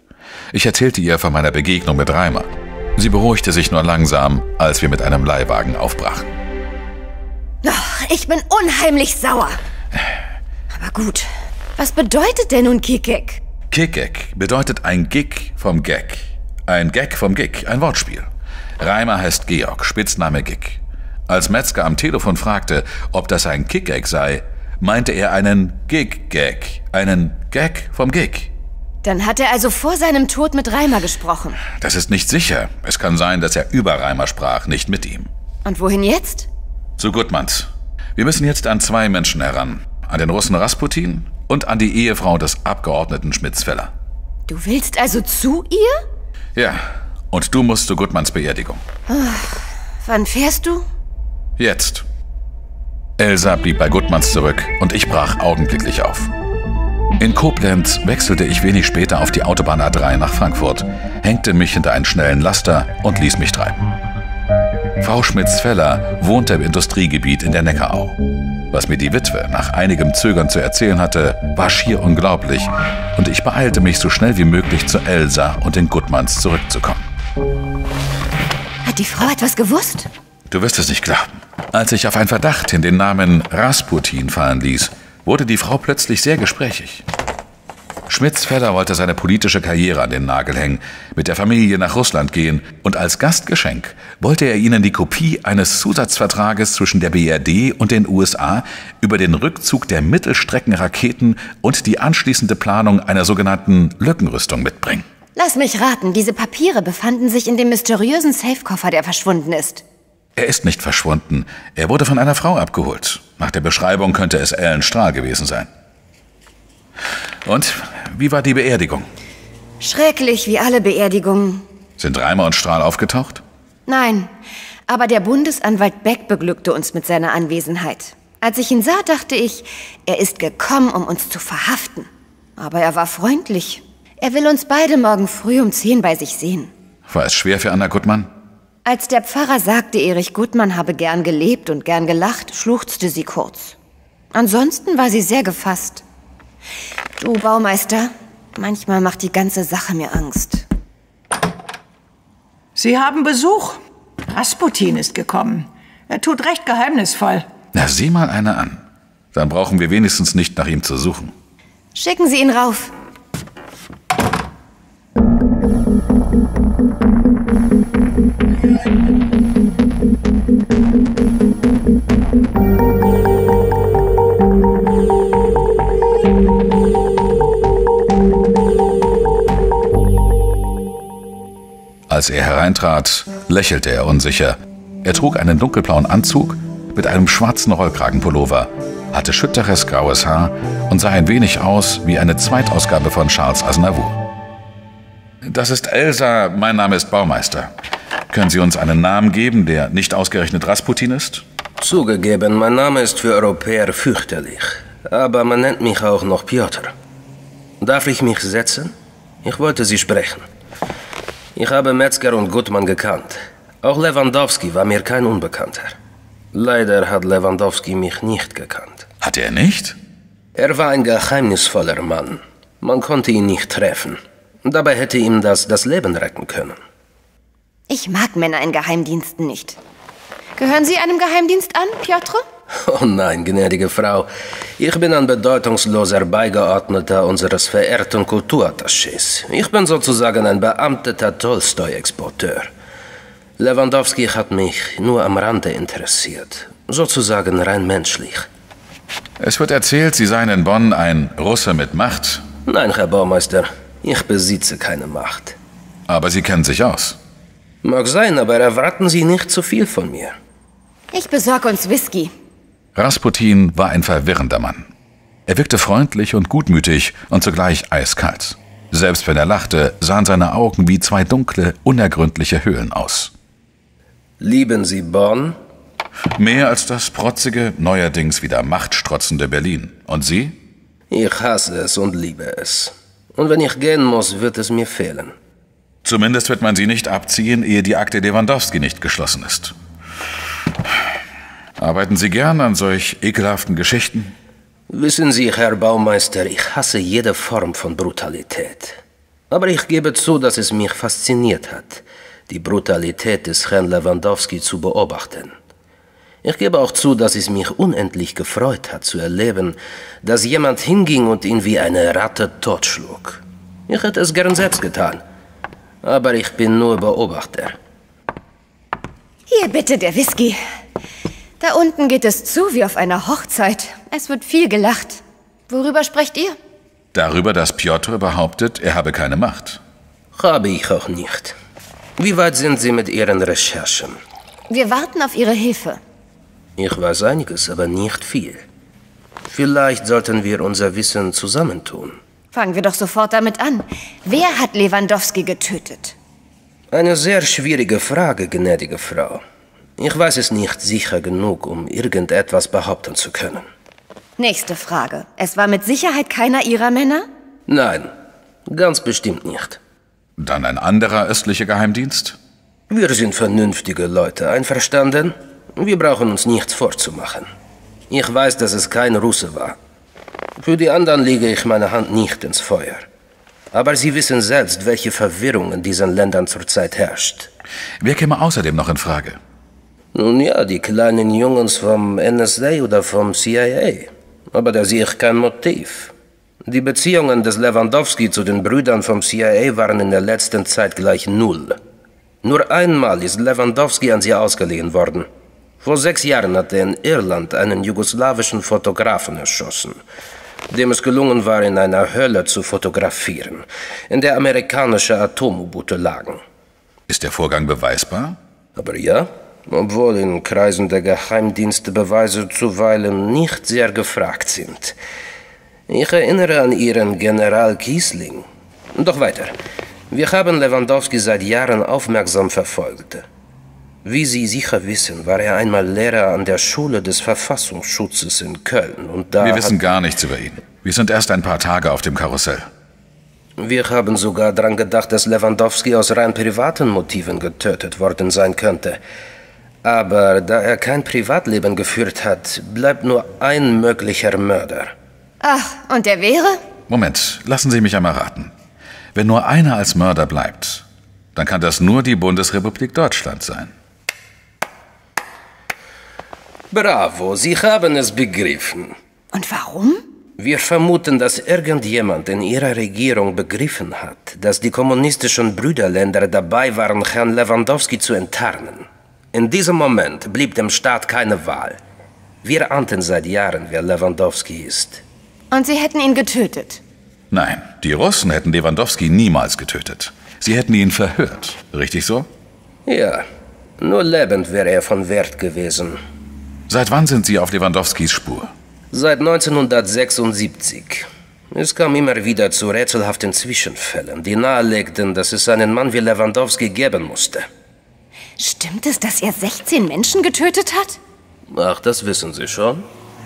Ich erzählte ihr von meiner Begegnung mit Reimer. Sie beruhigte sich nur langsam, als wir mit einem Leihwagen aufbrachen. Oh, ich bin unheimlich sauer. Aber gut, was bedeutet denn nun Kikek? Kikek bedeutet ein Gig vom Gag. Ein Gag vom Gig, ein Wortspiel. Reimer heißt Georg, Spitzname Gig. Als Metzger am Telefon fragte, ob das ein Kikek sei, meinte er einen Gig-Gag, einen Gag vom Gig. Dann hat er also vor seinem Tod mit Reimer gesprochen. Das ist nicht sicher. Es kann sein, dass er über Reimer sprach, nicht mit ihm. Und wohin jetzt? Zu Gutmanns. Wir müssen jetzt an 2 Menschen heran. An den Russen Rasputin und an die Ehefrau des Abgeordneten Schmitz-Feller. Du willst also zu ihr? Ja, und du musst zu Gutmanns Beerdigung. Oh, wann fährst du? Jetzt. Elsa blieb bei Gutmanns zurück und ich brach augenblicklich auf. In Koblenz wechselte ich wenig später auf die Autobahn A3 nach Frankfurt, hängte mich hinter einen schnellen Laster und ließ mich treiben. Frau Schmitz-Feller wohnte im Industriegebiet in der Neckarau. Was mir die Witwe nach einigem Zögern zu erzählen hatte, war schier unglaublich und ich beeilte mich, so schnell wie möglich zu Elsa und den Gutmanns zurückzukommen. Hat die Frau etwas gewusst? Du wirst es nicht glauben. Als ich auf einen Verdacht hin den Namen Rasputin fallen ließ, wurde die Frau plötzlich sehr gesprächig. Schmitz-Feller wollte seine politische Karriere an den Nagel hängen, mit der Familie nach Russland gehen und als Gastgeschenk wollte er ihnen die Kopie eines Zusatzvertrages zwischen der BRD und den USA über den Rückzug der Mittelstreckenraketen und die anschließende Planung einer sogenannten Lückenrüstung mitbringen. Lass mich raten, diese Papiere befanden sich in dem mysteriösen Safekoffer, der verschwunden ist. Er ist nicht verschwunden. Er wurde von einer Frau abgeholt. Nach der Beschreibung könnte es Ellen Strahl gewesen sein. Und wie war die Beerdigung? Schrecklich, wie alle Beerdigungen. Sind Reimer und Strahl aufgetaucht? Nein, aber der Bundesanwalt Beck beglückte uns mit seiner Anwesenheit. Als ich ihn sah, dachte ich, er ist gekommen, um uns zu verhaften. Aber er war freundlich. Er will uns beide morgen früh um 10 bei sich sehen. War es schwer für Anna Gutmann? Als der Pfarrer sagte, Erich Gutmann habe gern gelebt und gern gelacht, schluchzte sie kurz. Ansonsten war sie sehr gefasst. Du, Baumeister, manchmal macht die ganze Sache mir Angst. Sie haben Besuch. Rasputin ist gekommen. Er tut recht geheimnisvoll. Na, sieh mal einer an. Dann brauchen wir wenigstens nicht nach ihm zu suchen. Schicken Sie ihn rauf. Als er hereintrat, lächelte er unsicher. Er trug einen dunkelblauen Anzug mit einem schwarzen Rollkragenpullover, hatte schütteres graues Haar und sah ein wenig aus wie eine Zweitausgabe von Charles Aznavour. Das ist Elsa, mein Name ist Baumeister. Können Sie uns einen Namen geben, der nicht ausgerechnet Rasputin ist? Zugegeben, mein Name ist für Europäer fürchterlich. Aber man nennt mich auch noch Piotr. Darf ich mich setzen? Ich wollte Sie sprechen. Ich habe Metzger und Gutmann gekannt. Auch Lewandowski war mir kein Unbekannter. Leider hat Lewandowski mich nicht gekannt. Hat er nicht? Er war ein geheimnisvoller Mann. Man konnte ihn nicht treffen. Dabei hätte ihm das Leben retten können. Ich mag Männer in Geheimdiensten nicht. Gehören Sie einem Geheimdienst an, Piotr? Oh nein, gnädige Frau. Ich bin ein bedeutungsloser Beigeordneter unseres verehrten Kulturattachés. Ich bin sozusagen ein beamteter Tolstoi-Exporteur. Lewandowski hat mich nur am Rande interessiert. Sozusagen rein menschlich. Es wird erzählt, Sie seien in Bonn ein Russe mit Macht. Nein, Herr Baumeister. Ich besitze keine Macht. Aber Sie kennen sich aus. Mag sein, aber erwarten Sie nicht zu viel von mir. Ich besorge uns Whisky. Rasputin war ein verwirrender Mann. Er wirkte freundlich und gutmütig und zugleich eiskalt. Selbst wenn er lachte, sahen seine Augen wie 2 dunkle, unergründliche Höhlen aus. Lieben Sie Bonn? Mehr als das protzige, neuerdings wieder machtstrotzende Berlin. Und Sie? Ich hasse es und liebe es. Und wenn ich gehen muss, wird es mir fehlen. Zumindest wird man Sie nicht abziehen, ehe die Akte Lewandowski nicht geschlossen ist. Arbeiten Sie gern an solch ekelhaften Geschichten? Wissen Sie, Herr Baumeister, ich hasse jede Form von Brutalität. Aber ich gebe zu, dass es mich fasziniert hat, die Brutalität des Herrn Lewandowski zu beobachten. Ich gebe auch zu, dass es mich unendlich gefreut hat, zu erleben, dass jemand hinging und ihn wie eine Ratte totschlug. Ich hätte es gern selbst getan, aber ich bin nur Beobachter. Hier bitte der Whisky. Da unten geht es zu wie auf einer Hochzeit. Es wird viel gelacht. Worüber sprecht ihr? Darüber, dass Piotr behauptet, er habe keine Macht. Habe ich auch nicht. Wie weit sind Sie mit Ihren Recherchen? Wir warten auf Ihre Hilfe. Ich weiß einiges, aber nicht viel. Vielleicht sollten wir unser Wissen zusammentun. Fangen wir doch sofort damit an. Wer hat Lewandowski getötet? Eine sehr schwierige Frage, gnädige Frau. Ich weiß es nicht sicher genug, um irgendetwas behaupten zu können. Nächste Frage. Es war mit Sicherheit keiner Ihrer Männer? Nein, ganz bestimmt nicht. Dann ein anderer östlicher Geheimdienst? Wir sind vernünftige Leute, einverstanden? Wir brauchen uns nichts vorzumachen. Ich weiß, dass es kein Russe war. Für die anderen lege ich meine Hand nicht ins Feuer. Aber Sie wissen selbst, welche Verwirrung in diesen Ländern zurzeit herrscht. Wer käme außerdem noch in Frage? Nun ja, die kleinen Jungs vom NSA oder vom CIA. Aber da sehe ich kein Motiv. Die Beziehungen des Lewandowski zu den Brüdern vom CIA waren in der letzten Zeit gleich null. Nur einmal ist Lewandowski an sie ausgeliehen worden. Vor 6 Jahren hat er in Irland einen jugoslawischen Fotografen erschossen, dem es gelungen war, in einer Höhle zu fotografieren, in der amerikanische Atom-U-Boote lagen. Ist der Vorgang beweisbar? Aber ja, obwohl in Kreisen der Geheimdienste Beweise zuweilen nicht sehr gefragt sind. Ich erinnere an Ihren General Kiesling. Doch weiter. Wir haben Lewandowski seit Jahren aufmerksam verfolgt. Wie Sie sicher wissen, war er einmal Lehrer an der Schule des Verfassungsschutzes in Köln und da... Wir wissen gar nichts über ihn. Wir sind erst ein paar Tage auf dem Karussell. Wir haben sogar daran gedacht, dass Lewandowski aus rein privaten Motiven getötet worden sein könnte. Aber da er kein Privatleben geführt hat, bleibt nur ein möglicher Mörder. Ach, und der wäre? Moment, lassen Sie mich einmal raten. Wenn nur einer als Mörder bleibt, dann kann das nur die Bundesrepublik Deutschland sein. Bravo, Sie haben es begriffen. Und warum? Wir vermuten, dass irgendjemand in Ihrer Regierung begriffen hat, dass die kommunistischen Brüderländer dabei waren, Herrn Lewandowski zu enttarnen. In diesem Moment blieb dem Staat keine Wahl. Wir ahnten seit Jahren, wer Lewandowski ist. Und Sie hätten ihn getötet? Nein, die Russen hätten Lewandowski niemals getötet. Sie hätten ihn verhört. Richtig so? Ja, nur lebend wäre er von Wert gewesen. Seit wann sind Sie auf Lewandowskis Spur? Seit 1976. Es kam immer wieder zu rätselhaften Zwischenfällen, die nahelegten, dass es einen Mann wie Lewandowski geben musste. Stimmt es, dass er 16 Menschen getötet hat? Ach, das wissen Sie schon.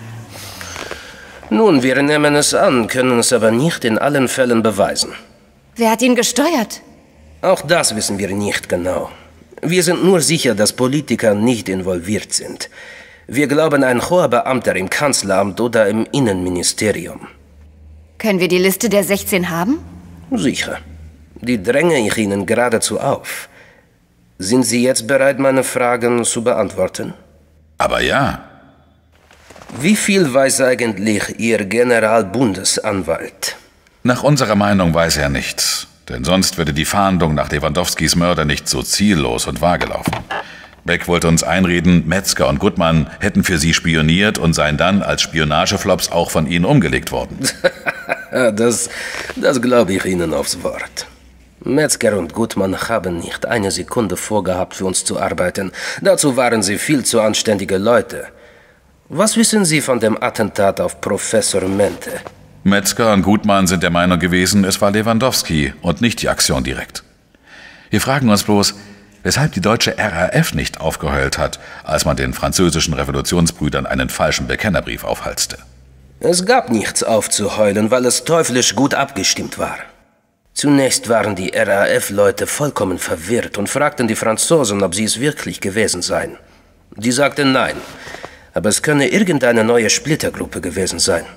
Nun, wir nehmen es an, können es aber nicht in allen Fällen beweisen. Wer hat ihn gesteuert? Auch das wissen wir nicht genau. Wir sind nur sicher, dass Politiker nicht involviert sind. Wir glauben, ein hoher Beamter im Kanzleramt oder im Innenministerium. Können wir die Liste der 16 haben? Sicher. Die dränge ich Ihnen geradezu auf. Sind Sie jetzt bereit, meine Fragen zu beantworten? Aber ja. Wie viel weiß eigentlich Ihr Generalbundesanwalt? Nach unserer Meinung weiß er nichts. Denn sonst würde die Fahndung nach Lewandowskis Mörder nicht so ziellos und vage laufen. Beck wollte uns einreden, Metzger und Gutmann hätten für sie spioniert und seien dann als Spionageflops auch von ihnen umgelegt worden. Das glaube ich Ihnen aufs Wort. Metzger und Gutmann haben nicht eine Sekunde vorgehabt, für uns zu arbeiten. Dazu waren sie viel zu anständige Leute. Was wissen Sie von dem Attentat auf Professor Mente? Metzger und Gutmann sind der Meinung gewesen, es war Lewandowski und nicht die Aktion direkt. Wir fragen uns bloß, weshalb die deutsche RAF nicht aufgeheult hat, als man den französischen Revolutionsbrüdern einen falschen Bekennerbrief aufhalste. Es gab nichts aufzuheulen, weil es teuflisch gut abgestimmt war. Zunächst waren die RAF-Leute vollkommen verwirrt und fragten die Franzosen, ob sie es wirklich gewesen seien. Die sagten nein, aber es könne irgendeine neue Splittergruppe gewesen sein.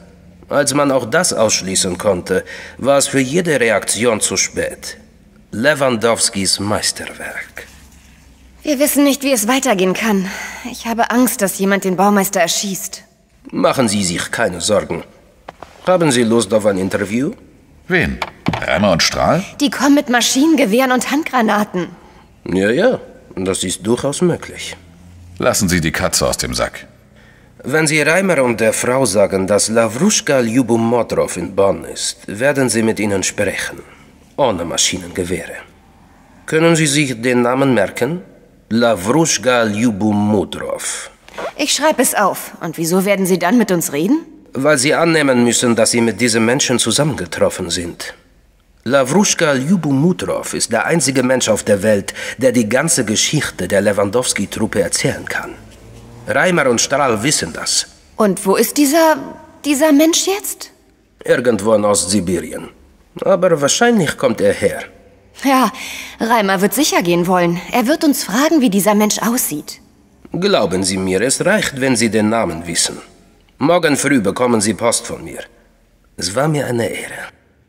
Als man auch das ausschließen konnte, war es für jede Reaktion zu spät. Lewandowskis Meisterwerk. Wir wissen nicht, wie es weitergehen kann. Ich habe Angst, dass jemand den Baumeister erschießt. Machen Sie sich keine Sorgen. Haben Sie Lust auf ein Interview? Wen? Reimer und Strahl? Die kommen mit Maschinengewehren und Handgranaten. Ja, das ist durchaus möglich. Lassen Sie die Katze aus dem Sack. Wenn Sie Reimer und der Frau sagen, dass Lawruschka Ljubomodrow in Bonn ist, werden Sie mit ihnen sprechen. Ohne Maschinengewehre. Können Sie sich den Namen merken? Lawruschka Ljubomodrow. Ich schreibe es auf. Und wieso werden Sie dann mit uns reden? Weil Sie annehmen müssen, dass Sie mit diesem Menschen zusammengetroffen sind. Lawruschka Ljubomodrow ist der einzige Mensch auf der Welt, der die ganze Geschichte der Lewandowski-Truppe erzählen kann. Reimer und Strahl wissen das. Und wo ist dieser Mensch jetzt? Irgendwo in Ostsibirien. Aber wahrscheinlich kommt er her. Ja, Reimer wird sicher gehen wollen. Er wird uns fragen, wie dieser Mensch aussieht. Glauben Sie mir, es reicht, wenn Sie den Namen wissen. Morgen früh bekommen Sie Post von mir. Es war mir eine Ehre.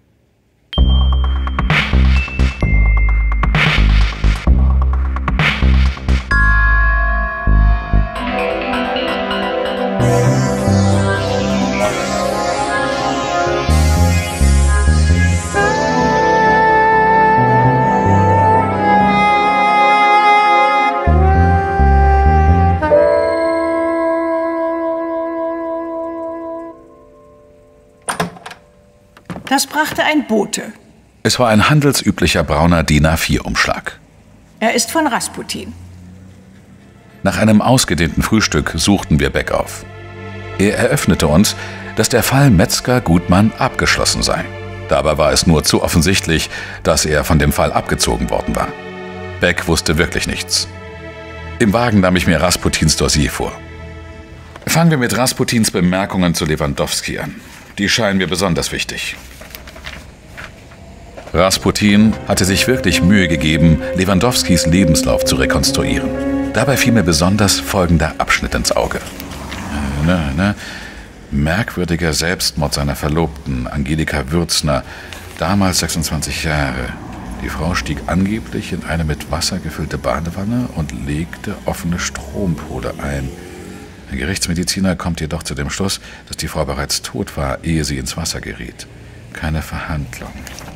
Das brachte ein Bote. Es war ein handelsüblicher brauner DIN A4-Umschlag. Er ist von Rasputin. Nach einem ausgedehnten Frühstück suchten wir Beck auf. Er eröffnete uns, dass der Fall Metzger-Gutmann abgeschlossen sei. Dabei war es nur zu offensichtlich, dass er von dem Fall abgezogen worden war. Beck wusste wirklich nichts. Im Wagen nahm ich mir Rasputins Dossier vor. Fangen wir mit Rasputins Bemerkungen zu Lewandowski an. Die scheinen mir besonders wichtig. Rasputin hatte sich wirklich Mühe gegeben, Lewandowskis Lebenslauf zu rekonstruieren. Dabei fiel mir besonders folgender Abschnitt ins Auge. Merkwürdiger Selbstmord seiner Verlobten, Angelika Würzner, damals 26 Jahre. Die Frau stieg angeblich in eine mit Wasser gefüllte Badewanne und legte offene Strompuder ein. Der Gerichtsmediziner kommt jedoch zu dem Schluss, dass die Frau bereits tot war, ehe sie ins Wasser geriet. Keine Verhandlung.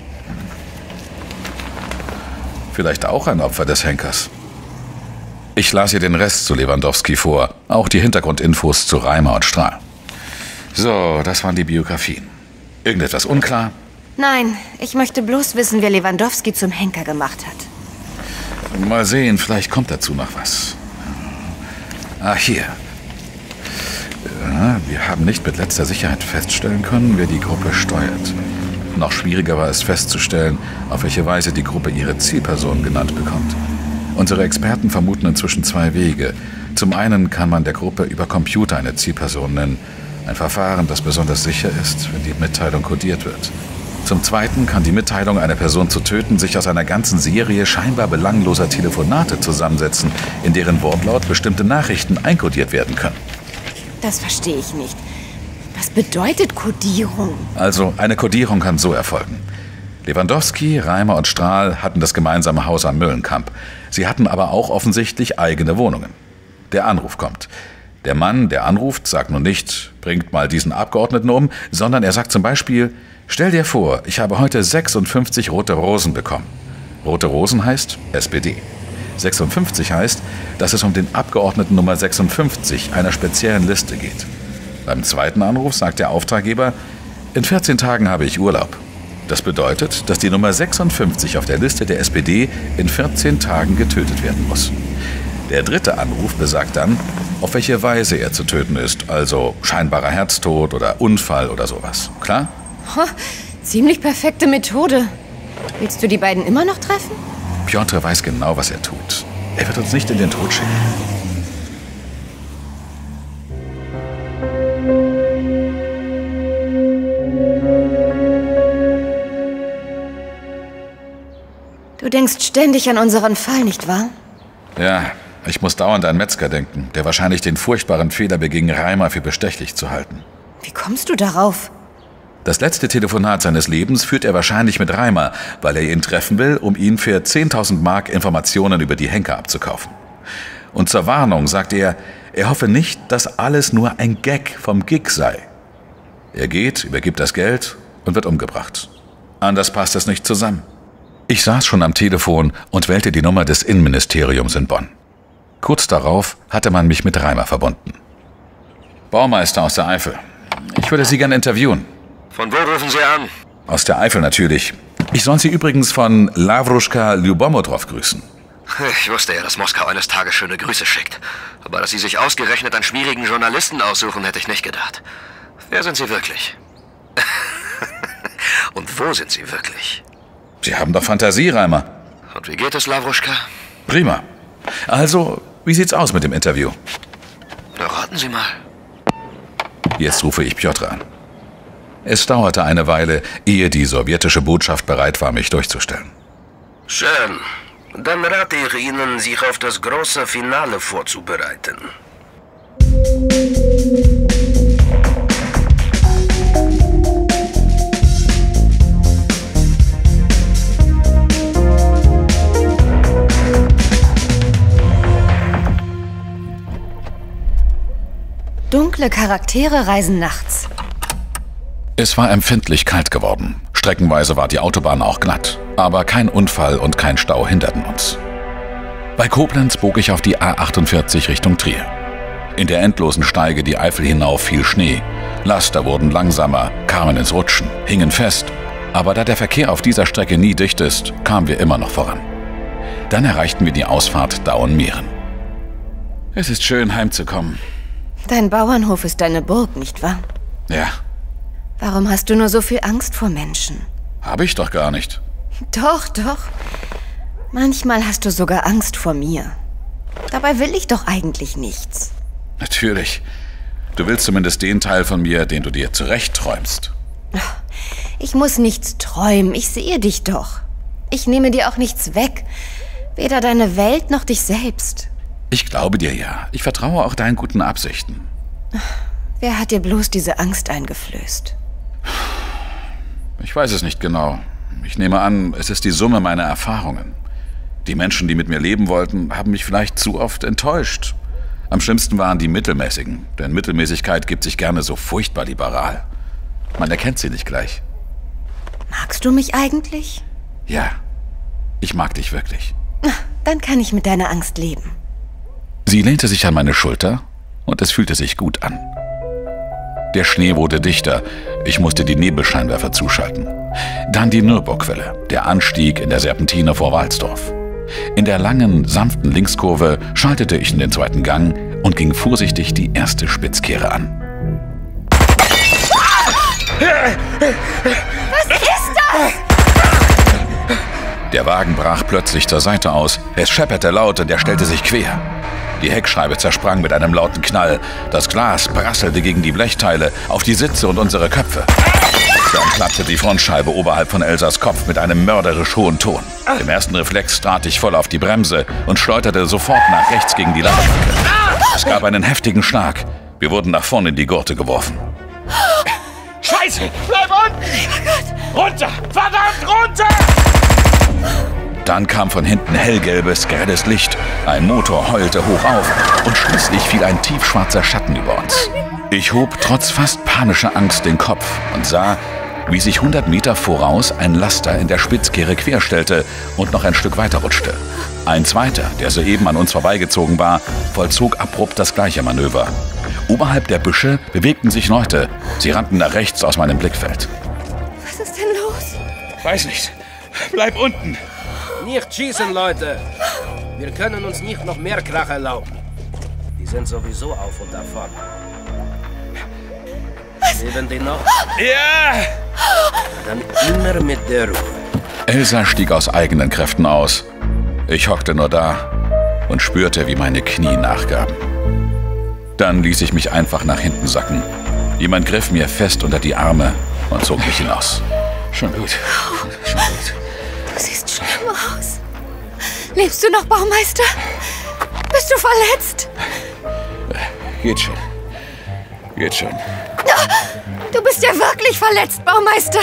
Vielleicht auch ein Opfer des Henkers. Ich las ihr den Rest zu Lewandowski vor, auch die Hintergrundinfos zu Reimer und Strahl. So, das waren die Biografien. Irgendetwas unklar? Nein, ich möchte bloß wissen, wer Lewandowski zum Henker gemacht hat. Mal sehen, vielleicht kommt dazu noch was. Ah, hier. Ja, wir haben nicht mit letzter Sicherheit feststellen können, wer die Gruppe steuert. Noch schwieriger war es festzustellen, auf welche Weise die Gruppe ihre Zielperson genannt bekommt. Unsere Experten vermuten inzwischen zwei Wege. Zum einen kann man der Gruppe über Computer eine Zielperson nennen. Ein Verfahren, das besonders sicher ist, wenn die Mitteilung kodiert wird. Zum zweiten kann die Mitteilung, eine Person zu töten, sich aus einer ganzen Serie scheinbar belangloser Telefonate zusammensetzen, in deren Wortlaut bestimmte Nachrichten einkodiert werden können. Das verstehe ich nicht. Was bedeutet Kodierung? Also, eine Kodierung kann so erfolgen. Lewandowski, Reimer und Strahl hatten das gemeinsame Haus am Müllenkamp. Sie hatten aber auch offensichtlich eigene Wohnungen. Der Anruf kommt. Der Mann, der anruft, sagt nun nicht, bringt mal diesen Abgeordneten um, sondern er sagt zum Beispiel, stell dir vor, ich habe heute 56 rote Rosen bekommen. Rote Rosen heißt SPD. 56 heißt, dass es um den Abgeordneten Nummer 56 einer speziellen Liste geht. Beim zweiten Anruf sagt der Auftraggeber, in 14 Tagen habe ich Urlaub. Das bedeutet, dass die Nummer 56 auf der Liste der SPD in 14 Tagen getötet werden muss. Der dritte Anruf besagt dann, auf welche Weise er zu töten ist, also scheinbarer Herztod oder Unfall oder sowas. Klar? Ziemlich perfekte Methode. Willst du die beiden immer noch treffen? Piotr weiß genau, was er tut. Er wird uns nicht in den Tod schicken. Du denkst ständig an unseren Fall, nicht wahr? Ja, ich muss dauernd an Metzger denken, der wahrscheinlich den furchtbaren Fehler beging, Reimer für bestechlich zu halten. Wie kommst du darauf? Das letzte Telefonat seines Lebens führt er wahrscheinlich mit Reimer, weil er ihn treffen will, um ihn für 10.000 Mark Informationen über die Henker abzukaufen. Und zur Warnung sagt er hoffe nicht, dass alles nur ein Gag vom Gig sei. Er geht, übergibt das Geld und wird umgebracht. Anders passt es nicht zusammen. Ich saß schon am Telefon und wählte die Nummer des Innenministeriums in Bonn. Kurz darauf hatte man mich mit Reimer verbunden. Baumeister aus der Eifel. Ich würde Sie gern interviewen. Von wo rufen Sie an? Aus der Eifel natürlich. Ich soll Sie übrigens von Lavruschka Lyubomotrov grüßen. Ich wusste ja, dass Moskau eines Tages schöne Grüße schickt. Aber dass Sie sich ausgerechnet einen schwierigen Journalisten aussuchen, hätte ich nicht gedacht. Wer sind Sie wirklich? Und wo sind Sie wirklich? Sie haben doch Fantasie, Reimer. Und wie geht es, Lavruschka? Prima. Also, wie sieht's aus mit dem Interview? Na, raten Sie mal. Jetzt rufe ich Pjotr an. Es dauerte eine Weile, ehe die sowjetische Botschaft bereit war, mich durchzustellen. Schön. Dann rate ich Ihnen, sich auf das große Finale vorzubereiten. Dunkle Charaktere reisen nachts. Es war empfindlich kalt geworden. Streckenweise war die Autobahn auch glatt. Aber kein Unfall und kein Stau hinderten uns. Bei Koblenz bog ich auf die A48 Richtung Trier. In der endlosen Steige die Eifel hinauf fiel Schnee. Laster wurden langsamer, kamen ins Rutschen, hingen fest. Aber da der Verkehr auf dieser Strecke nie dicht ist, kamen wir immer noch voran. Dann erreichten wir die Ausfahrt Dauenmieren. Es ist schön, heimzukommen. Dein Bauernhof ist deine Burg, nicht wahr? Ja. Warum hast du nur so viel Angst vor Menschen? Habe ich doch gar nicht. Doch, doch. Manchmal hast du sogar Angst vor mir. Dabei will ich doch eigentlich nichts. Natürlich. Du willst zumindest den Teil von mir, den du dir zurechtträumst. Ich muss nichts träumen, ich sehe dich doch. Ich nehme dir auch nichts weg. Weder deine Welt noch dich selbst. Ich glaube dir ja. Ich vertraue auch deinen guten Absichten. Wer hat dir bloß diese Angst eingeflößt? Ich weiß es nicht genau. Ich nehme an, es ist die Summe meiner Erfahrungen. Die Menschen, die mit mir leben wollten, haben mich vielleicht zu oft enttäuscht. Am schlimmsten waren die Mittelmäßigen, denn Mittelmäßigkeit gibt sich gerne so furchtbar liberal. Man erkennt sie nicht gleich. Magst du mich eigentlich? Ja, ich mag dich wirklich. Dann kann ich mit deiner Angst leben. Sie lehnte sich an meine Schulter und es fühlte sich gut an. Der Schnee wurde dichter, ich musste die Nebelscheinwerfer zuschalten. Dann die Nürburgquelle, der Anstieg in der Serpentine vor Walsdorf. In der langen, sanften Linkskurve schaltete ich in den zweiten Gang und ging vorsichtig die erste Spitzkehre an. Was ist das? Der Wagen brach plötzlich zur Seite aus, es schepperte laut und er stellte sich quer. Die Heckscheibe zersprang mit einem lauten Knall. Das Glas prasselte gegen die Blechteile, auf die Sitze und unsere Köpfe. Dann klappte die Frontscheibe oberhalb von Elsas Kopf mit einem mörderisch hohen Ton. Im ersten Reflex trat ich voll auf die Bremse und schleuderte sofort nach rechts gegen die Leitplanke. Es gab einen heftigen Schlag. Wir wurden nach vorne in die Gurte geworfen. Scheiße! Bleib unten! Runter! Verdammt, runter! Dann kam von hinten hellgelbes, grelles Licht. Ein Motor heulte hoch auf und schließlich fiel ein tiefschwarzer Schatten über uns. Ich hob trotz fast panischer Angst den Kopf und sah, wie sich 100 Meter voraus ein Laster in der Spitzkehre querstellte und noch ein Stück weiter rutschte. Ein zweiter, der soeben an uns vorbeigezogen war, vollzog abrupt das gleiche Manöver. Oberhalb der Büsche bewegten sich Leute. Sie rannten nach rechts aus meinem Blickfeld. Was ist denn los? Weiß nicht. Bleib unten. Nicht schießen, Leute. Wir können uns nicht noch mehr Krach erlauben. Die sind sowieso auf und davon. Leben die noch? Ja! Dann immer mit der Ruhe. Elsa stieg aus eigenen Kräften aus. Ich hockte nur da und spürte, wie meine Knie nachgaben. Dann ließ ich mich einfach nach hinten sacken. Jemand griff mir fest unter die Arme und zog mich hinaus. Schon gut. Schon gut. Du siehst schlimm aus. Lebst du noch, Baumeister? Bist du verletzt? Geht schon. Geht schon. Du bist ja wirklich verletzt, Baumeister.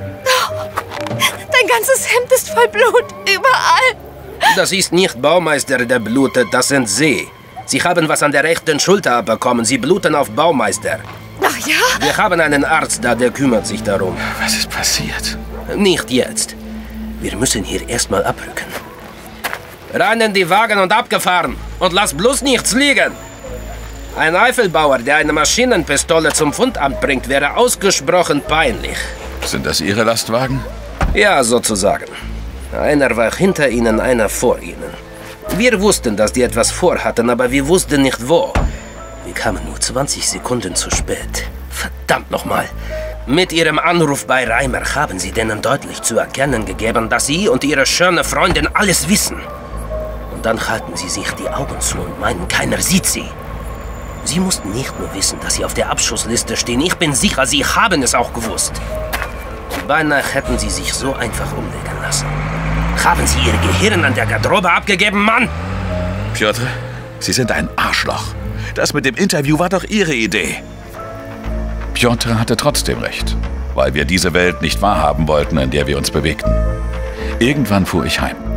Dein ganzes Hemd ist voll Blut. Überall. Das ist nicht Baumeister, der blutet, das sind Sie. Sie haben was an der rechten Schulter abbekommen. Sie bluten auf Baumeister. Ach ja? Wir haben einen Arzt da, der kümmert sich darum. Was ist passiert? Nicht jetzt. Wir müssen hier erstmal abrücken. Rein in die Wagen und abgefahren. Und lass bloß nichts liegen. Ein Eifelbauer, der eine Maschinenpistole zum Fundamt bringt, wäre ausgesprochen peinlich. Sind das Ihre Lastwagen? Ja, sozusagen. Einer war hinter Ihnen, einer vor Ihnen. Wir wussten, dass die etwas vorhatten, aber wir wussten nicht wo. Wir kamen nur 20 Sekunden zu spät. Verdammt nochmal. Mit Ihrem Anruf bei Reimer haben Sie denen deutlich zu erkennen gegeben, dass Sie und Ihre schöne Freundin alles wissen. Und dann halten Sie sich die Augen zu und meinen, keiner sieht Sie. Sie mussten nicht nur wissen, dass Sie auf der Abschussliste stehen. Ich bin sicher, Sie haben es auch gewusst. Beinahe hätten Sie sich so einfach umlegen lassen. Haben Sie Ihr Gehirn an der Garderobe abgegeben, Mann? Piotr, Sie sind ein Arschloch. Das mit dem Interview war doch Ihre Idee. Piotr hatte trotzdem recht, weil wir diese Welt nicht wahrhaben wollten, in der wir uns bewegten. Irgendwann fuhr ich heim.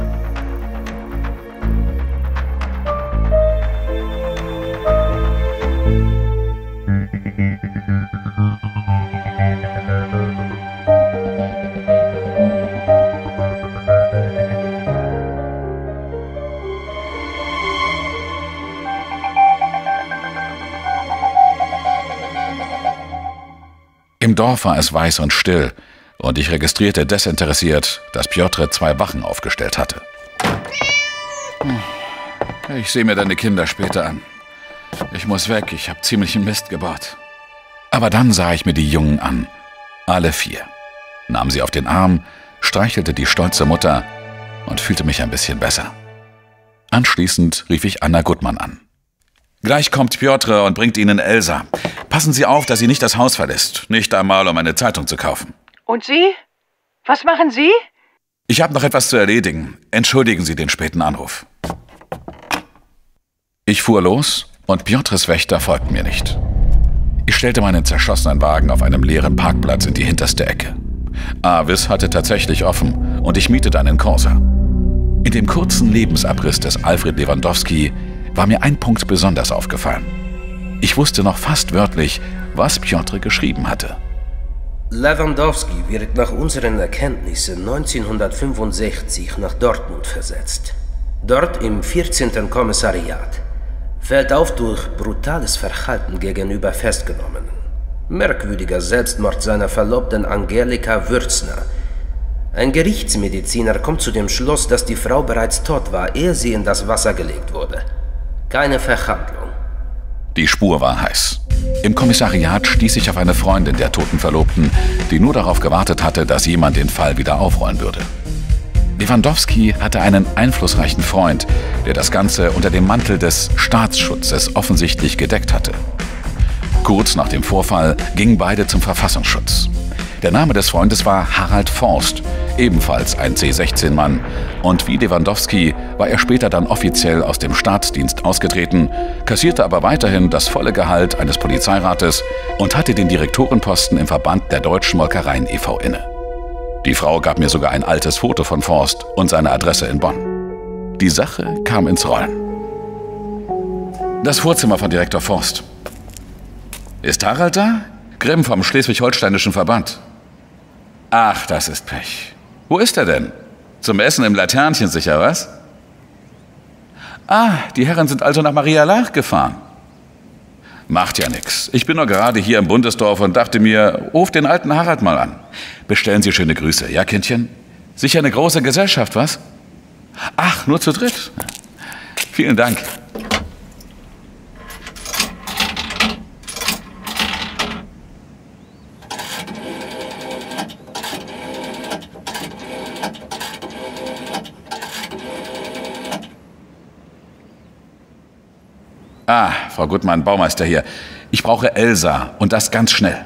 Im Dorf war es weiß und still, und ich registrierte desinteressiert, dass Piotr 2 Wachen aufgestellt hatte. Ich sehe mir deine Kinder später an. Ich muss weg, ich habe ziemlichen Mist gebaut. Aber dann sah ich mir die Jungen an, alle 4, nahm sie auf den Arm, streichelte die stolze Mutter und fühlte mich ein bisschen besser. Anschließend rief ich Anna Gutmann an. Gleich kommt Piotr und bringt Ihnen Elsa. Passen Sie auf, dass sie nicht das Haus verlässt. Nicht einmal, um eine Zeitung zu kaufen. Und Sie? Was machen Sie? Ich habe noch etwas zu erledigen. Entschuldigen Sie den späten Anruf. Ich fuhr los und Piotrs Wächter folgten mir nicht. Ich stellte meinen zerschossenen Wagen auf einem leeren Parkplatz in die hinterste Ecke. Avis hatte tatsächlich offen und ich mietete einen Corsa. In dem kurzen Lebensabriss des Alfred Lewandowski war mir ein Punkt besonders aufgefallen. Ich wusste noch fast wörtlich, was Piotr geschrieben hatte. Lewandowski wird nach unseren Erkenntnissen 1965 nach Dortmund versetzt. Dort im 14. Kommissariat. Fällt auf durch brutales Verhalten gegenüber Festgenommenen. Merkwürdiger Selbstmord seiner Verlobten Angelika Würzner. Ein Gerichtsmediziner kommt zu dem Schluss, dass die Frau bereits tot war, ehe sie in das Wasser gelegt wurde. Keine Verhandlung. Die Spur war heiß. Im Kommissariat stieß ich auf eine Freundin der toten Verlobten, die nur darauf gewartet hatte, dass jemand den Fall wieder aufrollen würde. Lewandowski hatte einen einflussreichen Freund, der das Ganze unter dem Mantel des Staatsschutzes offensichtlich gedeckt hatte. Kurz nach dem Vorfall gingen beide zum Verfassungsschutz. Der Name des Freundes war Harald Forst, ebenfalls ein C-16-Mann. Und wie Lewandowski war er später dann offiziell aus dem Staatsdienst ausgetreten, kassierte aber weiterhin das volle Gehalt eines Polizeirates und hatte den Direktorenposten im Verband der Deutschen Molkereien e.V. inne. Die Frau gab mir sogar ein altes Foto von Forst und seine Adresse in Bonn. Die Sache kam ins Rollen. Das Vorzimmer von Direktor Forst. Ist Harald da? Grimm vom Schleswig-Holsteinischen Verband. Ach, das ist Pech. Wo ist er denn? Zum Essen im Laternchen sicher, was? Ah, die Herren sind also nach Maria Laach gefahren. Macht ja nix. Ich bin nur gerade hier im Bundesdorf und dachte mir, ruf den alten Harald mal an. Bestellen Sie schöne Grüße, ja, Kindchen? Sicher eine große Gesellschaft, was? Ach, nur zu dritt. Vielen Dank. Ah, Frau Gutmann, Baumeister hier. Ich brauche Elsa und das ganz schnell.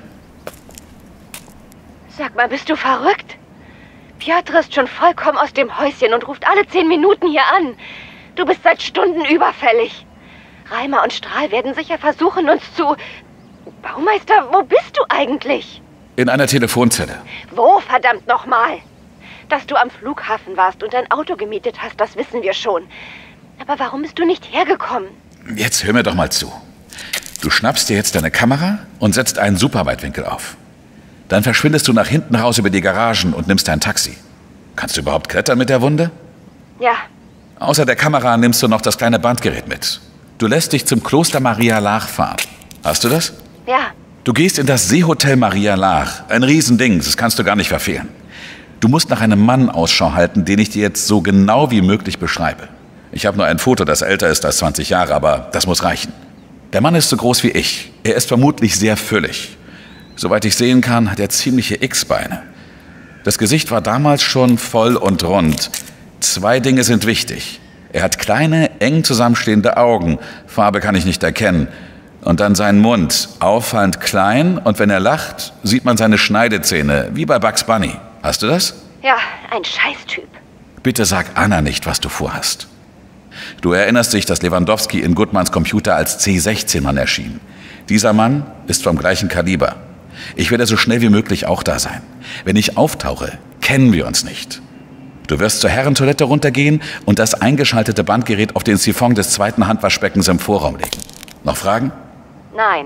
Sag mal, bist du verrückt? Piotr ist schon vollkommen aus dem Häuschen und ruft alle 10 Minuten hier an. Du bist seit Stunden überfällig. Reimer und Strahl werden sicher versuchen, uns zu... Baumeister, wo bist du eigentlich? In einer Telefonzelle. Wo, verdammt nochmal? Dass du am Flughafen warst und dein Auto gemietet hast, das wissen wir schon. Aber warum bist du nicht hergekommen? Jetzt hör mir doch mal zu. Du schnappst dir jetzt deine Kamera und setzt einen Superweitwinkel auf. Dann verschwindest du nach hinten raus über die Garagen und nimmst ein Taxi. Kannst du überhaupt klettern mit der Wunde? Ja. Außer der Kamera nimmst du noch das kleine Bandgerät mit. Du lässt dich zum Kloster Maria Laach fahren. Hast du das? Ja. Du gehst in das Seehotel Maria Laach. Ein Riesending, das kannst du gar nicht verfehlen. Du musst nach einem Mann Ausschau halten, den ich dir jetzt so genau wie möglich beschreibe. Ich habe nur ein Foto, das älter ist als 20 Jahre, aber das muss reichen. Der Mann ist so groß wie ich. Er ist vermutlich sehr füllig. Soweit ich sehen kann, hat er ziemliche X-Beine. Das Gesicht war damals schon voll und rund. 2 Dinge sind wichtig. Er hat kleine, eng zusammenstehende Augen. Farbe kann ich nicht erkennen. Und dann sein Mund, auffallend klein. Und wenn er lacht, sieht man seine Schneidezähne, wie bei Bugs Bunny. Hast du das? Ja, ein Scheißtyp. Bitte sag Anna nicht, was du vorhast. Du erinnerst dich, dass Lewandowski in Gutmanns Computer als C-16-Mann erschien. Dieser Mann ist vom gleichen Kaliber. Ich werde so schnell wie möglich auch da sein. Wenn ich auftauche, kennen wir uns nicht. Du wirst zur Herrentoilette runtergehen und das eingeschaltete Bandgerät auf den Siphon des zweiten Handwaschbeckens im Vorraum legen. Noch Fragen? Nein.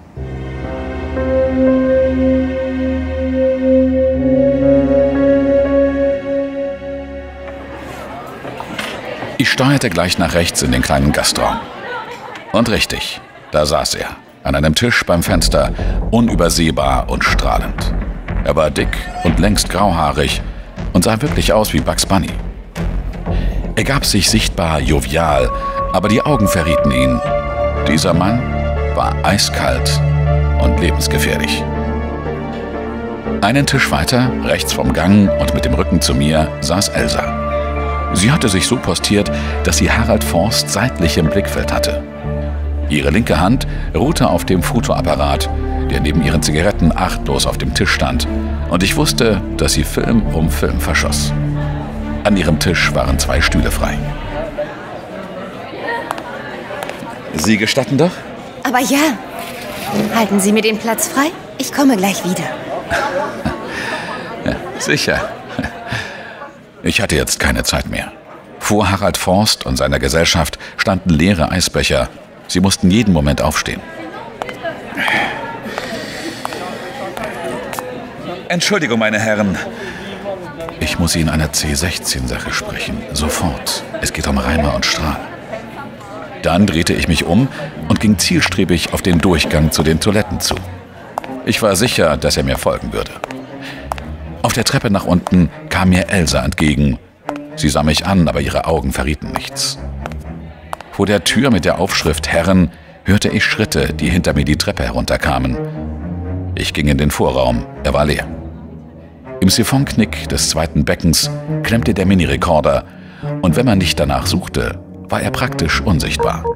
Ich steuerte gleich nach rechts in den kleinen Gastraum. Und richtig, da saß er, an einem Tisch beim Fenster, unübersehbar und strahlend. Er war dick und längst grauhaarig und sah wirklich aus wie Bugs Bunny. Er gab sich sichtbar jovial, aber die Augen verrieten ihn. Dieser Mann war eiskalt und lebensgefährlich. Einen Tisch weiter, rechts vom Gang und mit dem Rücken zu mir, saß Elsa. Sie hatte sich so postiert, dass sie Harald Forst seitlich im Blickfeld hatte. Ihre linke Hand ruhte auf dem Fotoapparat, der neben ihren Zigaretten achtlos auf dem Tisch stand, und ich wusste, dass sie Film um Film verschoss. An ihrem Tisch waren 2 Stühle frei. Sie gestatten doch? Aber ja. Halten Sie mir den Platz frei? Ich komme gleich wieder. Ja, sicher. Ich hatte jetzt keine Zeit mehr. Vor Harald Forst und seiner Gesellschaft standen leere Eisbecher. Sie mussten jeden Moment aufstehen. Entschuldigung, meine Herren. Ich muss Ihnen einer C-16-Sache sprechen. Sofort. Es geht um Reimer und Strahl. Dann drehte ich mich um und ging zielstrebig auf den Durchgang zu den Toiletten zu. Ich war sicher, dass er mir folgen würde. Auf der Treppe nach unten kam mir Elsa entgegen. Sie sah mich an, aber ihre Augen verrieten nichts. Vor der Tür mit der Aufschrift Herren hörte ich Schritte, die hinter mir die Treppe herunterkamen. Ich ging in den Vorraum, er war leer. Im Siphonknick des zweiten Beckens klemmte der Minirekorder und wenn man nicht danach suchte, war er praktisch unsichtbar.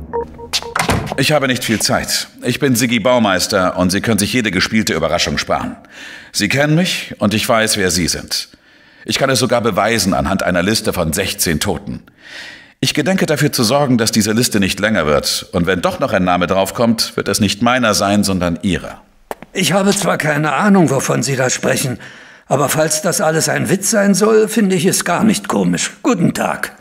Ich habe nicht viel Zeit. Ich bin Siggi Baumeister und Sie können sich jede gespielte Überraschung sparen. Sie kennen mich und ich weiß, wer Sie sind. Ich kann es sogar beweisen anhand einer Liste von 16 Toten. Ich gedenke dafür zu sorgen, dass diese Liste nicht länger wird. Und wenn doch noch ein Name draufkommt, wird es nicht meiner sein, sondern Ihrer. Ich habe zwar keine Ahnung, wovon Sie da sprechen, aber falls das alles ein Witz sein soll, finde ich es gar nicht komisch. Guten Tag.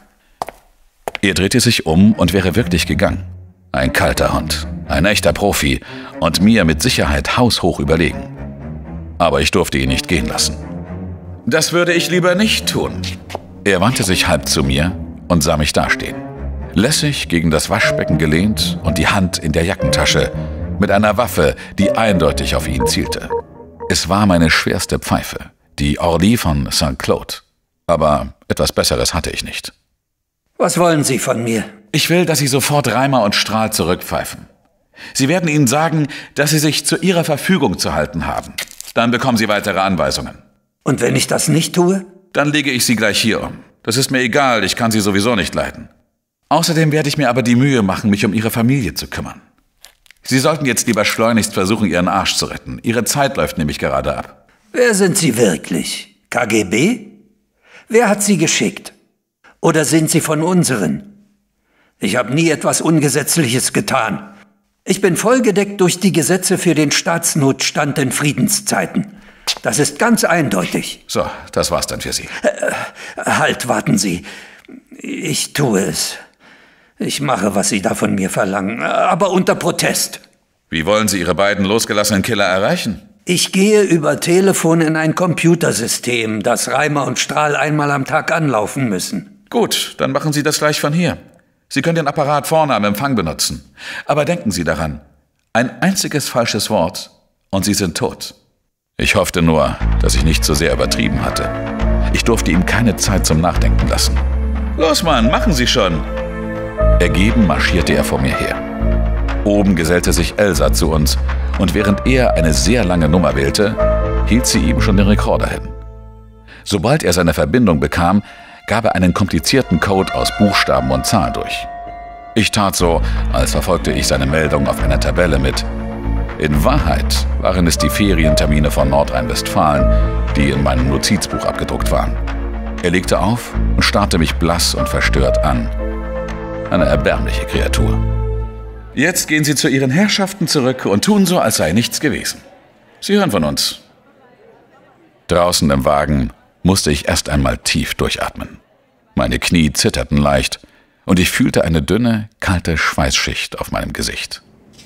Er drehte sich um und wäre wirklich gegangen. Ein kalter Hund, ein echter Profi und mir mit Sicherheit haushoch überlegen. Aber ich durfte ihn nicht gehen lassen. Das würde ich lieber nicht tun. Er wandte sich halb zu mir und sah mich dastehen. Lässig gegen das Waschbecken gelehnt und die Hand in der Jackentasche, mit einer Waffe, die eindeutig auf ihn zielte. Es war meine schwerste Pfeife, die Orly von St. Claude. Aber etwas Besseres hatte ich nicht. Was wollen Sie von mir? Ich will, dass Sie sofort Reimer und Strahl zurückpfeifen. Sie werden ihnen sagen, dass Sie sich zu Ihrer Verfügung zu halten haben. Dann bekommen Sie weitere Anweisungen. Und wenn ich das nicht tue? Dann lege ich Sie gleich hier um. Das ist mir egal, ich kann Sie sowieso nicht leiden. Außerdem werde ich mir aber die Mühe machen, mich um Ihre Familie zu kümmern. Sie sollten jetzt lieber schleunigst versuchen, Ihren Arsch zu retten. Ihre Zeit läuft nämlich gerade ab. Wer sind Sie wirklich? KGB? Wer hat Sie geschickt? Oder sind Sie von unseren? Ich habe nie etwas Ungesetzliches getan. Ich bin vollgedeckt durch die Gesetze für den Staatsnotstand in Friedenszeiten. Das ist ganz eindeutig. So, das war's dann für Sie. Halt, warten Sie. Ich tue es. Ich mache, was Sie da von mir verlangen, aber unter Protest. Wie wollen Sie Ihre beiden losgelassenen Killer erreichen? Ich gehe über Telefon in ein Computersystem, das Reimer und Strahl einmal am Tag anlaufen müssen. Gut, dann machen Sie das gleich von hier. Sie können den Apparat vorne am Empfang benutzen. Aber denken Sie daran, ein einziges falsches Wort und Sie sind tot. Ich hoffte nur, dass ich nicht so sehr übertrieben hatte. Ich durfte ihm keine Zeit zum Nachdenken lassen. Los, Mann, machen Sie schon! Ergeben marschierte er vor mir her. Oben gesellte sich Elsa zu uns, und während er eine sehr lange Nummer wählte, hielt sie ihm schon den Rekorder hin. Sobald er seine Verbindung bekam, gab er einen komplizierten Code aus Buchstaben und Zahlen durch. Ich tat so, als verfolgte ich seine Meldung auf einer Tabelle mit. In Wahrheit waren es die Ferientermine von Nordrhein-Westfalen, die in meinem Notizbuch abgedruckt waren. Er legte auf und starrte mich blass und verstört an. Eine erbärmliche Kreatur. Jetzt gehen Sie zu Ihren Herrschaften zurück und tun so, als sei nichts gewesen. Sie hören von uns. Draußen im Wagen musste ich erst einmal tief durchatmen. Meine Knie zitterten leicht und ich fühlte eine dünne, kalte Schweißschicht auf meinem Gesicht.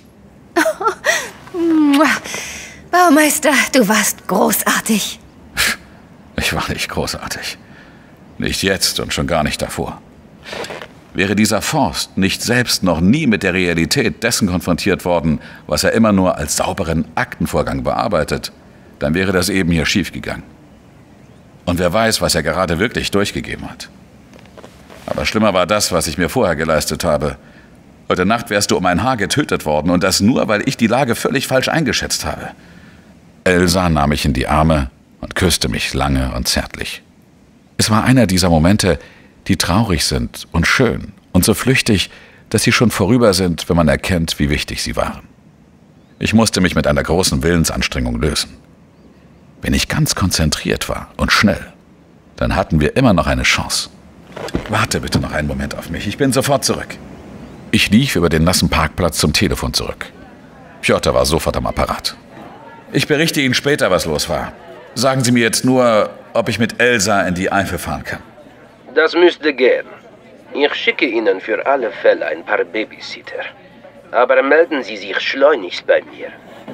Baumeister, du warst großartig. Ich war nicht großartig. Nicht jetzt und schon gar nicht davor. Wäre dieser Forst nicht selbst noch nie mit der Realität dessen konfrontiert worden, was er immer nur als sauberen Aktenvorgang bearbeitet, dann wäre das eben hier schiefgegangen. Und wer weiß, was er gerade wirklich durchgegeben hat. Aber schlimmer war das, was ich mir vorher geleistet habe. Heute Nacht wärst du um ein Haar getötet worden, und das nur, weil ich die Lage völlig falsch eingeschätzt habe. Elsa nahm mich in die Arme und küsste mich lange und zärtlich. Es war einer dieser Momente, die traurig sind und schön und so flüchtig, dass sie schon vorüber sind, wenn man erkennt, wie wichtig sie waren. Ich musste mich mit einer großen Willensanstrengung lösen. Wenn ich ganz konzentriert war und schnell, dann hatten wir immer noch eine Chance. Warte bitte noch einen Moment auf mich, ich bin sofort zurück. Ich lief über den nassen Parkplatz zum Telefon zurück. Piotr war sofort am Apparat. Ich berichte Ihnen später, was los war. Sagen Sie mir jetzt nur, ob ich mit Elsa in die Eifel fahren kann. Das müsste gehen. Ich schicke Ihnen für alle Fälle ein paar Babysitter. Aber melden Sie sich schleunigst bei mir.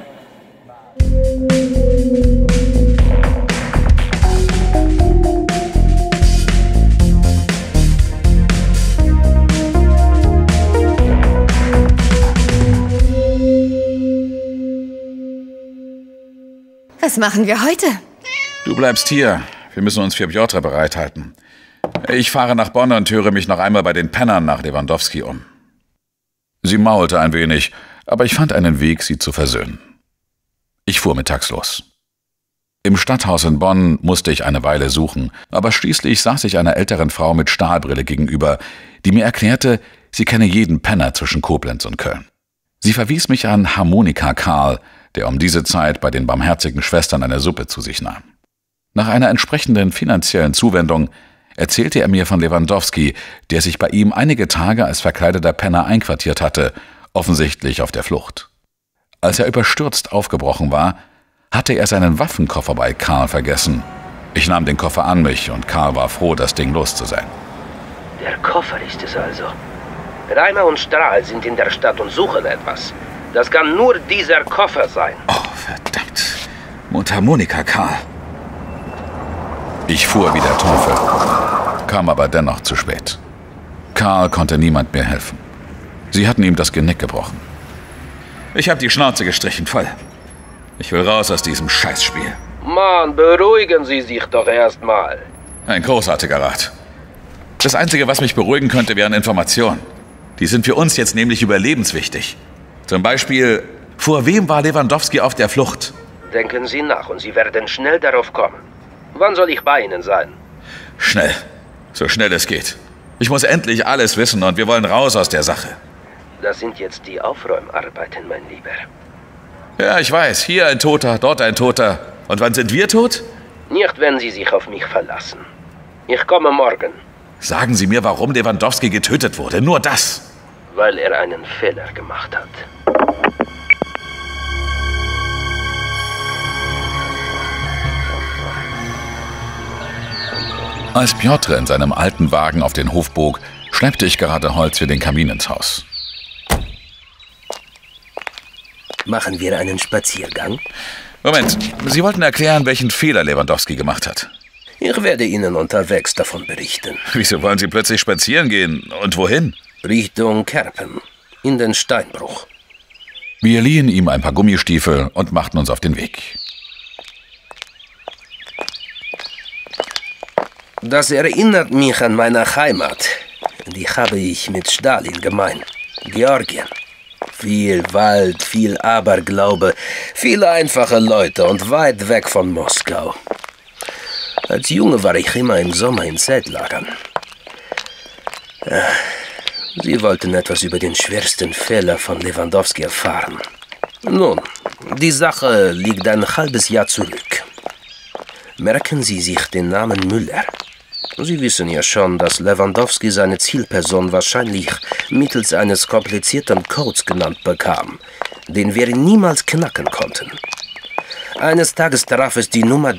Was machen wir heute? Du bleibst hier. Wir müssen uns für Piotr bereithalten. Ich fahre nach Bonn und höre mich noch einmal bei den Pennern nach Lewandowski um. Sie maulte ein wenig, aber ich fand einen Weg, sie zu versöhnen. Ich fuhr mittags los. Im Stadthaus in Bonn musste ich eine Weile suchen, aber schließlich saß ich einer älteren Frau mit Stahlbrille gegenüber, die mir erklärte, sie kenne jeden Penner zwischen Koblenz und Köln. Sie verwies mich an Harmonika Karl, der um diese Zeit bei den Barmherzigen Schwestern eine Suppe zu sich nahm. Nach einer entsprechenden finanziellen Zuwendung erzählte er mir von Lewandowski, der sich bei ihm einige Tage als verkleideter Penner einquartiert hatte, offensichtlich auf der Flucht. Als er überstürzt aufgebrochen war, hatte er seinen Waffenkoffer bei Karl vergessen. Ich nahm den Koffer an mich und Karl war froh, das Ding los zu sein. Der Koffer ist es also. Reimer und Strahl sind in der Stadt und suchen etwas. Das kann nur dieser Koffer sein. Oh, verdammt. Mundharmonika, Karl. Ich fuhr wie der Teufel, kam aber dennoch zu spät. Karl konnte niemand mehr helfen. Sie hatten ihm das Genick gebrochen. Ich habe die Schnauze gestrichen voll. Ich will raus aus diesem Scheißspiel. Mann, beruhigen Sie sich doch erstmal. Ein großartiger Rat. Das Einzige, was mich beruhigen könnte, wären Informationen. Die sind für uns jetzt nämlich überlebenswichtig. Zum Beispiel, vor wem war Lewandowski auf der Flucht? Denken Sie nach und Sie werden schnell darauf kommen. Wann soll ich bei Ihnen sein? Schnell. So schnell es geht. Ich muss endlich alles wissen und wir wollen raus aus der Sache. Das sind jetzt die Aufräumarbeiten, mein Lieber. Ja, ich weiß. Hier ein Toter, dort ein Toter. Und wann sind wir tot? Nicht, wenn Sie sich auf mich verlassen. Ich komme morgen. Sagen Sie mir, warum Lewandowski getötet wurde. Nur das. Weil er einen Fehler gemacht hat. Als Piotr in seinem alten Wagen auf den Hof bog, schleppte ich gerade Holz für den Kamin ins Haus. Machen wir einen Spaziergang? Moment, Sie wollten erklären, welchen Fehler Lewandowski gemacht hat. Ich werde Ihnen unterwegs davon berichten. Wieso wollen Sie plötzlich spazieren gehen? Und wohin? Richtung Kerpen, in den Steinbruch. Wir liehen ihm ein paar Gummistiefel und machten uns auf den Weg. Das erinnert mich an meine Heimat. Die habe ich mit Stalin gemein. Georgien. Viel Wald, viel Aberglaube, viele einfache Leute und weit weg von Moskau. Als Junge war ich immer im Sommer in Zeltlagern. Sie wollten etwas über den schwersten Fehler von Lewandowski erfahren. Nun, die Sache liegt ein halbes Jahr zurück. Merken Sie sich den Namen Müller. Sie wissen ja schon, dass Lewandowski seine Zielperson wahrscheinlich mittels eines komplizierten Codes genannt bekam, den wir niemals knacken konnten. Eines Tages traf es die Nummer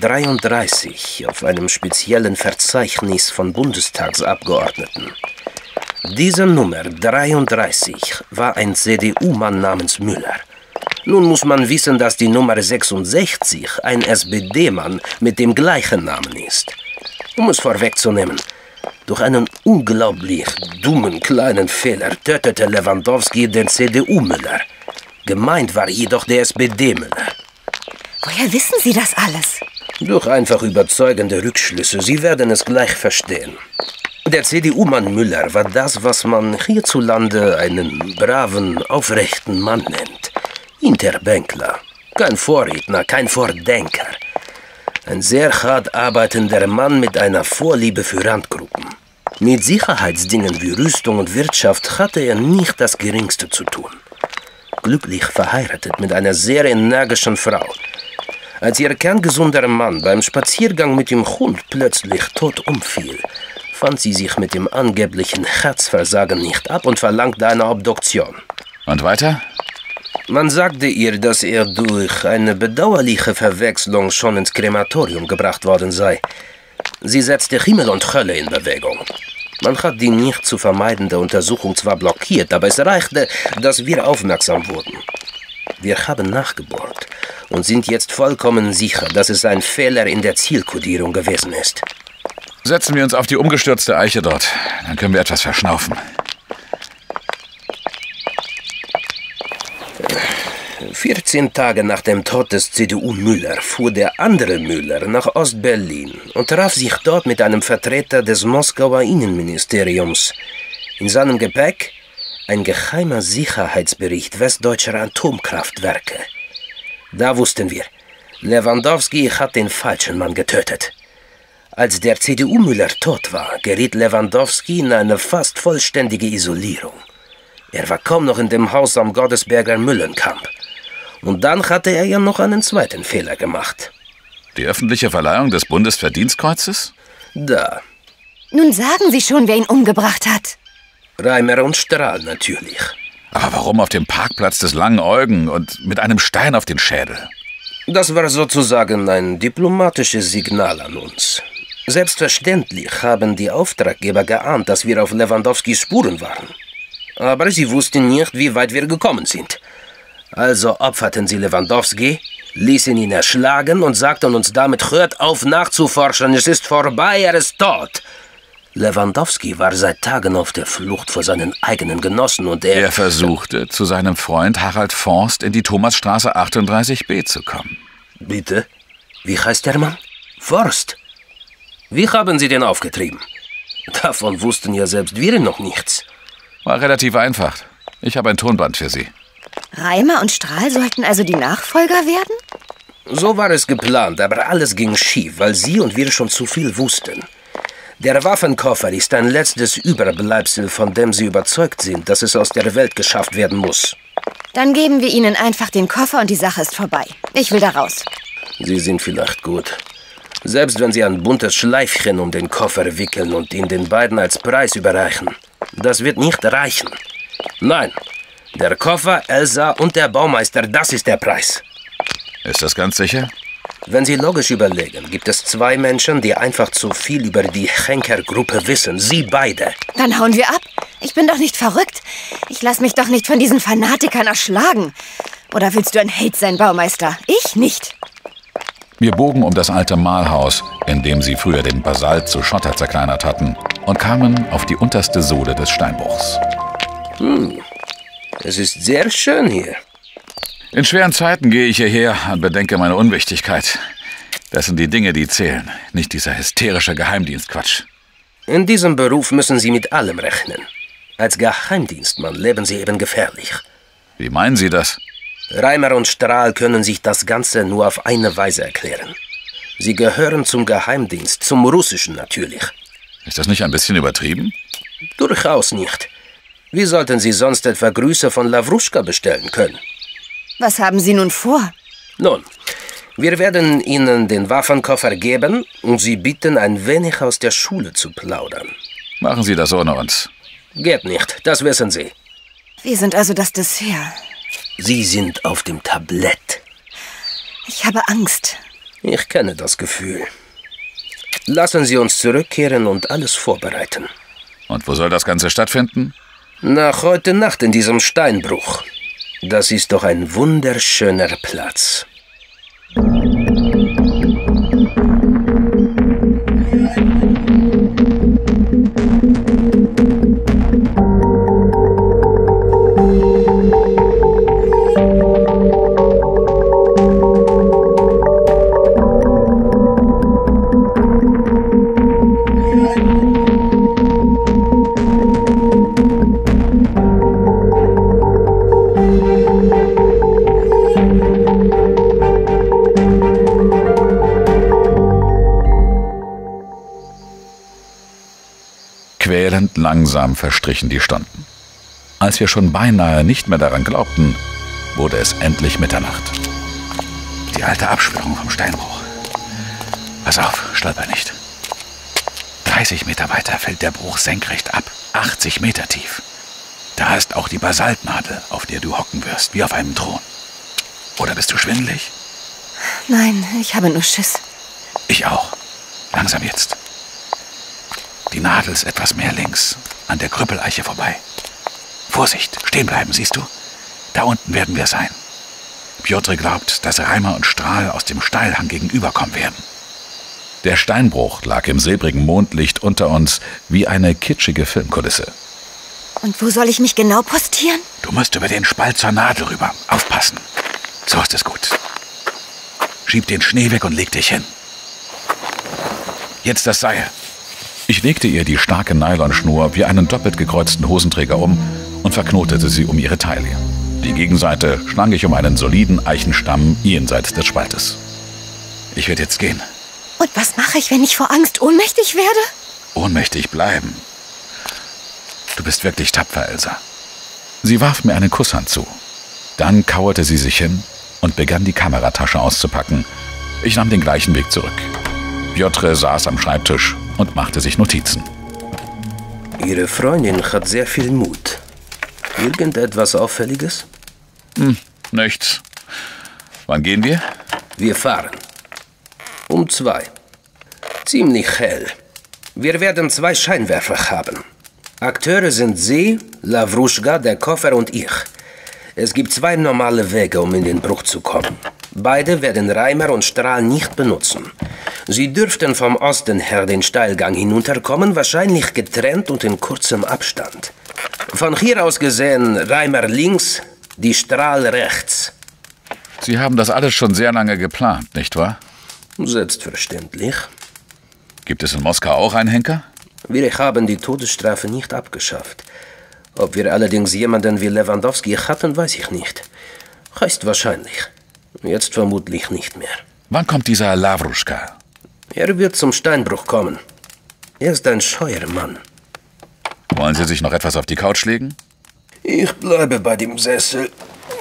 33 auf einem speziellen Verzeichnis von Bundestagsabgeordneten. Diese Nummer 33 war ein CDU-Mann namens Müller. Nun muss man wissen, dass die Nummer 66 ein SPD-Mann mit dem gleichen Namen ist. Um es vorwegzunehmen, durch einen unglaublich dummen kleinen Fehler tötete Lewandowski den CDU-Müller. Gemeint war jedoch der SPD-Müller. Woher wissen Sie das alles? Durch einfach überzeugende Rückschlüsse. Sie werden es gleich verstehen. Der CDU-Mann Müller war das, was man hierzulande einen braven, aufrechten Mann nennt. Interbänkler. Kein Vorredner, kein Vordenker. Ein sehr hart arbeitender Mann mit einer Vorliebe für Randgruppen. Mit Sicherheitsdingen wie Rüstung und Wirtschaft hatte er nicht das Geringste zu tun. Glücklich verheiratet mit einer sehr energischen Frau. Als ihr kerngesunder Mann beim Spaziergang mit dem Hund plötzlich tot umfiel, fand sie sich mit dem angeblichen Herzversagen nicht ab und verlangte eine Obduktion. Und weiter? Man sagte ihr, dass er durch eine bedauerliche Verwechslung schon ins Krematorium gebracht worden sei. Sie setzte Himmel und Hölle in Bewegung. Man hat die nicht zu vermeidende Untersuchung zwar blockiert, aber es reichte, dass wir aufmerksam wurden. Wir haben nachgebohrt und sind jetzt vollkommen sicher, dass es ein Fehler in der Zielkodierung gewesen ist. Setzen wir uns auf die umgestürzte Eiche dort. Dann können wir etwas verschnaufen. 14 Tage nach dem Tod des CDU-Müller fuhr der andere Müller nach Ost-Berlin und traf sich dort mit einem Vertreter des Moskauer Innenministeriums. In seinem Gepäck ein geheimer Sicherheitsbericht westdeutscher Atomkraftwerke. Da wussten wir, Lewandowski hat den falschen Mann getötet. Als der CDU-Müller tot war, geriet Lewandowski in eine fast vollständige Isolierung. Er war kaum noch in dem Haus am Gottesberger Müllenkamp. Und dann hatte er ja noch einen zweiten Fehler gemacht. Die öffentliche Verleihung des Bundesverdienstkreuzes? Da. Nun sagen Sie schon, wer ihn umgebracht hat. Reimer und Strahl natürlich. Aber warum auf dem Parkplatz des Langen Eugen und mit einem Stein auf den Schädel? Das war sozusagen ein diplomatisches Signal an uns. Selbstverständlich haben die Auftraggeber geahnt, dass wir auf Lewandowskis Spuren waren. Aber sie wussten nicht, wie weit wir gekommen sind. Also opferten sie Lewandowski, ließen ihn erschlagen und sagten uns damit, hört auf nachzuforschen, es ist vorbei, er ist tot. Lewandowski war seit Tagen auf der Flucht vor seinen eigenen Genossen und Er versuchte, zu seinem Freund Harald Forst in die Thomasstraße 38b zu kommen. Bitte? Wie heißt der Mann? Forst? Wie haben Sie den aufgetrieben? Davon wussten ja selbst wir noch nichts. War relativ einfach. Ich habe ein Tonband für Sie. Reimer und Strahl sollten also die Nachfolger werden? So war es geplant, aber alles ging schief, weil Sie und wir schon zu viel wussten. Der Waffenkoffer ist ein letztes Überbleibsel, von dem Sie überzeugt sind, dass es aus der Welt geschafft werden muss. Dann geben wir Ihnen einfach den Koffer und die Sache ist vorbei. Ich will da raus. Sie sind vielleicht gut. Selbst wenn Sie ein buntes Schleifchen um den Koffer wickeln und ihn den beiden als Preis überreichen. Das wird nicht reichen. Nein, der Koffer, Elsa und der Baumeister, das ist der Preis. Ist das ganz sicher? Wenn Sie logisch überlegen, gibt es zwei Menschen, die einfach zu viel über die Henker-Gruppe wissen. Sie beide. Dann hauen wir ab. Ich bin doch nicht verrückt. Ich lass mich doch nicht von diesen Fanatikern erschlagen. Oder willst du ein Held sein, Baumeister? Ich nicht. Wir bogen um das alte Mahlhaus, in dem sie früher den Basalt zu Schotter zerkleinert hatten, und kamen auf die unterste Sohle des Steinbruchs. Es ist sehr schön hier. In schweren Zeiten gehe ich hierher und bedenke meine Unwichtigkeit. Das sind die Dinge, die zählen, nicht dieser hysterische Geheimdienstquatsch. In diesem Beruf müssen Sie mit allem rechnen. Als Geheimdienstmann leben Sie eben gefährlich. Wie meinen Sie das? Reimer und Strahl können sich das Ganze nur auf eine Weise erklären. Sie gehören zum Geheimdienst, zum Russischen natürlich. Ist das nicht ein bisschen übertrieben? Durchaus nicht. Wie sollten Sie sonst etwa Grüße von Lawruschka bestellen können? Was haben Sie nun vor? Nun, wir werden Ihnen den Waffenkoffer geben und Sie bitten, ein wenig aus der Schule zu plaudern. Machen Sie das ohne uns. Geht nicht, das wissen Sie. Wir sind also das Dessert. Sie sind auf dem Tablett. Ich habe Angst. Ich kenne das Gefühl. Lassen Sie uns zurückkehren und alles vorbereiten. Und wo soll das Ganze stattfinden? Nach heute Nacht in diesem Steinbruch. Das ist doch ein wunderschöner Platz. Quälend langsam verstrichen die Stunden. Als wir schon beinahe nicht mehr daran glaubten, wurde es endlich Mitternacht. Die alte Absperrung vom Steinbruch. Pass auf, stolper nicht. 30 Meter weiter fällt der Bruch senkrecht ab, 80 Meter tief. Da ist auch die Basaltnadel, auf der du hocken wirst, wie auf einem Thron. Oder bist du schwindelig? Nein, ich habe nur Schiss. Ich auch. Langsam jetzt. Die Nadel ist etwas mehr links, an der Krüppeleiche vorbei. Vorsicht, stehen bleiben, siehst du? Da unten werden wir sein. Pjotr glaubt, dass Reimer und Strahl aus dem Steilhang gegenüberkommen werden. Der Steinbruch lag im silbrigen Mondlicht unter uns wie eine kitschige Filmkulisse. Und wo soll ich mich genau postieren? Du musst über den Spalt zur Nadel rüber. Aufpassen. So ist es gut. Schieb den Schnee weg und leg dich hin. Jetzt das Seil. Ich legte ihr die starke Nylonschnur wie einen doppelt gekreuzten Hosenträger um und verknotete sie um ihre Taille. Die Gegenseite schlang ich um einen soliden Eichenstamm jenseits des Spaltes. Ich werde jetzt gehen. Und was mache ich, wenn ich vor Angst ohnmächtig werde? Ohnmächtig bleiben. Du bist wirklich tapfer, Elsa. Sie warf mir eine Kusshand zu. Dann kauerte sie sich hin und begann die Kameratasche auszupacken. Ich nahm den gleichen Weg zurück. Pjotr saß am Schreibtisch und machte sich Notizen. Ihre Freundin hat sehr viel Mut. Irgendetwas Auffälliges? Nichts. Wann gehen wir? Wir fahren. Um 2. Ziemlich hell. Wir werden 2 Scheinwerfer haben. Akteure sind Sie, Lawruschka, der Koffer und ich. Es gibt 2 normale Wege, um in den Bruch zu kommen. Beide werden Reimer und Strahl nicht benutzen. Sie dürften vom Osten her den Steilgang hinunterkommen, wahrscheinlich getrennt und in kurzem Abstand. Von hier aus gesehen Reimer links, die Strahl rechts. Sie haben das alles schon sehr lange geplant, nicht wahr? Selbstverständlich. Gibt es in Moskau auch einen Henker? Wir haben die Todesstrafe nicht abgeschafft. Ob wir allerdings jemanden wie Lewandowski hatten, weiß ich nicht. Heißt wahrscheinlich. Jetzt vermutlich nicht mehr. Wann kommt dieser Lawruschka? Er wird zum Steinbruch kommen. Er ist ein scheuer Mann. Wollen Sie sich noch etwas auf die Couch legen? Ich bleibe bei dem Sessel.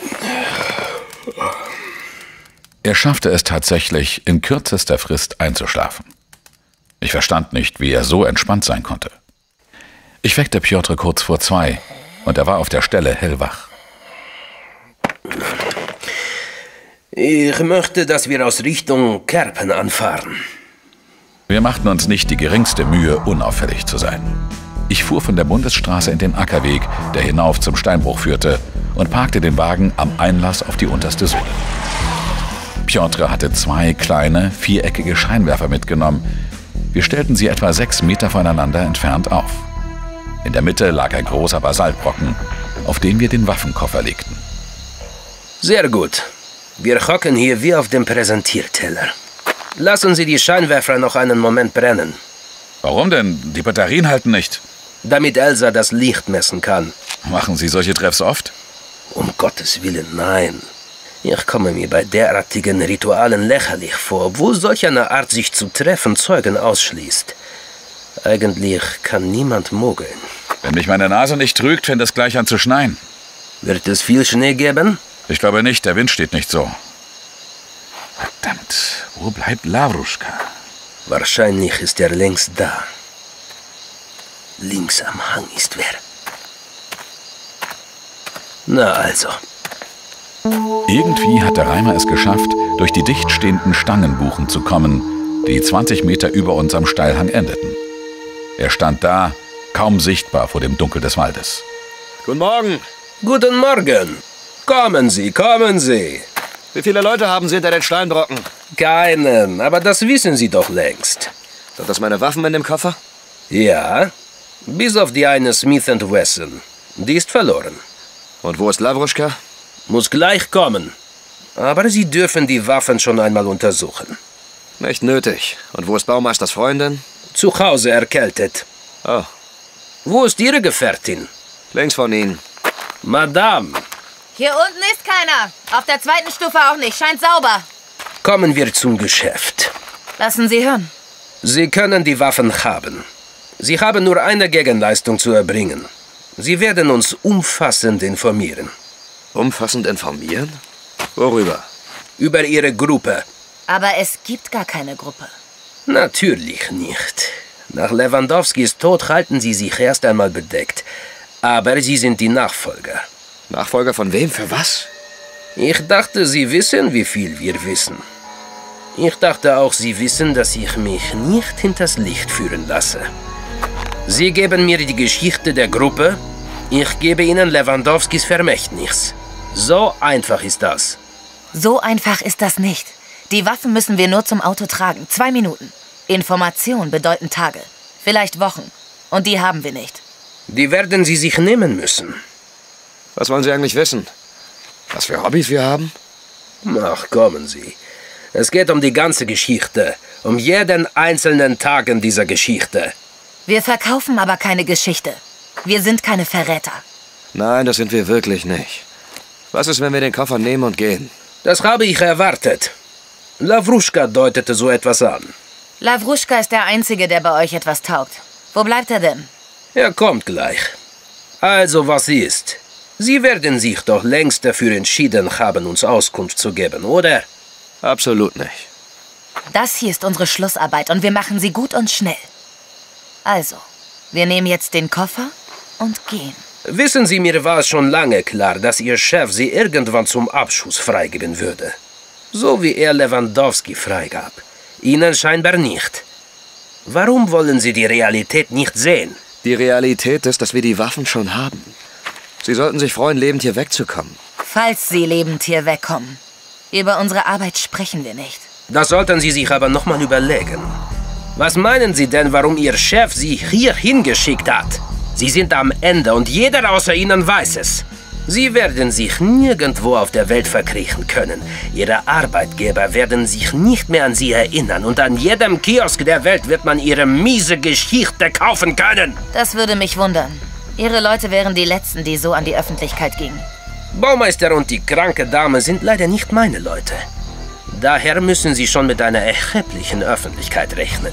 Er schaffte es tatsächlich, in kürzester Frist einzuschlafen. Ich verstand nicht, wie er so entspannt sein konnte. Ich weckte Pjotr kurz vor 2 und er war auf der Stelle hellwach. Ich möchte, dass wir aus Richtung Kerpen anfahren. Wir machten uns nicht die geringste Mühe, unauffällig zu sein. Ich fuhr von der Bundesstraße in den Ackerweg, der hinauf zum Steinbruch führte, und parkte den Wagen am Einlass auf die unterste Sohle. Piotr hatte 2 kleine, viereckige Scheinwerfer mitgenommen. Wir stellten sie etwa 6 Meter voneinander entfernt auf. In der Mitte lag ein großer Basaltbrocken, auf den wir den Waffenkoffer legten. Sehr gut. Wir hocken hier wie auf dem Präsentierteller. Lassen Sie die Scheinwerfer noch einen Moment brennen. Warum denn? Die Batterien halten nicht. Damit Elsa das Licht messen kann. Machen Sie solche Treffs oft? Um Gottes Willen, nein. Ich komme mir bei derartigen Ritualen lächerlich vor, obwohl solch eine Art, sich zu treffen, Zeugen ausschließt. Eigentlich kann niemand mogeln. Wenn mich meine Nase nicht trügt, fängt es gleich an zu schneien. Wird es viel Schnee geben? Ich glaube nicht, der Wind steht nicht so. Verdammt, wo bleibt Lavruschka? Wahrscheinlich ist er längst da. Links am Hang ist wer. Na also. Irgendwie hatte Reimer es geschafft, durch die dicht stehenden Stangenbuchen zu kommen, die 20 Meter über uns am Steilhang endeten. Er stand da, kaum sichtbar vor dem Dunkel des Waldes. Guten Morgen. Guten Morgen. Kommen Sie, kommen Sie. Wie viele Leute haben Sie hinter den Steinbrocken? Keinen, aber das wissen Sie doch längst. Sind das meine Waffen in dem Koffer? Ja, bis auf die eine Smith & Wesson. Die ist verloren. Und wo ist Lavruschka? Muss gleich kommen. Aber Sie dürfen die Waffen schon einmal untersuchen. Nicht nötig. Und wo ist Baumeisters Freundin? Zu Hause erkältet. Oh. Wo ist Ihre Gefährtin? Links von Ihnen. Madame. Hier unten ist keiner. Auf der 2. Stufe auch nicht. Scheint sauber. Kommen wir zum Geschäft. Lassen Sie hören. Sie können die Waffen haben. Sie haben nur eine Gegenleistung zu erbringen. Sie werden uns umfassend informieren. Umfassend informieren? Worüber? Über Ihre Gruppe. Aber es gibt gar keine Gruppe. Natürlich nicht. Nach Lewandowskis Tod halten Sie sich erst einmal bedeckt. Aber Sie sind die Nachfolger. Nachfolger von wem? Für was? Ich dachte, Sie wissen, wie viel wir wissen. Ich dachte auch, Sie wissen, dass ich mich nicht hinters Licht führen lasse. Sie geben mir die Geschichte der Gruppe, ich gebe Ihnen Lewandowskis Vermächtnis. So einfach ist das. So einfach ist das nicht. Die Waffen müssen wir nur zum Auto tragen. 2 Minuten. Information bedeuten Tage. Vielleicht Wochen. Und die haben wir nicht. Die werden Sie sich nehmen müssen. Was wollen Sie eigentlich wissen? Was für Hobbys wir haben? Ach, kommen Sie. Es geht um die ganze Geschichte. Um jeden einzelnen Tag in dieser Geschichte. Wir verkaufen aber keine Geschichte. Wir sind keine Verräter. Nein, das sind wir wirklich nicht. Was ist, wenn wir den Koffer nehmen und gehen? Das habe ich erwartet. Lavruschka deutete so etwas an. Lavruschka ist der Einzige, der bei euch etwas taugt. Wo bleibt er denn? Er kommt gleich. Also, was ist? Sie werden sich doch längst dafür entschieden haben, uns Auskunft zu geben, oder? Absolut nicht. Das hier ist unsere Schlussarbeit und wir machen sie gut und schnell. Also, wir nehmen jetzt den Koffer und gehen. Wissen Sie, mir war es schon lange klar, dass Ihr Chef Sie irgendwann zum Abschuss freigeben würde. So wie er Lewandowski freigab. Ihnen scheinbar nicht. Warum wollen Sie die Realität nicht sehen? Die Realität ist, dass wir die Waffen schon haben. Sie sollten sich freuen, lebend hier wegzukommen. Falls Sie lebend hier wegkommen. Über unsere Arbeit sprechen wir nicht. Das sollten Sie sich aber nochmal überlegen. Was meinen Sie denn, warum Ihr Chef Sie hier hingeschickt hat? Sie sind am Ende und jeder außer Ihnen weiß es. Sie werden sich nirgendwo auf der Welt verkriechen können. Ihre Arbeitgeber werden sich nicht mehr an Sie erinnern und an jedem Kiosk der Welt wird man Ihre miese Geschichte kaufen können. Das würde mich wundern. Ihre Leute wären die Letzten, die so an die Öffentlichkeit gingen. Baumeister und die kranke Dame sind leider nicht meine Leute. Daher müssen Sie schon mit einer erheblichen Öffentlichkeit rechnen.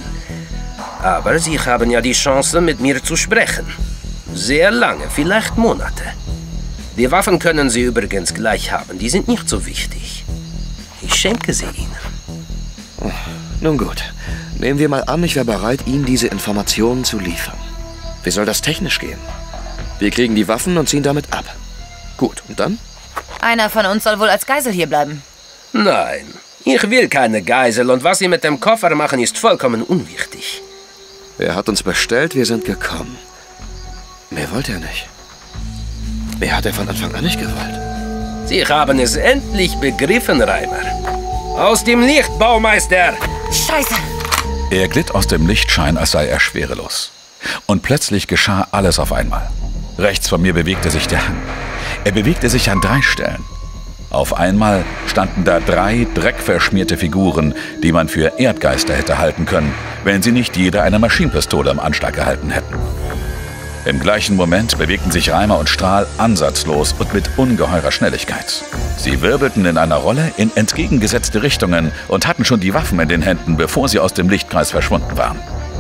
Aber Sie haben ja die Chance, mit mir zu sprechen. Sehr lange, vielleicht Monate. Die Waffen können Sie übrigens gleich haben. Die sind nicht so wichtig. Ich schenke sie Ihnen. Nun gut. Nehmen wir mal an, ich wäre bereit, Ihnen diese Informationen zu liefern. Wie soll das technisch gehen? Wir kriegen die Waffen und ziehen damit ab. Gut, und dann? Einer von uns soll wohl als Geisel hier bleiben. Nein, ich will keine Geisel und was Sie mit dem Koffer machen, ist vollkommen unwichtig. Er hat uns bestellt, wir sind gekommen. Mehr wollte er nicht. Mehr hat er von Anfang an nicht gewollt. Sie haben es endlich begriffen, Reimer. Aus dem Licht, Baumeister! Scheiße! Er glitt aus dem Lichtschein, als sei er schwerelos. Und plötzlich geschah alles auf einmal. Rechts von mir bewegte sich der Hang. Er bewegte sich an 3 Stellen. Auf einmal standen da 3 dreckverschmierte Figuren, die man für Erdgeister hätte halten können, wenn sie nicht jeder eine Maschinenpistole im Anschlag gehalten hätten. Im gleichen Moment bewegten sich Reimer und Strahl ansatzlos und mit ungeheurer Schnelligkeit. Sie wirbelten in einer Rolle in entgegengesetzte Richtungen und hatten schon die Waffen in den Händen, bevor sie aus dem Lichtkreis verschwunden waren.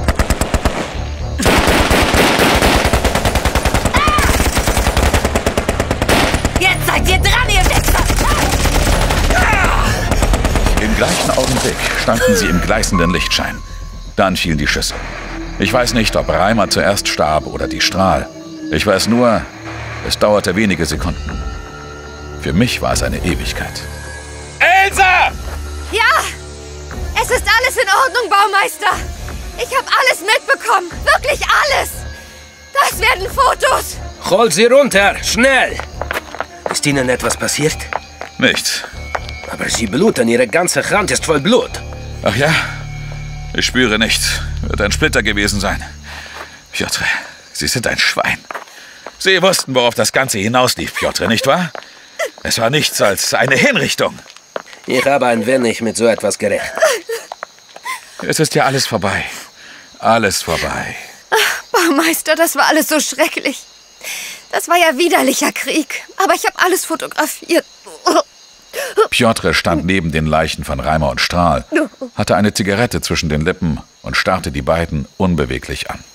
Jetzt seid ihr dran, ihr Wichser! Im gleichen Augenblick standen sie im gleißenden Lichtschein. Dann fielen die Schüsse. Ich weiß nicht, ob Reimer zuerst starb oder die Strahl. Ich weiß nur, es dauerte wenige Sekunden. Für mich war es eine Ewigkeit. Elsa! Ja! Es ist alles in Ordnung, Baumeister! Ich habe alles mitbekommen! Wirklich alles! Das werden Fotos! Hol sie runter, schnell! Ist Ihnen etwas passiert? Nichts. Aber Sie bluten, Ihre ganze Hand ist voll Blut. Ach ja? Ich spüre nichts. Wird ein Splitter gewesen sein. Piotr, Sie sind ein Schwein. Sie wussten, worauf das Ganze hinauslief, Piotr, nicht wahr? Es war nichts als eine Hinrichtung. Ich habe ein wenig mit so etwas gerechnet. Es ist ja alles vorbei. Alles vorbei. Ach, Baumeister, das war alles so schrecklich. Das war ja widerlicher Krieg. Aber ich habe alles fotografiert. Piotr stand neben den Leichen von Reimer und Strahl, hatte eine Zigarette zwischen den Lippen und starrte die beiden unbeweglich an.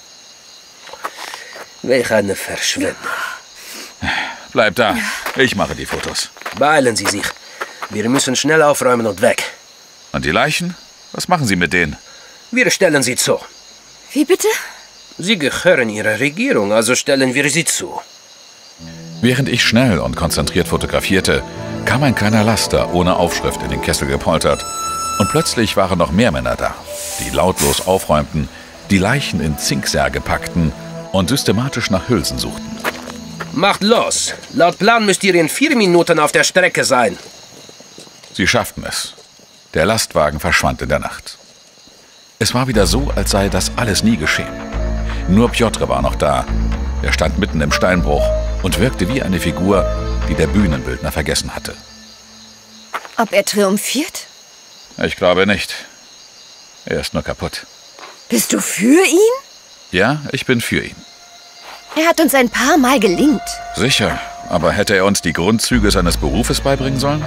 Welch eine Verschwendung. Bleib da, ich mache die Fotos. Beeilen Sie sich. Wir müssen schnell aufräumen und weg. Und die Leichen? Was machen Sie mit denen? Wir stellen sie zu. Wie bitte? Sie gehören Ihrer Regierung, also stellen wir sie zu. Während ich schnell und konzentriert fotografierte, kam ein kleiner Laster ohne Aufschrift in den Kessel gepoltert. Und plötzlich waren noch mehr Männer da, die lautlos aufräumten, die Leichen in Zinksärge packten und systematisch nach Hülsen suchten. Macht los! Laut Plan müsst ihr in 4 Minuten auf der Strecke sein. Sie schafften es. Der Lastwagen verschwand in der Nacht. Es war wieder so, als sei das alles nie geschehen. Nur Piotr war noch da. Er stand mitten im Steinbruch und wirkte wie eine Figur, die der Bühnenbildner vergessen hatte. Ob er triumphiert? Ich glaube nicht. Er ist nur kaputt. Bist du für ihn? Ja, ich bin für ihn. Er hat uns ein paar Mal gelingt. Sicher, aber hätte er uns die Grundzüge seines Berufes beibringen sollen?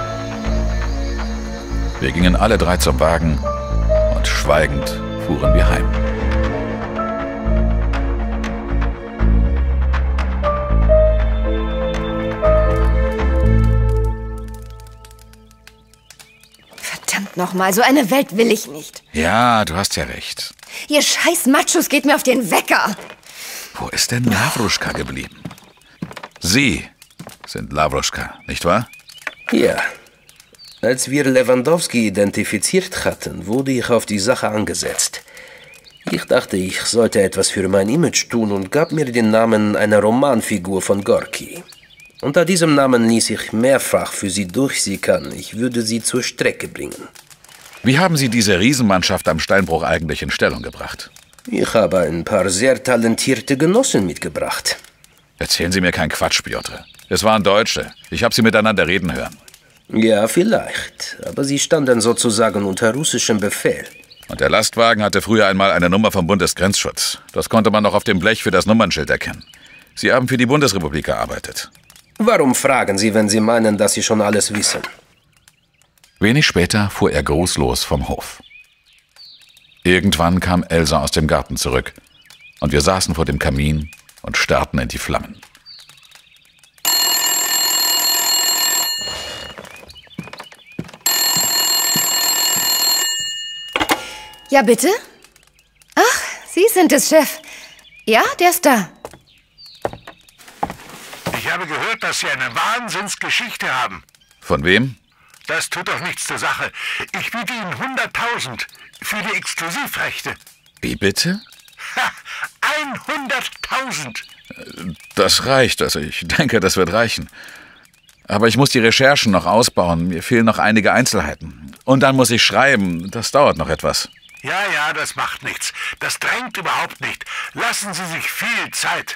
Wir gingen alle 3 zum Wagen und schweigend fuhren wir heim. Verdammt nochmal, so eine Welt will ich nicht. Ja, du hast ja recht. Ihr scheiß Machos geht mir auf den Wecker. Wo ist denn Lawruschka geblieben? Sie sind Lawruschka, nicht wahr? Ja. Als wir Lewandowski identifiziert hatten, wurde ich auf die Sache angesetzt. Ich dachte, ich sollte etwas für mein Image tun und gab mir den Namen einer Romanfigur von Gorki. Unter diesem Namen ließ ich mehrfach für sie durchsickern. Ich würde sie zur Strecke bringen. Wie haben Sie diese Riesenmannschaft am Steinbruch eigentlich in Stellung gebracht? Ich habe ein paar sehr talentierte Genossen mitgebracht. Erzählen Sie mir keinen Quatsch, Piotr. Es waren Deutsche. Ich habe sie miteinander reden hören. Ja, vielleicht. Aber sie standen sozusagen unter russischem Befehl. Und der Lastwagen hatte früher einmal eine Nummer vom Bundesgrenzschutz. Das konnte man noch auf dem Blech für das Nummernschild erkennen. Sie haben für die Bundesrepublik gearbeitet. Warum fragen Sie, wenn Sie meinen, dass Sie schon alles wissen? Wenig später fuhr er grußlos vom Hof. Irgendwann kam Elsa aus dem Garten zurück und wir saßen vor dem Kamin und starrten in die Flammen. Ja, bitte? Ach, Sie sind es, Chef. Ja, der ist da. Ich habe gehört, dass Sie eine Wahnsinnsgeschichte haben. Von wem? Das tut doch nichts zur Sache. Ich biete Ihnen 100.000 für die Exklusivrechte. Wie bitte? 100.000! Das reicht, also ich denke, das wird reichen. Aber ich muss die Recherchen noch ausbauen, mir fehlen noch einige Einzelheiten. Und dann muss ich schreiben, das dauert noch etwas. Ja, das macht nichts. Das drängt überhaupt nicht. Lassen Sie sich viel Zeit.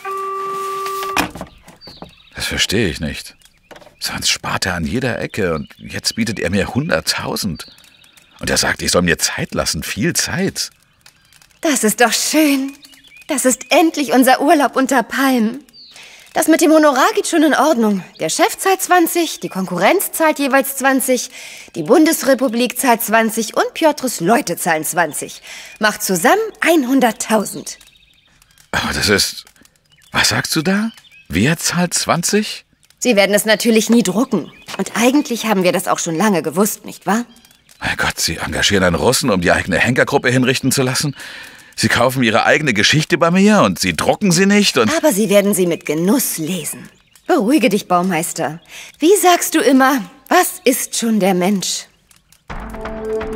Das verstehe ich nicht. Sonst spart er an jeder Ecke und jetzt bietet er mir 100.000. Und er sagt, ich soll mir Zeit lassen, viel Zeit. Das ist doch schön. Das ist endlich unser Urlaub unter Palmen. Das mit dem Honorar geht schon in Ordnung. Der Chef zahlt 20, die Konkurrenz zahlt jeweils 20, die Bundesrepublik zahlt 20 und Piotrs Leute zahlen 20. Macht zusammen 100.000. Aber das ist... Was sagst du da? Wer zahlt 20? Sie werden es natürlich nie drucken. Und eigentlich haben wir das auch schon lange gewusst, nicht wahr? Mein Gott, Sie engagieren einen Russen, um die eigene Henkergruppe hinrichten zu lassen? Sie kaufen Ihre eigene Geschichte bei mir und Sie drucken sie nicht und... Aber Sie werden sie mit Genuss lesen. Beruhige dich, Baumeister. Wie sagst du immer, was ist schon der Mensch?